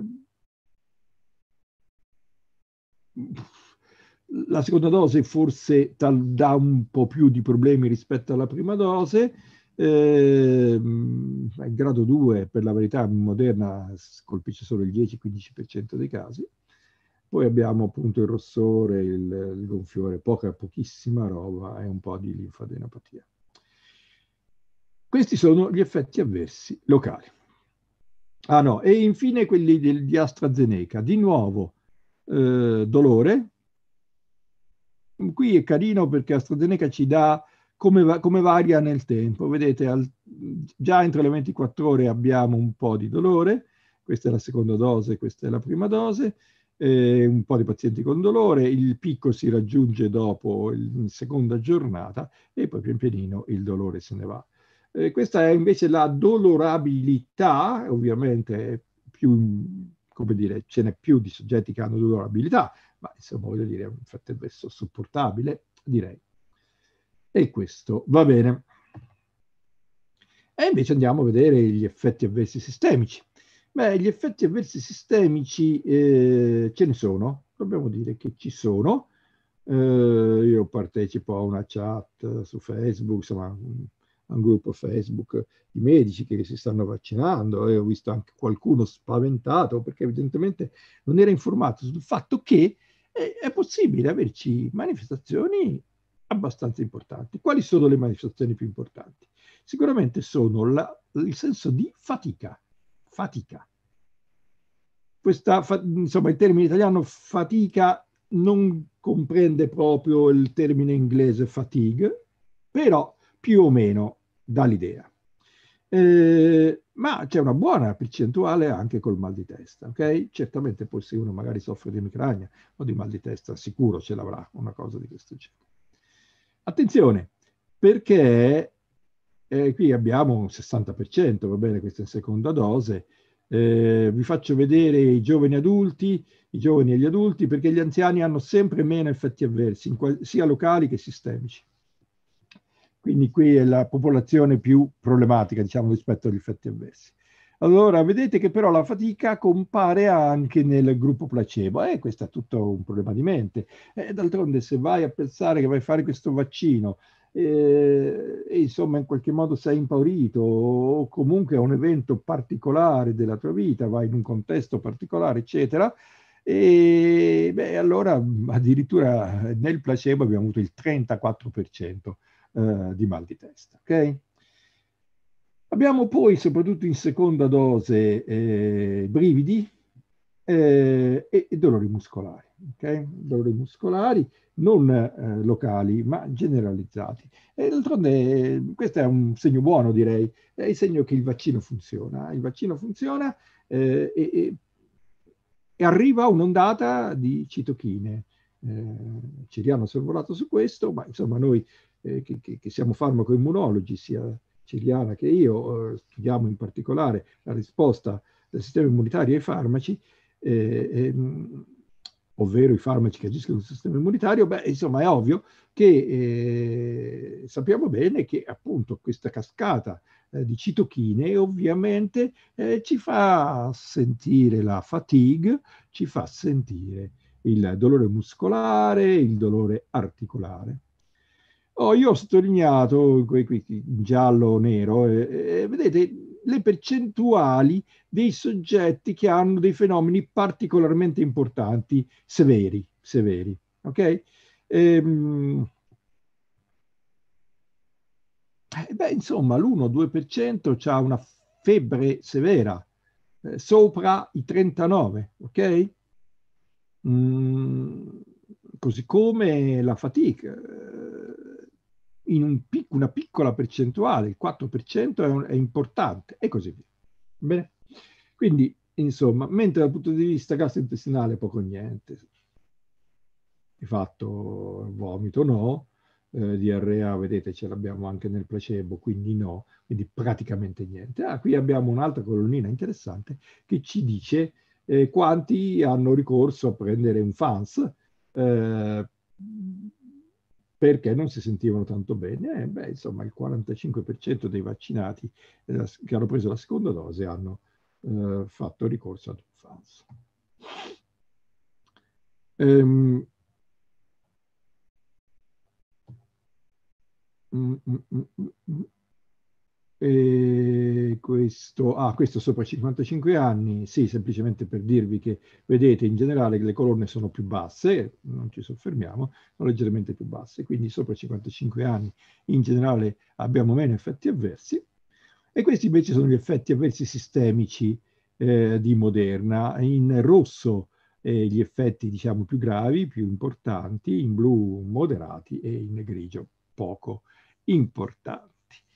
E: la seconda dose forse dà un po' più di problemi rispetto alla prima dose. Eh, il grado due, per la verità, Moderna colpisce solo il dieci quindici per cento dei casi. Poi abbiamo appunto il rossore, il, il gonfiore, poca, pochissima roba e un po' di linfadenopatia. Questi sono gli effetti avversi locali. Ah no, e infine quelli del, di AstraZeneca. Di nuovo, eh, dolore. Qui è carino perché AstraZeneca ci dà come, come varia nel tempo. Vedete, al, già entro le ventiquattro ore abbiamo un po' di dolore. Questa è la seconda dose, questa è la prima dose. Eh, un po' di pazienti con dolore. Il picco si raggiunge dopo la seconda giornata e poi pian pianino il dolore se ne va. Eh, questa è invece la dolorabilità, ovviamente più, come dire, ce n'è più di soggetti che hanno dolorabilità, ma insomma voglio dire, è un effetto avverso sopportabile, direi. E questo va bene. E invece andiamo a vedere gli effetti avversi sistemici. Beh, gli effetti avversi sistemici eh, ce ne sono, dobbiamo dire che ci sono. Eh, io partecipo a una chat su Facebook, insomma, a un gruppo Facebook di medici che si stanno vaccinando e ho visto anche qualcuno spaventato perché evidentemente non era informato sul fatto che è possibile averci manifestazioni abbastanza importanti. Quali sono le manifestazioni più importanti? Sicuramente sono la, il senso di fatica. Fatica. Questa, insomma, il termine italiano fatica non comprende proprio il termine inglese fatigue, però più o meno dà l'idea. Eh, ma c'è una buona percentuale anche col mal di testa, ok? Certamente poi se uno magari soffre di emicrania o di mal di testa, sicuro ce l'avrà una cosa di questo genere. Attenzione, perché eh, qui abbiamo un sessanta per cento, va bene, questa è in seconda dose. Eh, vi faccio vedere i giovani adulti, i giovani e gli adulti, perché gli anziani hanno sempre meno effetti avversi, sia locali che sistemici. Quindi qui è la popolazione più problematica, diciamo, rispetto agli effetti avversi. Allora, vedete che però la fatica compare anche nel gruppo placebo. Eh, questo è tutto un problema di mente. Eh, d'altronde, se vai a pensare che vai a fare questo vaccino eh, e insomma in qualche modo sei impaurito o comunque è un evento particolare della tua vita, vai in un contesto particolare, eccetera, e beh, allora addirittura nel placebo abbiamo avuto il trentaquattro per cento Uh, di mal di testa. Okay? Abbiamo poi, soprattutto in seconda dose, eh, brividi eh, e, e dolori muscolari. okay? Dolori muscolari, non eh, locali, ma generalizzati. E d'altronde questo è un segno buono, direi, è il segno che il vaccino funziona. Il vaccino funziona eh, e, e, e arriva un'ondata di citochine. Eh, Ciriano ha sorvolato su questo, ma insomma noi eh, che, che, che siamo farmacoimmunologi, sia Ciriana che io, eh, studiamo in particolare la risposta del sistema immunitario ai farmaci, eh, ehm, ovvero i farmaci che agiscono sul sistema immunitario, beh, insomma è ovvio che eh, sappiamo bene che appunto questa cascata eh, di citochine ovviamente eh, ci fa sentire la fatigue, ci fa sentire il dolore muscolare, il dolore articolare. Oh, io ho sottolineato qui, qui, in giallo o nero, eh, eh, vedete, le percentuali dei soggetti che hanno dei fenomeni particolarmente importanti, severi, severi, ok? Ehm, eh, beh, insomma, l'uno due per cento ha una febbre severa, eh, sopra i trentanove, ok? Mm, così come la fatica, eh, in un pic- una piccola percentuale, il quattro per cento è, un, è importante, e così via. Bene? Quindi, insomma, mentre dal punto di vista gastrointestinale poco o niente, di fatto vomito no, eh, diarrea, vedete, ce l'abbiamo anche nel placebo, quindi no, quindi praticamente niente. Ah, qui abbiamo un'altra colonnina interessante che ci dice eh, quanti hanno ricorso a prendere un F A N S eh, perché non si sentivano tanto bene. Eh, beh, insomma, il quarantacinque per cento dei vaccinati eh, che hanno preso la seconda dose hanno eh, fatto ricorso ad un F A N S. Ehm, mm, mm, mm, mm. E questo, ah, questo sopra cinquantacinque anni, sì, semplicemente per dirvi che, vedete, in generale le colonne sono più basse, non ci soffermiamo, sono leggermente più basse, quindi sopra cinquantacinque anni in generale abbiamo meno effetti avversi, e questi invece sono gli effetti avversi sistemici eh, di Moderna. In rosso eh, gli effetti, diciamo, più gravi, più importanti, in blu moderati e in grigio poco importanti.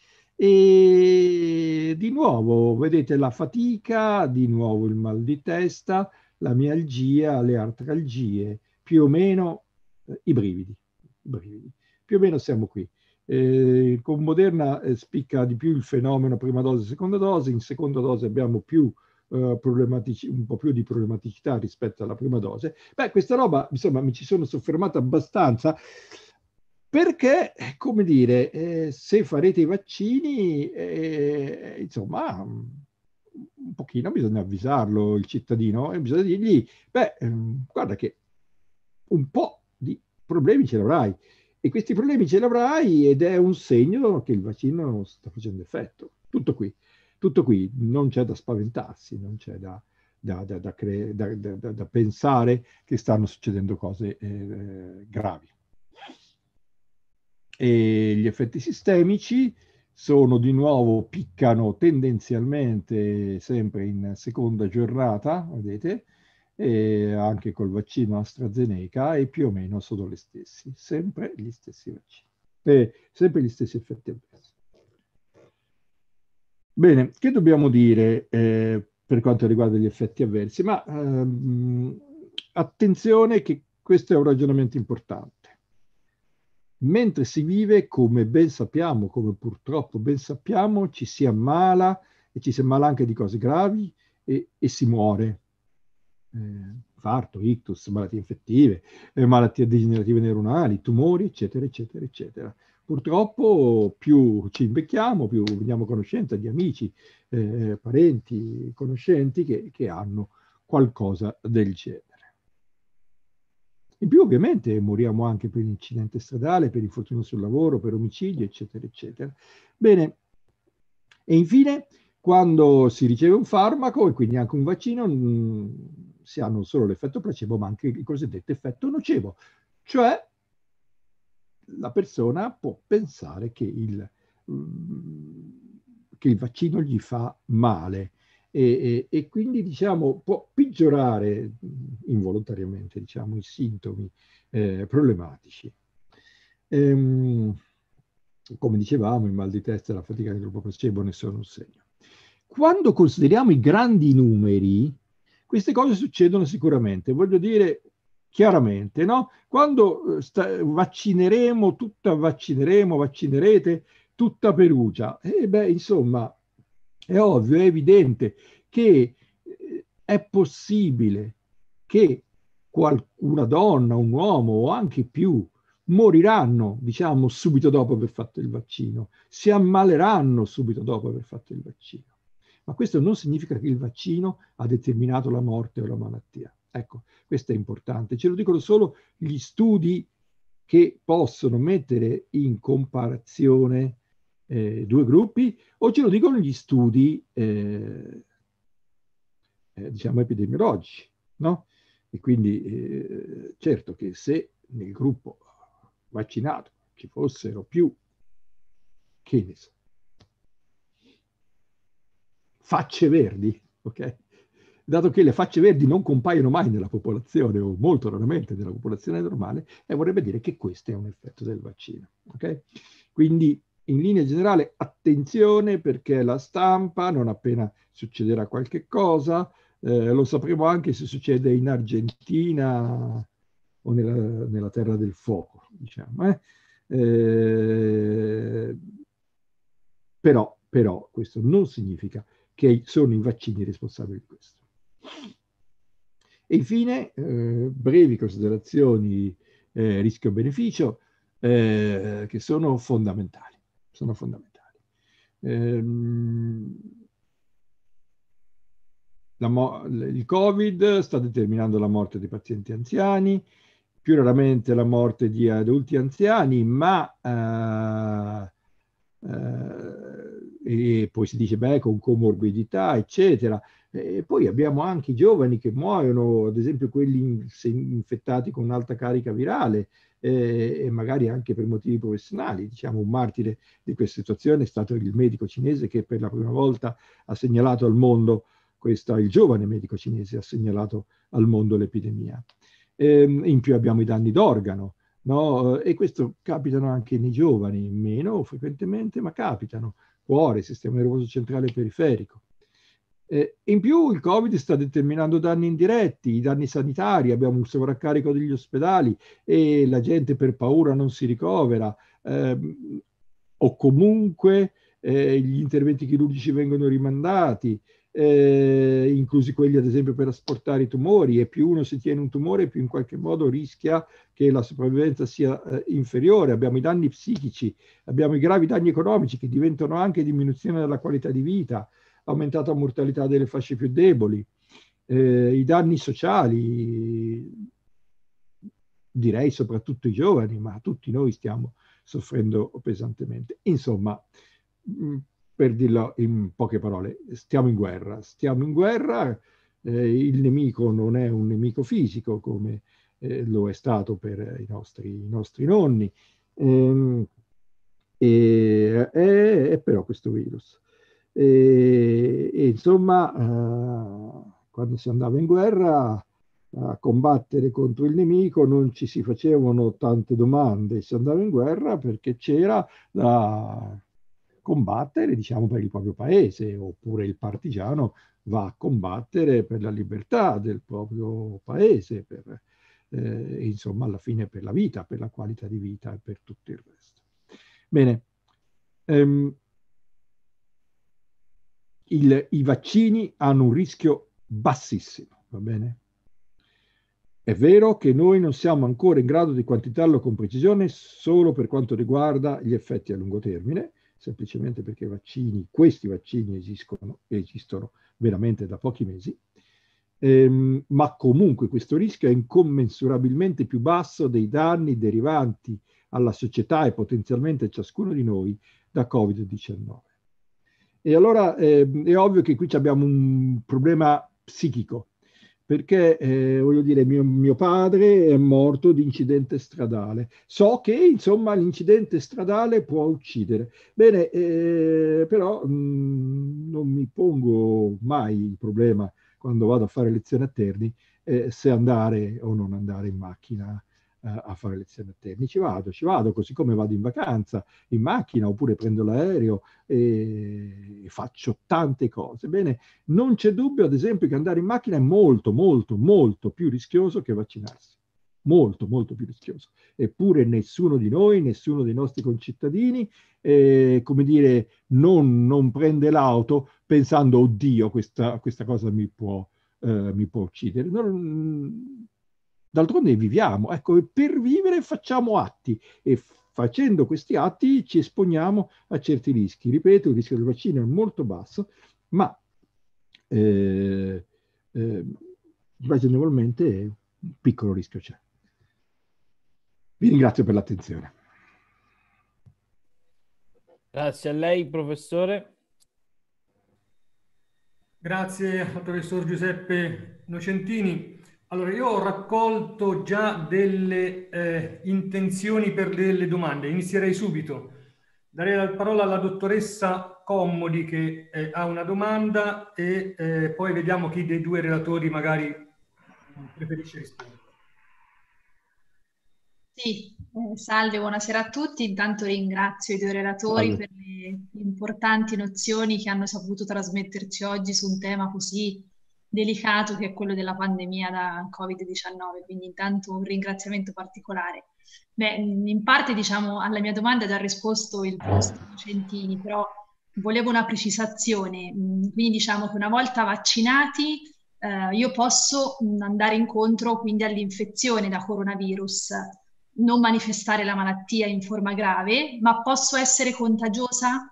E: E di nuovo, vedete la fatica, di nuovo il mal di testa, la mialgia, le artralgie, più o meno eh, i brividi, brividi. Più o meno siamo qui. Eh, con Moderna eh, spicca di più il fenomeno prima dose, seconda dose, in seconda dose abbiamo più eh, problematici, un po' più di problematicità rispetto alla prima dose. Beh, questa roba, insomma, mi ci sono soffermato abbastanza, perché, come dire, eh, se farete i vaccini, eh, insomma, un pochino bisogna avvisarlo il cittadino e bisogna dirgli, beh, ehm, guarda che un po' di problemi ce l'avrai, e questi problemi ce l'avrai ed è un segno che il vaccino sta facendo effetto. Tutto qui, tutto qui, non c'è da spaventarsi, non c'è da, da, da, da, cre- da, da, da pensare che stanno succedendo cose eh, gravi. E gli effetti sistemici sono di nuovo, piccano tendenzialmente sempre in seconda giornata, vedete, e anche col vaccino AstraZeneca, e più o meno sono le stessi, sempre gli stessi vaccini, eh, sempre gli stessi effetti avversi. Bene, che dobbiamo dire eh, per quanto riguarda gli effetti avversi? Ma ehm, attenzione che questo è un ragionamento importante. Mentre si vive, come ben sappiamo, come purtroppo ben sappiamo, ci si ammala, e ci si ammala anche di cose gravi, e, e si muore. Eh, infarto, ictus, malattie infettive, eh, malattie degenerative neuronali, tumori, eccetera, eccetera, eccetera. Purtroppo più ci invecchiamo, più veniamo a conoscenza di amici, eh, parenti, conoscenti che, che hanno qualcosa del genere. In più, ovviamente, moriamo anche per incidente stradale, per infortunio sul lavoro, per omicidio, eccetera, eccetera. Bene, e infine, quando si riceve un farmaco e quindi anche un vaccino, mh, si ha non solo l'effetto placebo, ma anche il cosiddetto effetto nocebo, cioè la persona può pensare che il, mh, che il vaccino gli fa male. e, e, e quindi diciamo può peggiorare involontariamente diciamo, i sintomi eh, problematici. Ehm, come dicevamo, il mal di testa e la fatica di troppo placebo ne sono un segno. Quando consideriamo i grandi numeri, queste cose succedono sicuramente. Voglio dire chiaramente, no? Quando sta, vaccineremo, tutta vaccineremo, vaccinerete tutta Perugia. E beh, insomma, è ovvio, è evidente che è possibile che qualcuna donna, un uomo o anche più moriranno, diciamo, subito dopo aver fatto il vaccino, si ammaleranno subito dopo aver fatto il vaccino. Ma questo non significa che il vaccino ha determinato la morte o la malattia. Ecco, questo è importante. Ce lo dicono solo gli studi che possono mettere in comparazione eh, due gruppi, o ce lo dicono gli studi, eh, eh, diciamo, epidemiologici, no? E quindi, eh, certo che se nel gruppo vaccinato ci fossero più, che ne so, facce verdi, ok? Dato che le facce verdi non compaiono mai nella popolazione o molto raramente nella popolazione normale, eh, vorrebbe dire che questo è un effetto del vaccino, ok? Quindi in linea generale attenzione, perché la stampa, non appena succederà qualche cosa, eh, lo sapremo anche se succede in Argentina o nella, nella Terra del Fuoco, diciamo. Eh? Eh, però, però questo non significa che sono i vaccini responsabili di questo. E infine, eh, brevi considerazioni eh, rischio-beneficio eh, che sono fondamentali. Sono fondamentali. Ehm, la il Covid sta determinando la morte dei pazienti anziani, più raramente la morte di adulti anziani, ma eh, eh, e poi si dice beh con comorbidità eccetera, e poi abbiamo anche i giovani che muoiono, ad esempio quelli infettati con un'alta carica virale eh, e magari anche per motivi professionali. Diciamo un martire di questa situazione è stato il medico cinese che per la prima volta ha segnalato al mondo questa, il giovane medico cinese ha segnalato al mondo l'epidemia. Eh, in più abbiamo i danni d'organo. No? E questo capitano anche nei giovani, meno frequentemente, ma capitano. Cuore, sistema nervoso centrale e periferico. Eh, in più il Covid sta determinando danni indiretti, i danni sanitari, abbiamo un sovraccarico degli ospedali e la gente per paura non si ricovera, eh, o comunque eh, gli interventi chirurgici vengono rimandati, Eh, inclusi quelli ad esempio per asportare i tumori, e più uno si tiene un tumore più in qualche modo rischia che la sopravvivenza sia eh, inferiore. Abbiamo i danni psichici, abbiamo i gravi danni economici che diventano anche diminuzione della qualità di vita, aumentata mortalità delle fasce più deboli, eh, i danni sociali, direi soprattutto i giovani, ma tutti noi stiamo soffrendo pesantemente. Insomma, mh, per dirlo in poche parole, stiamo in guerra. Stiamo in guerra, eh, il nemico non è un nemico fisico come eh, lo è stato per i nostri, i nostri nonni, ehm, e, e, e però questo virus. E, e insomma, eh, quando si andava in guerra a combattere contro il nemico non ci si facevano tante domande, si andava in guerra perché c'era da combattere, diciamo, per il proprio paese, oppure il partigiano va a combattere per la libertà del proprio paese, per, eh, insomma, alla fine per la vita, per la qualità di vita e per tutto il resto. Bene, ehm, il, i vaccini hanno un rischio bassissimo, va bene? È vero che noi non siamo ancora in grado di quantificarlo con precisione solo per quanto riguarda gli effetti a lungo termine, semplicemente perché i vaccini, questi vaccini esistono, esistono veramente da pochi mesi, ehm, ma comunque questo rischio è incommensurabilmente più basso dei danni derivanti alla società e potenzialmente a ciascuno di noi da Covid diciannove. E allora eh, è ovvio che qui abbiamo un problema psichico, perché, eh, voglio dire, mio, mio padre è morto di incidente stradale. So che, insomma, l'incidente stradale può uccidere. Bene, eh, però mh, non mi pongo mai il problema, quando vado a fare lezioni a Terni, eh, se andare o non andare in macchina eh, a fare lezioni a Terni. Ci vado, ci vado, così come vado in vacanza, in macchina, oppure prendo l'aereo e faccio tante cose. Bene, non c'è dubbio, ad esempio, che andare in macchina è molto, molto, molto più rischioso che vaccinarsi. Molto, molto più rischioso. Eppure nessuno di noi, nessuno dei nostri concittadini, eh, come dire, non, non prende l'auto pensando, oddio, questa, questa cosa mi può, eh, mi può uccidere. Non, d'altronde viviamo. Ecco, e per vivere facciamo atti e facendo questi atti ci esponiamo a certi rischi. Ripeto, il rischio del vaccino è molto basso, ma eh, eh, ragionevolmente un piccolo rischio c'è. Vi ringrazio per l'attenzione.
A: Grazie a lei, professore.
C: Grazie al professor Giuseppe Nocentini. Allora, io ho raccolto già delle eh, intenzioni per delle domande. Inizierei subito. Darei la parola alla dottoressa Commodi che eh, ha una domanda e eh, poi vediamo chi dei due relatori magari preferisce rispondere.
F: Sì, eh, salve, buonasera a tutti. Intanto ringrazio i due relatori
E: Salve.
F: per le importanti nozioni che hanno saputo trasmetterci oggi su un tema così delicato che è quello della pandemia da Covid diciannove, quindi intanto un ringraziamento particolare. Beh, in parte diciamo alla mia domanda ha già risposto il professor Nocentini, però volevo una precisazione, quindi diciamo che una volta vaccinati eh, io posso andare incontro quindi all'infezione da coronavirus, non manifestare la malattia in forma grave, ma posso essere contagiosa?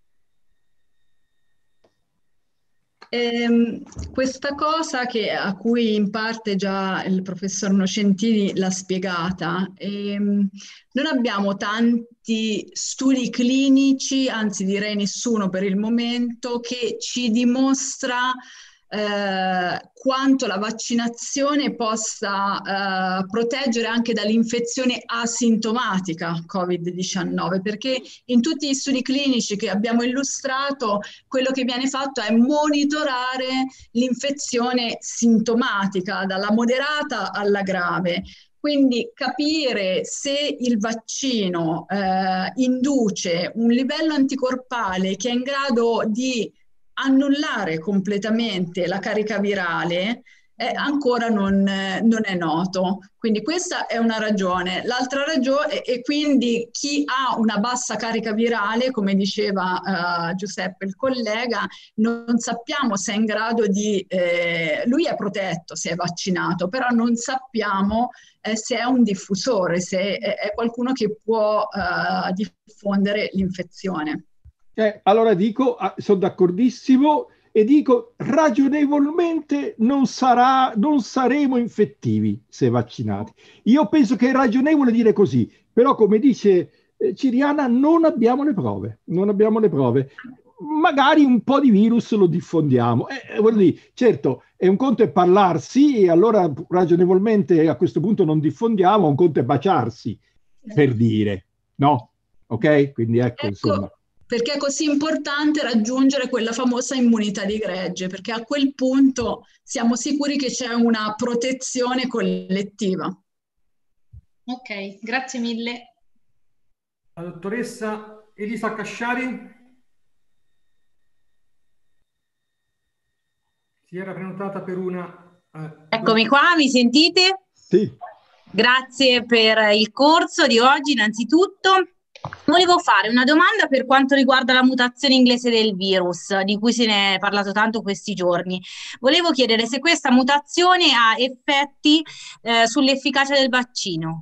D: Ehm, questa cosa che, a cui in parte già il professor Nocentini l'ha spiegata, ehm, non abbiamo tanti studi clinici, anzi direi nessuno per il momento, che ci dimostra eh, quanto la vaccinazione possa eh, proteggere anche dall'infezione asintomatica Covid diciannove, perché in tutti gli studi clinici che abbiamo illustrato quello che viene fatto è monitorare l'infezione sintomatica, dalla moderata alla grave. Quindi capire se il vaccino eh, induce un livello anticorpale che è in grado di annullare completamente la carica virale eh, ancora non, eh, non è noto. Quindi questa è una ragione. L'altra ragione è, e quindi chi ha una bassa carica virale, come diceva uh, Giuseppe il collega, non sappiamo se è in grado di... Eh, lui è protetto se è vaccinato, però non sappiamo eh, se è un diffusore, se è, è qualcuno che può uh, diffondere l'infezione.
E: Eh, allora dico, ah, sono d'accordissimo e dico ragionevolmente non, sarà, non saremo infettivi se vaccinati. Io penso che è ragionevole dire così, però come dice eh, Ciriana non abbiamo le prove, non abbiamo le prove. Magari un po' di virus lo diffondiamo. Eh, voglio dire, certo, è un conto è parlarsi e allora ragionevolmente a questo punto non diffondiamo, un conto è baciarsi, per dire, no? Ok? Quindi ecco,
D: ecco.
E: insomma.
D: Perché è così importante raggiungere quella famosa immunità di gregge, perché a quel punto siamo sicuri che c'è una protezione collettiva.
F: Ok, grazie mille.
C: La dottoressa Elisa Casciari si era prenotata per una... Eh,
G: Eccomi qua, mi sentite?
E: Sì.
G: Grazie per il corso di oggi innanzitutto. Volevo fare una domanda per quanto riguarda la mutazione inglese del virus, di cui se ne è parlato tanto questi giorni. Volevo chiedere se questa mutazione ha effetti eh, sull'efficacia del vaccino.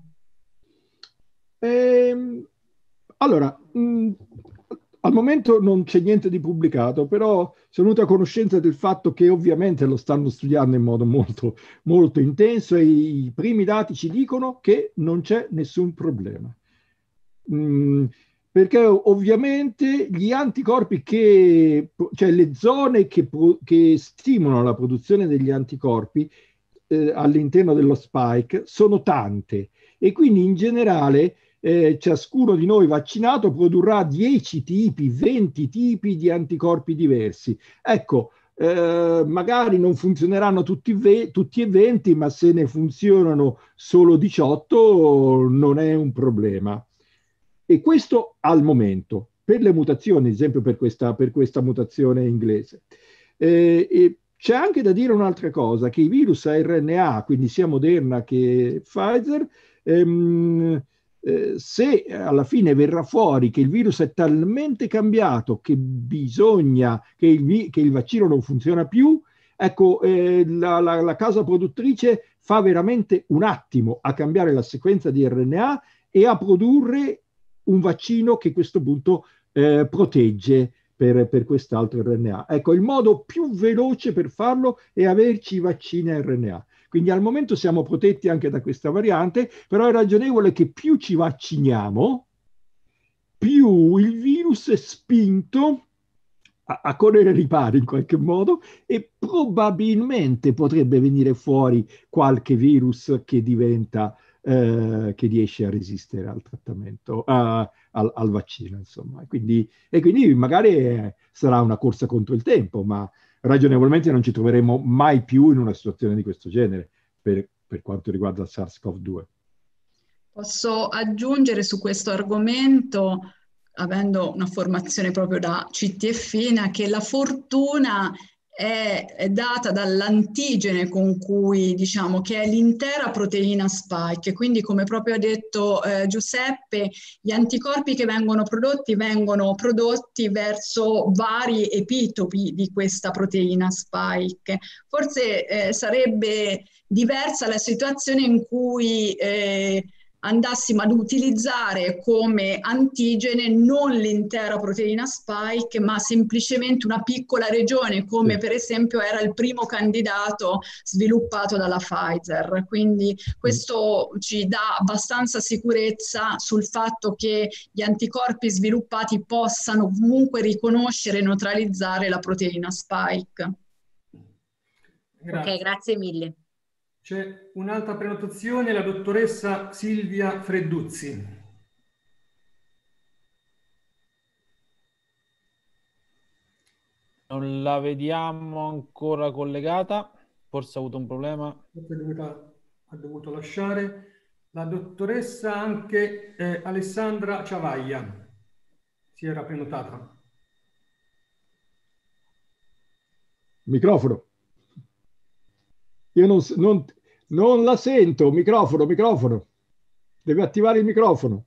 E: Ehm, allora, mh, al momento non c'è niente di pubblicato, però sono venuto a conoscenza del fatto che ovviamente lo stanno studiando in modo molto, molto intenso e i primi dati ci dicono che non c'è nessun problema. Mm, perché ovviamente gli anticorpi che, cioè le zone che, che stimolano la produzione degli anticorpi eh, all'interno dello spike sono tante e quindi in generale eh, ciascuno di noi vaccinato produrrà dieci tipi, venti tipi di anticorpi diversi. Ecco, eh, magari non funzioneranno tutti, ve- tutti e venti, ma se ne funzionano solo diciotto non è un problema. E questo al momento, per le mutazioni, ad esempio per questa, per questa mutazione inglese. Eh, e c'è anche da dire un'altra cosa, che i virus a R N A, quindi sia Moderna che Pfizer, ehm, eh, se alla fine verrà fuori che il virus è talmente cambiato che bisogna, che il, che il vaccino non funziona più, ecco, eh, la, la, la casa produttrice fa veramente un attimo a cambiare la sequenza di R N A e a produrre un vaccino che a questo punto eh, protegge per, per quest'altro R N A. Ecco, il modo più veloce per farlo è averci i vaccini a R N A. Quindi al momento siamo protetti anche da questa variante, però è ragionevole che più ci vacciniamo, più il virus è spinto a, a correre ripari in qualche modo e probabilmente potrebbe venire fuori qualche virus che diventa Eh, che riesce a resistere al trattamento, uh, al, al vaccino, insomma. E quindi, e quindi magari eh, sarà una corsa contro il tempo, ma ragionevolmente non ci troveremo mai più in una situazione di questo genere per, per quanto riguarda il SARS-CoV due.
D: Posso aggiungere su questo argomento, avendo una formazione proprio da C T F I N A, che la fortuna è data dall'antigene con cui, diciamo, che è l'intera proteina spike. Quindi, come proprio ha detto eh, Giuseppe, gli anticorpi che vengono prodotti vengono prodotti verso vari epitopi di questa proteina spike. Forse eh, sarebbe diversa la situazione in cui eh, andassimo ad utilizzare come antigene non l'intera proteina spike, ma semplicemente una piccola regione, come sì. per esempio era il primo candidato sviluppato dalla Pfizer. Quindi questo ci dà abbastanza sicurezza sul fatto che gli anticorpi sviluppati possano comunque riconoscere e neutralizzare la proteina spike.
G: Grazie. Ok, grazie mille.
C: C'è un'altra prenotazione, la dottoressa Silvia Fredduzzi.
A: Non la vediamo ancora collegata, forse ha avuto un problema.
C: Forse è dovuta, ha dovuto lasciare. La dottoressa anche eh, Alessandra Ciavaglia si era prenotata.
E: Microfono. Io non, non, non la sento. Microfono, microfono. Deve attivare il microfono.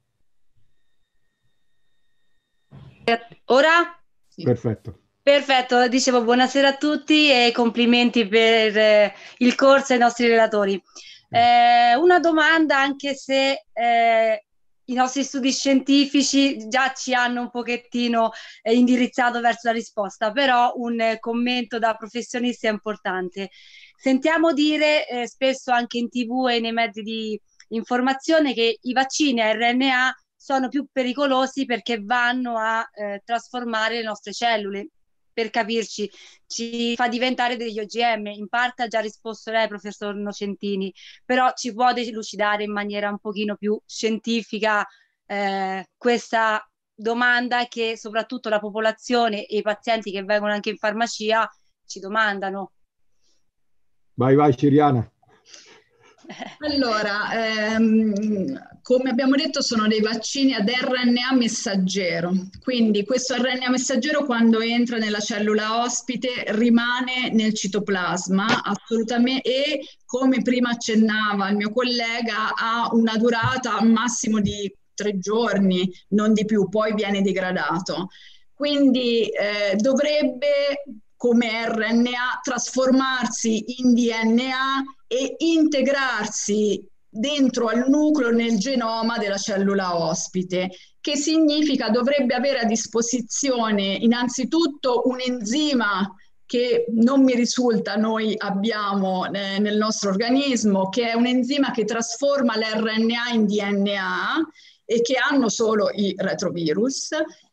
G: Ora?
E: Sì. Perfetto.
G: Perfetto, dicevo buonasera a tutti e complimenti per eh, il corso ai nostri relatori. Eh, una domanda, anche se eh, i nostri studi scientifici già ci hanno un pochettino eh, indirizzato verso la risposta, però un eh, commento da professionista è importante. Sentiamo dire eh, spesso anche in tivù e nei mezzi di informazione che i vaccini a R N A sono più pericolosi perché vanno a eh, trasformare le nostre cellule. Per capirci, ci fa diventare degli O G M. In parte ha già risposto lei, professor Nocentini, però ci può delucidare in maniera un pochino più scientifica eh, questa domanda che soprattutto la popolazione e i pazienti che vengono anche in farmacia ci domandano.
E: Vai, vai, Ciriana.
D: Allora, ehm, come abbiamo detto, sono dei vaccini ad R N A messaggero, quindi questo R N A messaggero quando entra nella cellula ospite rimane nel citoplasma assolutamente, e come prima accennava il mio collega ha una durata massimo di tre giorni, non di più, poi viene degradato. Quindi eh, dovrebbe come R N A trasformarsi in D N A e integrarsi dentro al nucleo nel genoma della cellula ospite, che significa dovrebbe avere a disposizione innanzitutto un enzima che non mi risulta noi abbiamo eh, nel nostro organismo, che è un enzima che trasforma l'R N A in D N A e che hanno solo i retrovirus,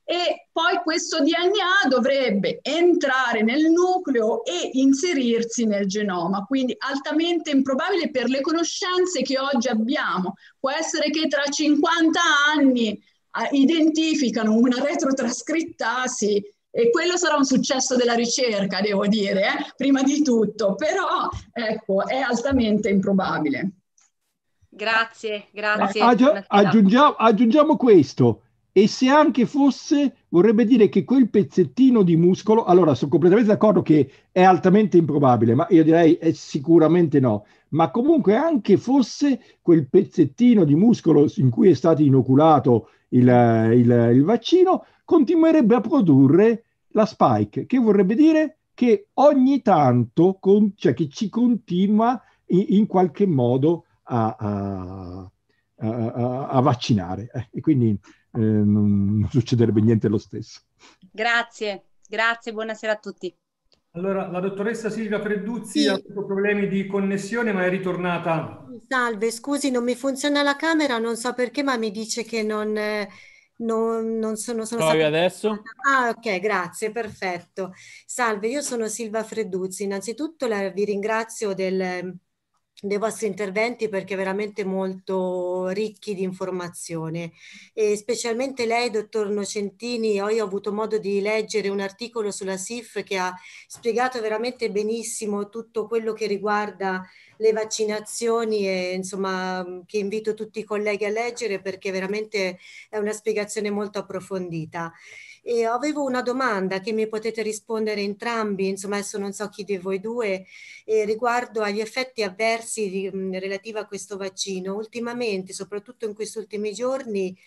D: e poi questo D N A dovrebbe entrare nel nucleo e inserirsi nel genoma, quindi altamente improbabile per le conoscenze che oggi abbiamo. Può essere che tra cinquanta anni eh, identificano una retrotrascrittasi, e quello sarà un successo della ricerca, devo dire, eh? prima di tutto, però ecco, è altamente improbabile.
G: Grazie, grazie.
E: Aggi- aggiungiamo, aggiungiamo questo, e se anche fosse, vorrebbe dire che quel pezzettino di muscolo, allora sono completamente d'accordo che è altamente improbabile, ma io direi è sicuramente no, ma comunque anche fosse quel pezzettino di muscolo in cui è stato inoculato il, il, il vaccino, continuerebbe a produrre la spike, che vorrebbe dire che ogni tanto, con, cioè che ci continua in, in qualche modo a, a, a, a vaccinare, eh, e quindi eh, non, non succederebbe niente lo stesso.
G: Grazie, grazie, buonasera a tutti.
C: Allora, la dottoressa Silvia Fredduzzi
H: Sì.
C: ha avuto problemi di connessione, ma è ritornata.
H: Salve, scusi, non mi funziona la camera, non so perché, ma mi dice che non, eh, non, non sono, sono
A: Provi
H: stata...
A: adesso.
H: Ah, ok, grazie, perfetto. Salve, io sono Silvia Fredduzzi. Innanzitutto la- vi ringrazio del, dei vostri interventi perché veramente molto ricchi di informazione, e specialmente lei, dottor Nocentini. Io ho avuto modo di leggere un articolo sulla S I F che ha spiegato veramente benissimo tutto quello che riguarda le vaccinazioni, e insomma che invito tutti i colleghi a leggere perché veramente è una spiegazione molto approfondita. E avevo una domanda che mi potete rispondere entrambi, insomma adesso non so chi di voi due, eh, riguardo agli effetti avversi di, mh, relativi a questo vaccino. Ultimamente, soprattutto in questi ultimi giorni,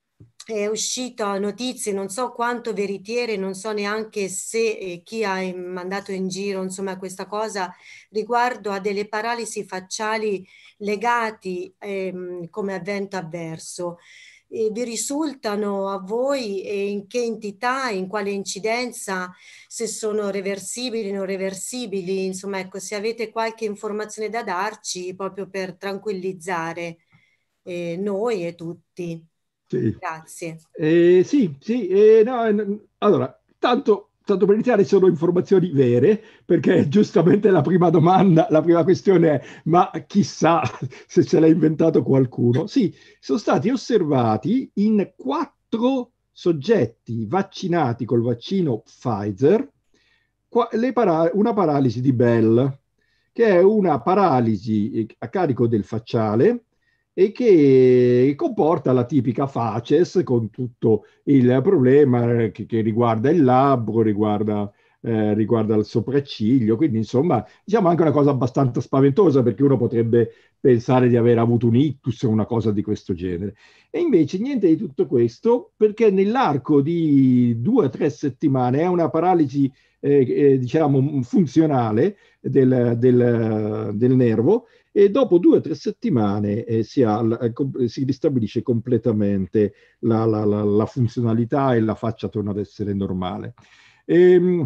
H: è uscita notizie, non so quanto veritiere, non so neanche se eh, chi ha in- mandato in giro insomma questa cosa, riguardo a delle paralisi facciali legati ehm, come evento avverso. Eh, vi risultano a voi, e in che entità, in quale incidenza, se sono reversibili, non reversibili, insomma ecco, se avete qualche informazione da darci proprio per tranquillizzare eh, noi e tutti.
E: Sì.
H: Grazie.
E: Eh, sì, sì, eh, no, eh, allora, tanto, tanto per iniziare sono informazioni vere, perché giustamente la prima domanda, la prima questione è, ma chissà se ce l'ha inventato qualcuno. Sì, sono stati osservati in quattro soggetti vaccinati col vaccino Pfizer qua- le para- una paralisi di Bell, che è una paralisi a carico del facciale e che comporta la tipica facies con tutto il problema che, che riguarda il labbro, riguarda, eh, riguarda il sopracciglio, quindi insomma diciamo anche una cosa abbastanza spaventosa, perché uno potrebbe pensare di aver avuto un ictus o una cosa di questo genere. E invece niente di tutto questo, perché nell'arco di due o tre settimane è una paralisi eh, eh, diciamo funzionale del, del, del nervo, e dopo due o tre settimane eh, si, ha, si ristabilisce completamente la, la, la, la funzionalità e la faccia torna ad essere normale. Ehm,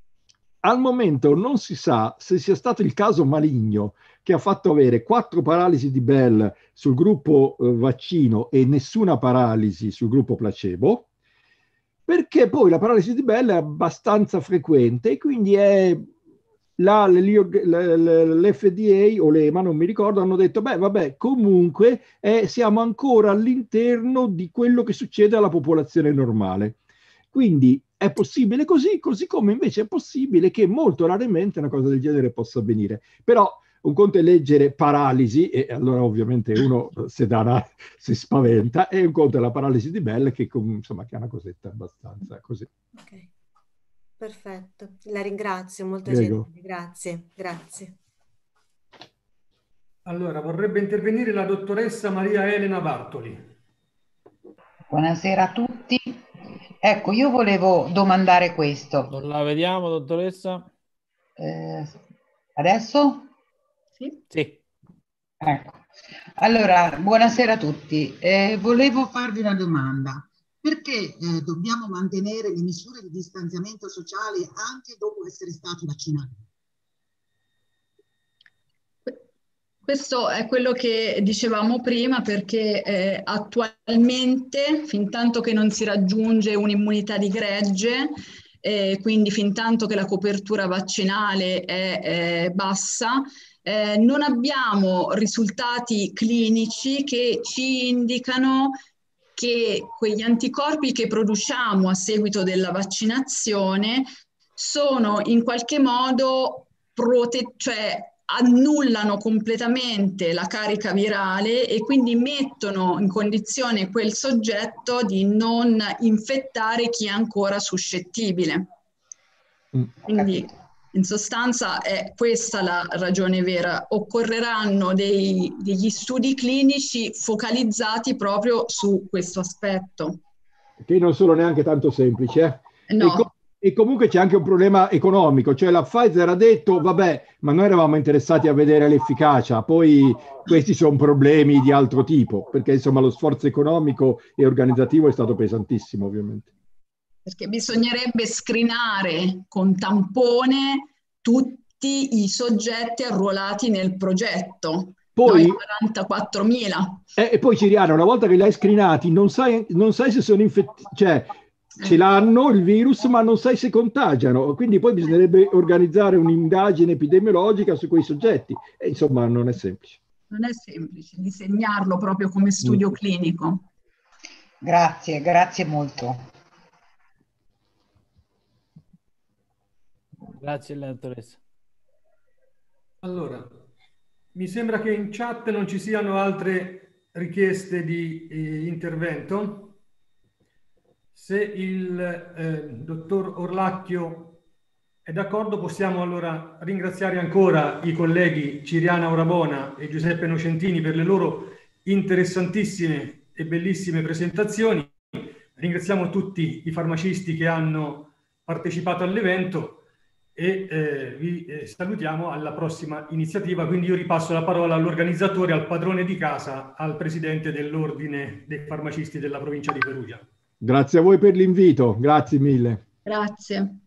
E: al momento non si sa se sia stato il caso maligno che ha fatto avere quattro paralisi di Bell sul gruppo eh, vaccino e nessuna paralisi sul gruppo placebo, perché poi la paralisi di Bell è abbastanza frequente e quindi è la, l'F D A o l'E M A, non mi ricordo, hanno detto, beh, vabbè, comunque eh, siamo ancora all'interno di quello che succede alla popolazione normale. Quindi è possibile così, così come invece è possibile che molto raramente una cosa del genere possa avvenire. Però un conto è leggere paralisi, e allora ovviamente uno si, dà si spaventa, e un conto è la paralisi di Bell, che insomma che è una cosetta abbastanza così.
H: Ok. Perfetto, la ringrazio molto
E: Prego.
H: gentile, grazie, grazie.
C: Allora, vorrebbe intervenire la dottoressa Maria Elena Bartoli.
I: Buonasera a tutti. Ecco, io volevo domandare questo.
A: Non la vediamo, dottoressa?
I: Eh, adesso?
D: Sì.
A: Sì.
I: Ecco. Allora, buonasera a tutti. Eh, volevo farvi una domanda. Perché eh, dobbiamo mantenere le misure di distanziamento sociale anche dopo essere stati vaccinati?
D: Questo è quello che dicevamo prima, perché eh, attualmente, fin tanto che non si raggiunge un'immunità di gregge, eh, quindi fin tanto che la copertura vaccinale è eh, bassa, eh, non abbiamo risultati clinici che ci indicano che quegli anticorpi che produciamo a seguito della vaccinazione sono in qualche modo prote- cioè annullano completamente la carica virale e quindi mettono in condizione quel soggetto di non infettare chi è ancora suscettibile.
I: Ho
D: Quindi
I: capito.
D: in sostanza è questa la ragione vera. Occorreranno dei, degli studi clinici focalizzati proprio su questo aspetto.
E: Che non sono neanche tanto semplici, eh?
D: No.
E: E, co- e comunque c'è anche un problema economico, cioè la Pfizer ha detto, vabbè, ma noi eravamo interessati a vedere l'efficacia, poi questi sono problemi di altro tipo, perché insomma lo sforzo economico e organizzativo è stato pesantissimo, ovviamente.
D: Perché bisognerebbe screenare con tampone tutti i soggetti arruolati nel progetto,
E: Poi,
D: noi quarantaquattromila.
E: eh, e poi Ciriano, una volta che li hai screenati, non sai, non sai se sono infettati, cioè ce l'hanno il virus, ma non sai se contagiano, quindi poi bisognerebbe organizzare un'indagine epidemiologica su quei soggetti, e insomma non è semplice.
D: Non è semplice disegnarlo proprio come studio
E: Mm.
D: clinico.
I: Grazie, grazie molto.
A: Grazie, dottoressa.
C: Allora, mi sembra che in chat non ci siano altre richieste di eh, intervento. Se il eh, dottor Orlacchio è d'accordo, possiamo allora ringraziare ancora i colleghi Ciriana Orabona e Giuseppe Nocentini per le loro interessantissime e bellissime presentazioni. Ringraziamo tutti i farmacisti che hanno partecipato all'evento e eh, vi eh, salutiamo alla prossima iniziativa. Quindi io ripasso la parola all'organizzatore, al padrone di casa, al presidente dell'Ordine dei Farmacisti della provincia di Perugia.
E: Grazie a voi per l'invito, grazie mille.
D: Grazie.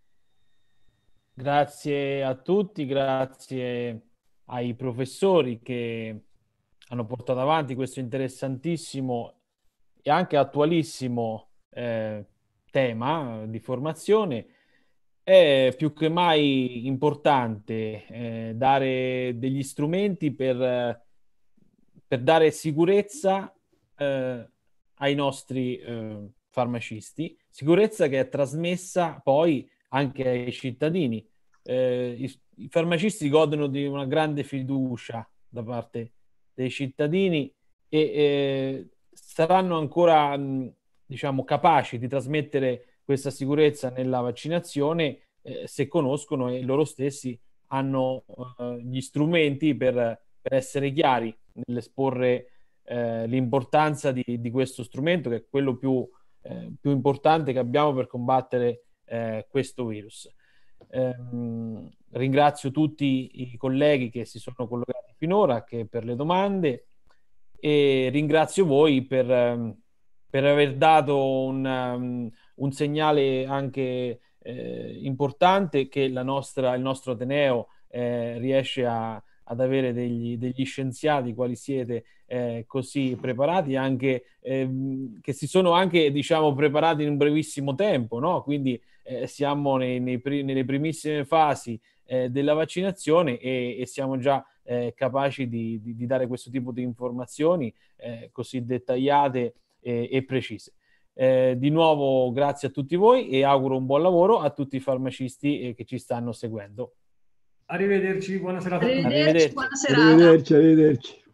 A: Grazie a tutti, grazie ai professori che hanno portato avanti questo interessantissimo e anche attualissimo eh, tema di formazione. È più che mai importante eh, dare degli strumenti per, eh, per dare sicurezza eh, ai nostri eh, farmacisti, sicurezza che è trasmessa poi anche ai cittadini. Eh, i, i farmacisti godono di una grande fiducia da parte dei cittadini e eh, saranno ancora mh, diciamo capaci di trasmettere questa sicurezza nella vaccinazione eh, se conoscono e loro stessi hanno eh, gli strumenti per, per essere chiari nell'esporre eh, l'importanza di, di questo strumento, che è quello più, eh, più importante che abbiamo per combattere eh, questo virus. Eh, ringrazio tutti i colleghi che si sono collegati finora, che per le domande, e ringrazio voi per, per aver dato un, um, un segnale anche eh, importante che la nostra, il nostro Ateneo eh, riesce a, ad avere degli, degli scienziati quali siete eh, così preparati, anche ehm, che si sono anche diciamo preparati in un brevissimo tempo, no? Quindi eh, siamo nei, nei, nelle primissime fasi eh, della vaccinazione e, e siamo già eh, capaci di, di, di dare questo tipo di informazioni eh, così dettagliate e, e precise. Eh, di nuovo grazie a tutti voi e auguro un buon lavoro a tutti i farmacisti eh, che ci stanno seguendo.
C: Arrivederci, buona serata a tutti.
D: Arrivederci, buona serata.
E: Arrivederci, arrivederci.